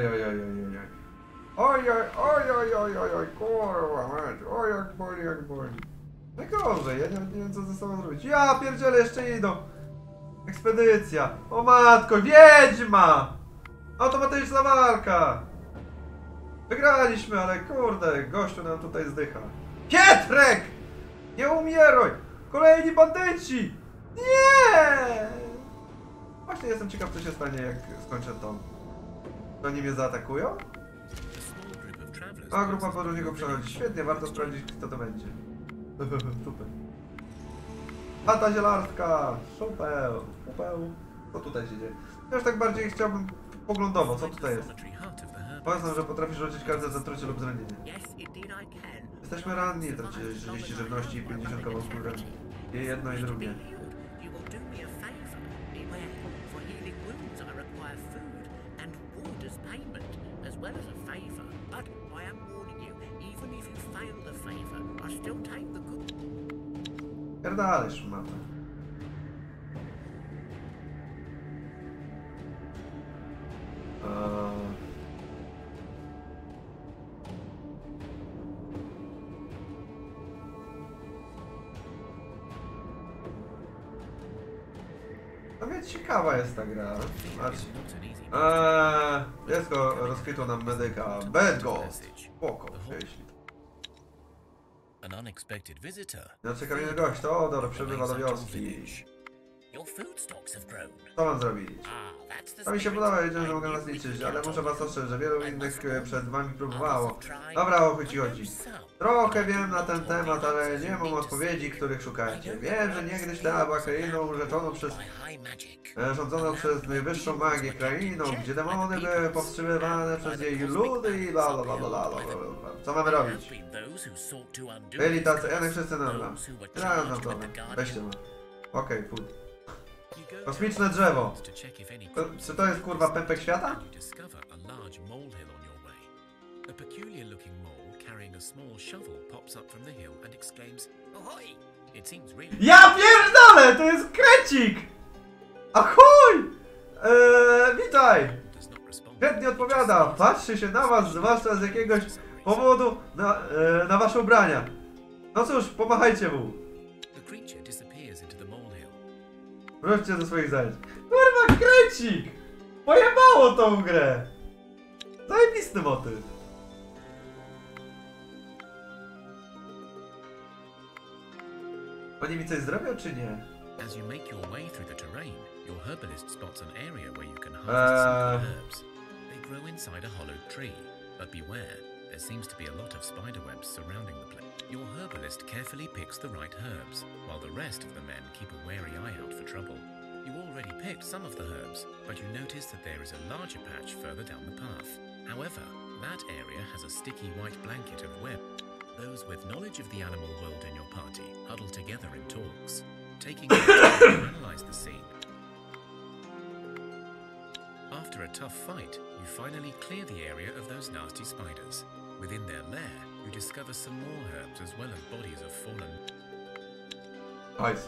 kurwa mać, oj jak boli. Najgorzej, ja nie wiem co ze sobą zrobić. Ja pierdzielę, jeszcze idą. Ekspedycja. O matko, wiedźma! Automatyczna walka. Wygraliśmy, ale kurde, gościu nam tutaj zdycha. Pietrek! Nie umieraj! Kolejni bandyci! Nie! Właśnie jestem ciekaw, co się stanie, jak skończę to. Czy oni mnie zaatakują? A grupa podróżników przechodzi. Świetnie, warto sprawdzić, kto to będzie. Super. Chata zielarska! Super! Super! Co tutaj się dzieje? Ja już tak bardziej chciałbym poglądowo, co tutaj jest. Powiedz nam, że potrafisz rzucić kartę za trucie lub zranienie. Jesteśmy ranni, tracicie 30 żywności i 50 kawałków skóry. I jedno i drugie. Pierdalej, szmata. No więc ciekawa jest ta gra. Dziecko rozkwitło nam medyka. Bad Ghost. Spoko, jeśli. Nieoczekiwany gość, Teodor przybywa do wioski. Co mam zrobić? To mi się podoba, wiedziałem, że mogę nas liczyć, ale muszę was ostrzec, że wielu innych przed wami próbowało. Dobra, o chuj ci chodzi. Trochę wiem na ten temat, ale nie mam odpowiedzi, których szukacie. Wiem, że niegdyś ta była krainą rządzoną przez najwyższą magię krainą, gdzie demony były powstrzymywane przez jej ludy i lalalala. Co mamy robić? Byli tacy, Janek wszyscy nam. Grają nam to. Weźcie ma. Okej, cool. Kosmiczne drzewo. Czy to jest kurwa pępek świata? Ja pierdolę, to jest krecik! Ahoj! Witaj! Chętnie odpowiada, patrzy się na was, zwłaszcza z jakiegoś powodu na wasze ubrania. No cóż, pomachajcie mu. Wróćcie do swoich zajęć. Kurwa, krecik! Pojebało tą grę! Zajebisty motyw. Oni mi coś zrobią, czy nie?
As you make your way through the terrain, your herbalist spots an area where you can harvest some herbs. They grow inside a hollowed tree, but beware, there seems to be a lot of spiderwebs surrounding the place. Your herbalist carefully picks the right herbs, while the rest of the men keep a wary eye out for trouble. You already picked some of the herbs, but you notice that there is a larger patch further down the path. However, that area has a sticky white blanket of web. Those with knowledge of the animal world in your party huddle together in talks, taking their time to analyze the scene. After a tough fight, you finally clear the area of those nasty spiders. Within their lair, you discover some more herbs as well as bodies of fallen.
Nice.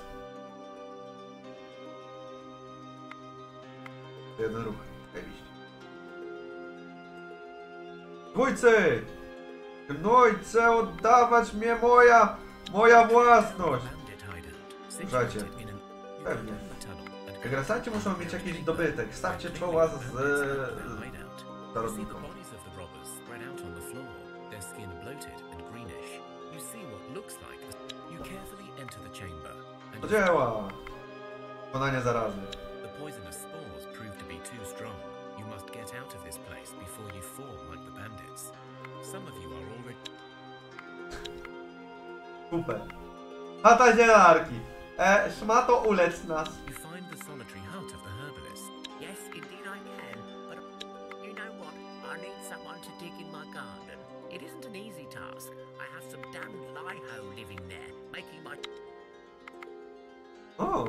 Jeden ruch. Zajebiście. Gnójcy! Gnójcy, oddawać mnie moja własność! Słuchajcie. Pewnie. Grasanci muszą mieć jakiś dobytek. Stawcie czoła z zarobnikom. Do dzieła! Wykonanie zarazy. Super. Chata zielarki. Szmato, ulecz nas. Oh.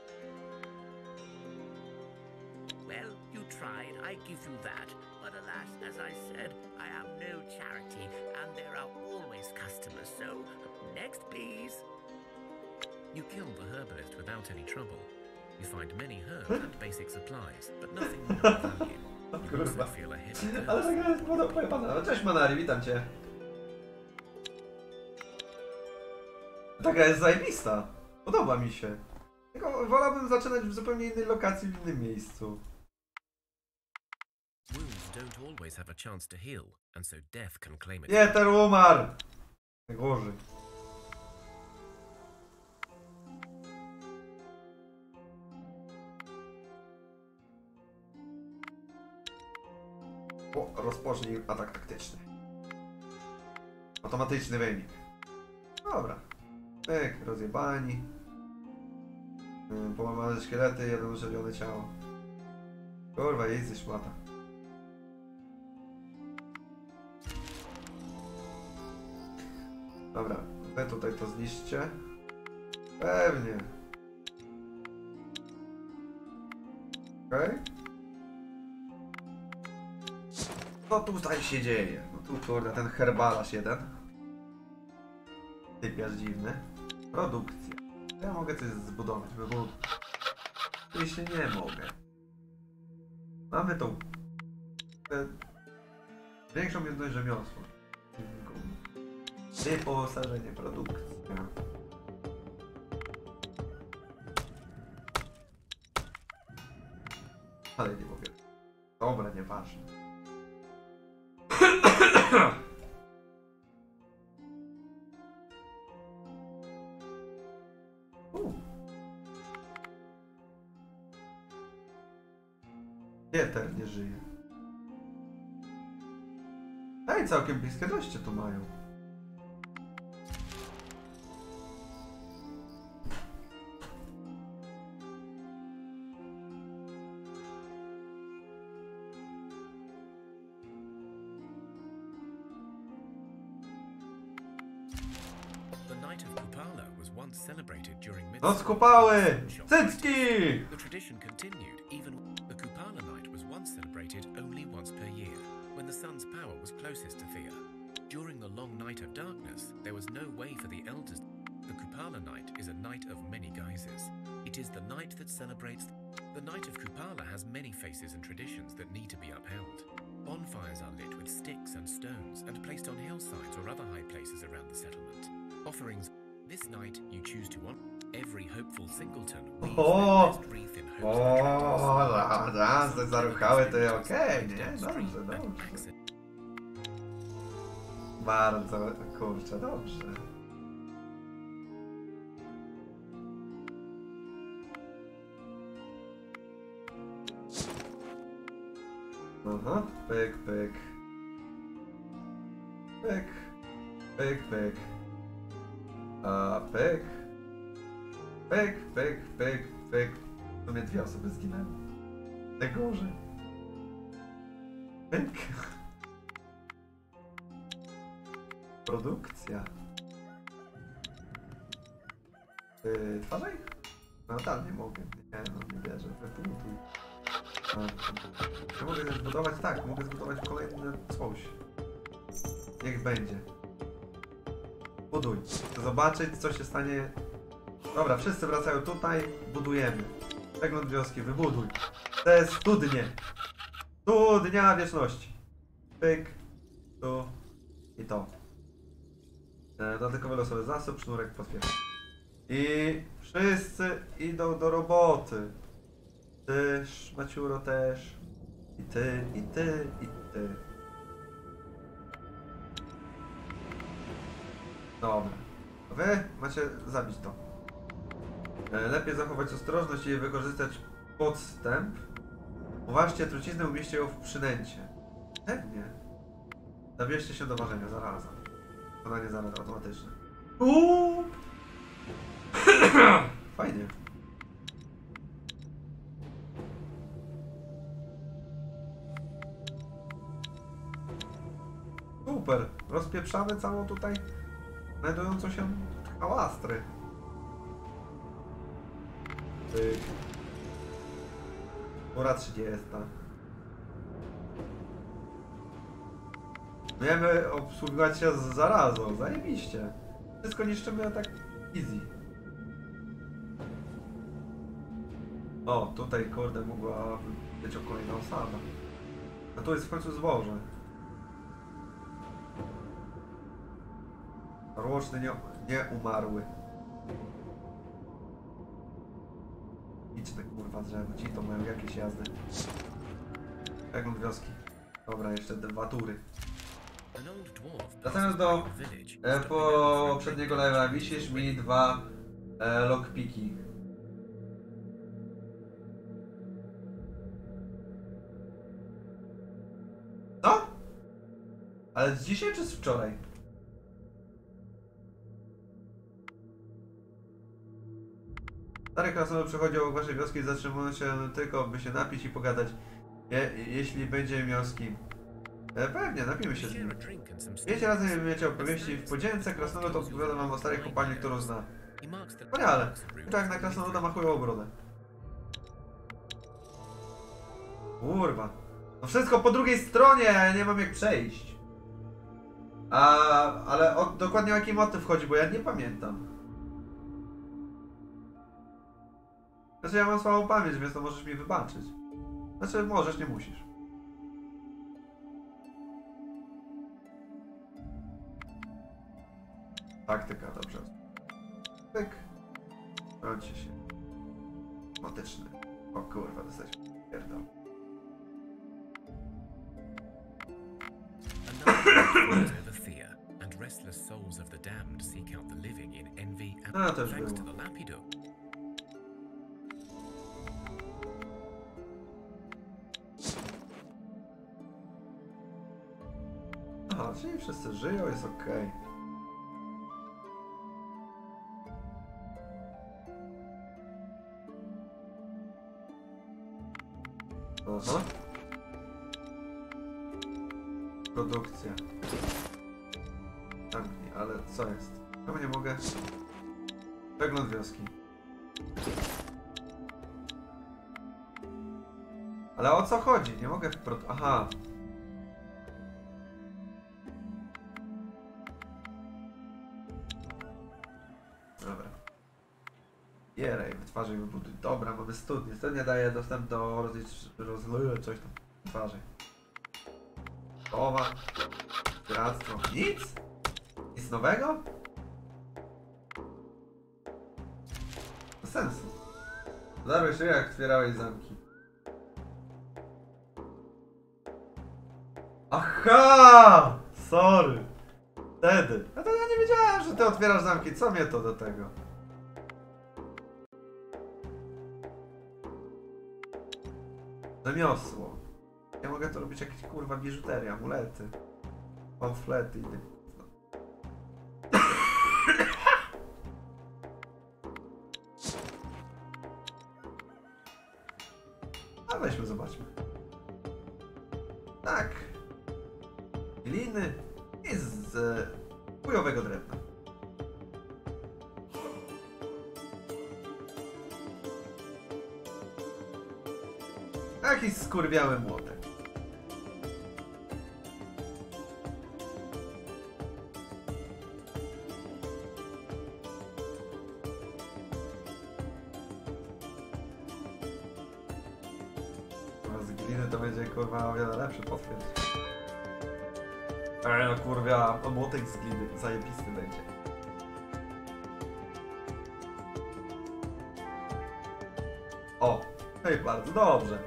Well, you tried, I give you that. But alas, as I said, I am no charity, and there are always customers, so next please. You kill the herbalist without any trouble. You find many herbs and basic supplies, but nothing more of value. You also feel a heavy
Ale ta gra jest pojebana. Cześć Manari, witam cię. Ta gra jest zajebista. Podoba mi się. Tylko wolałbym zaczynać w zupełnie innej lokacji, w innym miejscu. Jeter umarł! Najgorzej. Rozpocznij atak taktyczny. Automatyczny wynik. Dobra. Pyk, rozjebani. Połamane szkielety, jeden uszczelnione ciało. Kurwa, jeździ szmata. Dobra, wy tutaj to zniszczcie. Pewnie. Okej. Okay. Co tutaj się dzieje? No tu kurde, ten herbalarz jeden. Typiarz dziwny. Produkcja. Ja mogę coś zbudować, wybudować. Jeśli nie mogę. Mamy tą większą jedność rzemiosła. Wyposażenie, produkcja. Ale nie mogę. Dobra, nieważne. Pieter nie żyje. Ej, całkiem bliskie doście tu mają. Noc Kupały! Cycki!
The tradition continued even the Kupala night was once celebrated only once per year, when the sun's power was closest to Thea. During the long night of darkness, there was no way for the elders. The Kupala night is a night of many guises. It is the night that celebrates. The night of Kupala has many faces and traditions that need to be upheld. Bonfires are lit with sticks and stones and placed on hillsides or other high places around the settlement. Offerings. This night you choose to honor. Every hopeful singleton weaves their best wreath in hopes
O, raz te zaruchały to okej, nie? Dobrze, dobrze. Bardzo, kurczę, dobrze. Aha, pyk, pyk. Pyk, pyk, pyk. A pyk. Pyk, pyk, pyk, pyk. W sumie 2 osoby zginęły. Najgorzej. Pyk. Produkcja. Twarzaj? No tam nie mogę. Nie, no nie wierzę. Wybuduj. Ja mogę zbudować, tak, mogę zbudować kolejne coś. Niech będzie. Buduj. Chcę zobaczyć, co się stanie. Dobra, wszyscy wracają tutaj, budujemy. Przegląd wioski, wybuduj. To jest studnie. Studnia wieczności. Pyk. Tu. I to. Dodatkowy losowy zasób, sznurek potwierdza. I wszyscy idą do roboty. Ty, Maciuro też. I ty, i ty, i ty. Dobra. Wy macie zabić to. Lepiej zachować ostrożność i wykorzystać podstęp. Uważcie, truciznę umieśćcie ją w przynęcie. Pewnie. Zabierzcie się do ważenia, zaraza. Wykonanie zaraz automatyczne. Fajnie. Super. Rozpieprzamy całą tutaj znajdującą się hałastrę. Pyk. Pora 30. Wiemy obsługiwać się z zarazą, zajebiście. Wszystko niszczymy tak easy. O, tutaj kurde mogła być kolejna osada. A tu jest w końcu zboże. Roczny nie umarły. Liczne kurwa drzewo, ci to mają jakieś jazdy. Przegląd wioski. Dobra, jeszcze 2 tury. Wracając do poprzedniego live'a, wisisz mi 2 lockpiki. Co? Ale z dzisiaj czy z wczoraj? Stary krasnolud przychodzi obok waszej wioski i zatrzymują się tylko, by się napić i pogadać. Jeśli będzie miał z kim. Pewnie, napijmy się z nim. Wiecie, razem wiecie opowieści. W podzięce krasnolud opowiada wam o starej kopalni, którą zna. Wspaniale. Tak na krasnoluda ma chujową brodę. Kurwa. No wszystko po drugiej stronie, ja nie mam jak przejść. Ale dokładnie o jaki motyw chodzi, bo ja nie pamiętam. Znaczy ja mam słabą pamięć, więc to możesz mi wybaczyć. Znaczy możesz, nie musisz. Taktyka, dobrze. Pyk. Rodzi się. Motyczny. O kurwa, dostaliśmy pierdol.
The fear and restless souls of the damned seek out the living in envy and
No, to już
thanks to
było.
the Lapido.
Aha, czyli wszyscy żyją, jest okej. Aha. Produkcja. Zamknij, ale co jest? Czemu nie mogę? Przegląd wioski. Ale o co chodzi? Nie mogę Aha. Dobra. Jerej, wytwarzaj, wybuduj. Dobra, mamy studnię. Studnia daje dostęp do coś tam. Wytwarzaj. Połowa. Piractwo. Nic? Nic nowego? Bez sensu. Zaraz się jak otwierałeś zamki. Aha! Sorry. Wtedy. No to ja nie wiedziałem, że ty otwierasz zamki. Co mnie to do tego? Rzemiosło. Ja mogę to robić jakieś kurwa biżuteria, amulety. Pamflety i tak. A weźmy, zobaczmy. Tak. Gliny i z chujowego drewna. Jakiś skurwiały młotek. Z gliny to będzie kurwa o wiele lepszy potwierdź. Ale no kurwa, młotek z gliny zajebisty będzie. O, hej, bardzo dobrze.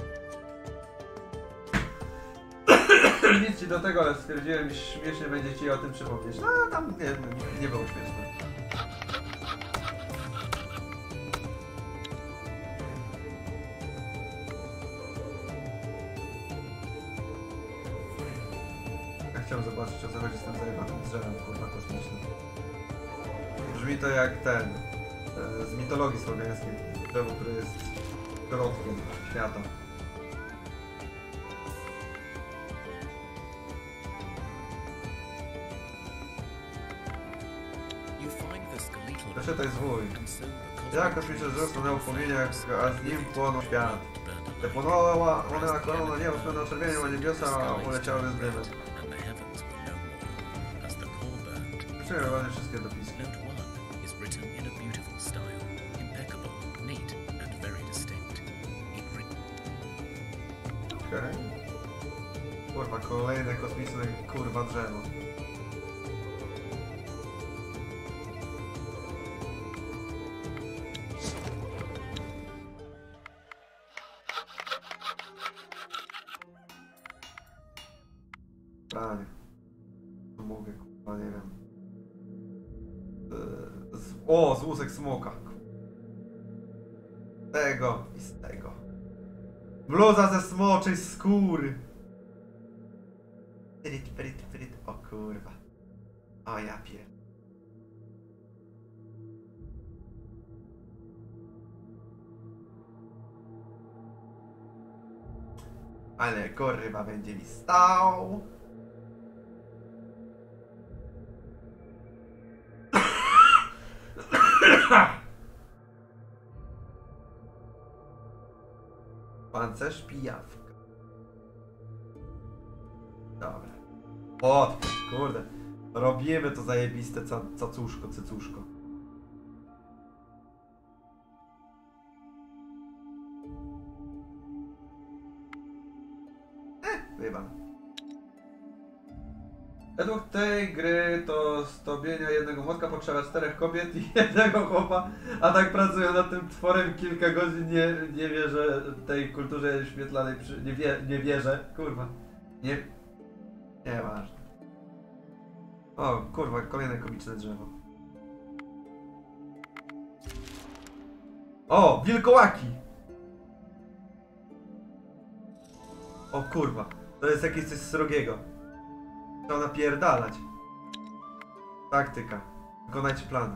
Nic ci do tego, ale stwierdziłem, że śmiesznie będzie ci o tym przypomnieć. No tam nie było śmieszne. Ja chciałem zobaczyć, o co chodzi z tym zajebanym drzewem, kurwa, kosmicznym. Brzmi to jak ten, z mitologii słowiańskiej. Drzewo, które jest środkiem świata. Przeczytaj zwój. Jak kosmiczne drzewo stanęło w płomieniach, a z nim płonął świat. Te płonęła ona korona nieba, spłynęła czerwienią, a niebiosa uleciały z dymem. Przyjęły wszystkie dopiski. Okej. Kurwa, kolejne kosmiczne kurwa drzewo. Pranie. Co mogę, kurwa, nie wiem. Z łusek smoka. Tego i z tego. Bluza ze smoczej skóry. Fryt. O kurwa. O ja pier... Ale kurwa będzie mi stał. Pancerz pijawka. Dobra. O, kurde. Robimy to zajebiste cacuszko, cycuszko. Wyjebane. Według tej gry to zdobienia jednego młotka potrzeba 4 kobiet i 1 chłopa, a tak pracują nad tym tworem kilka godzin, nie wierzę tej kulturze świetlanej, nie wierzę, kurwa, nieważne. O kurwa, kolejne komiczne drzewo. O, wilkołaki! O kurwa, to jest jakieś coś srogiego. Trzeba napierdalać. Taktyka. Wykonajcie plan.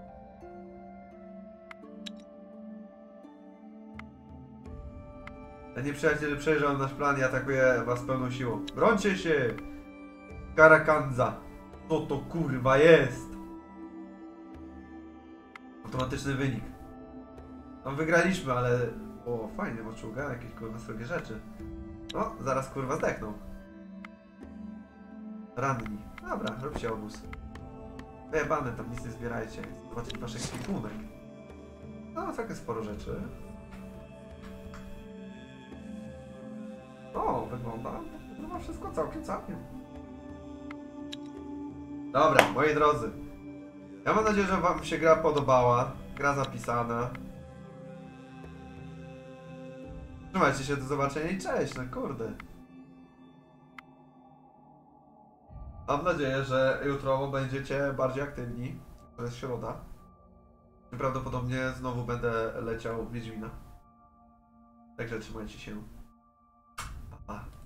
Nieprzyjaciel przejrzał nasz plan i atakuje was pełną siłą. Brońcie się! Karakanza. Co to kurwa jest? Automatyczny wynik. No wygraliśmy, ale... O, fajnie, maczuga, jakieś kurwa srogie rzeczy. No, zaraz kurwa zdechną. Ranni. Dobra, róbcie obóz. Wyjebane, tam nic nie zbierajcie. Zobaczyć wasz ekwipunek. No, całkiem sporo rzeczy. O, wygląda. Wygląda wszystko całkiem. Dobra, moi drodzy. Ja mam nadzieję, że wam się gra podobała. Gra zapisana. Trzymajcie się, do zobaczenia i cześć, no kurde. Mam nadzieję, że jutro będziecie bardziej aktywni. To jest środa. Prawdopodobnie znowu będę leciał Wiedźmina. Także trzymajcie się. Pa, pa.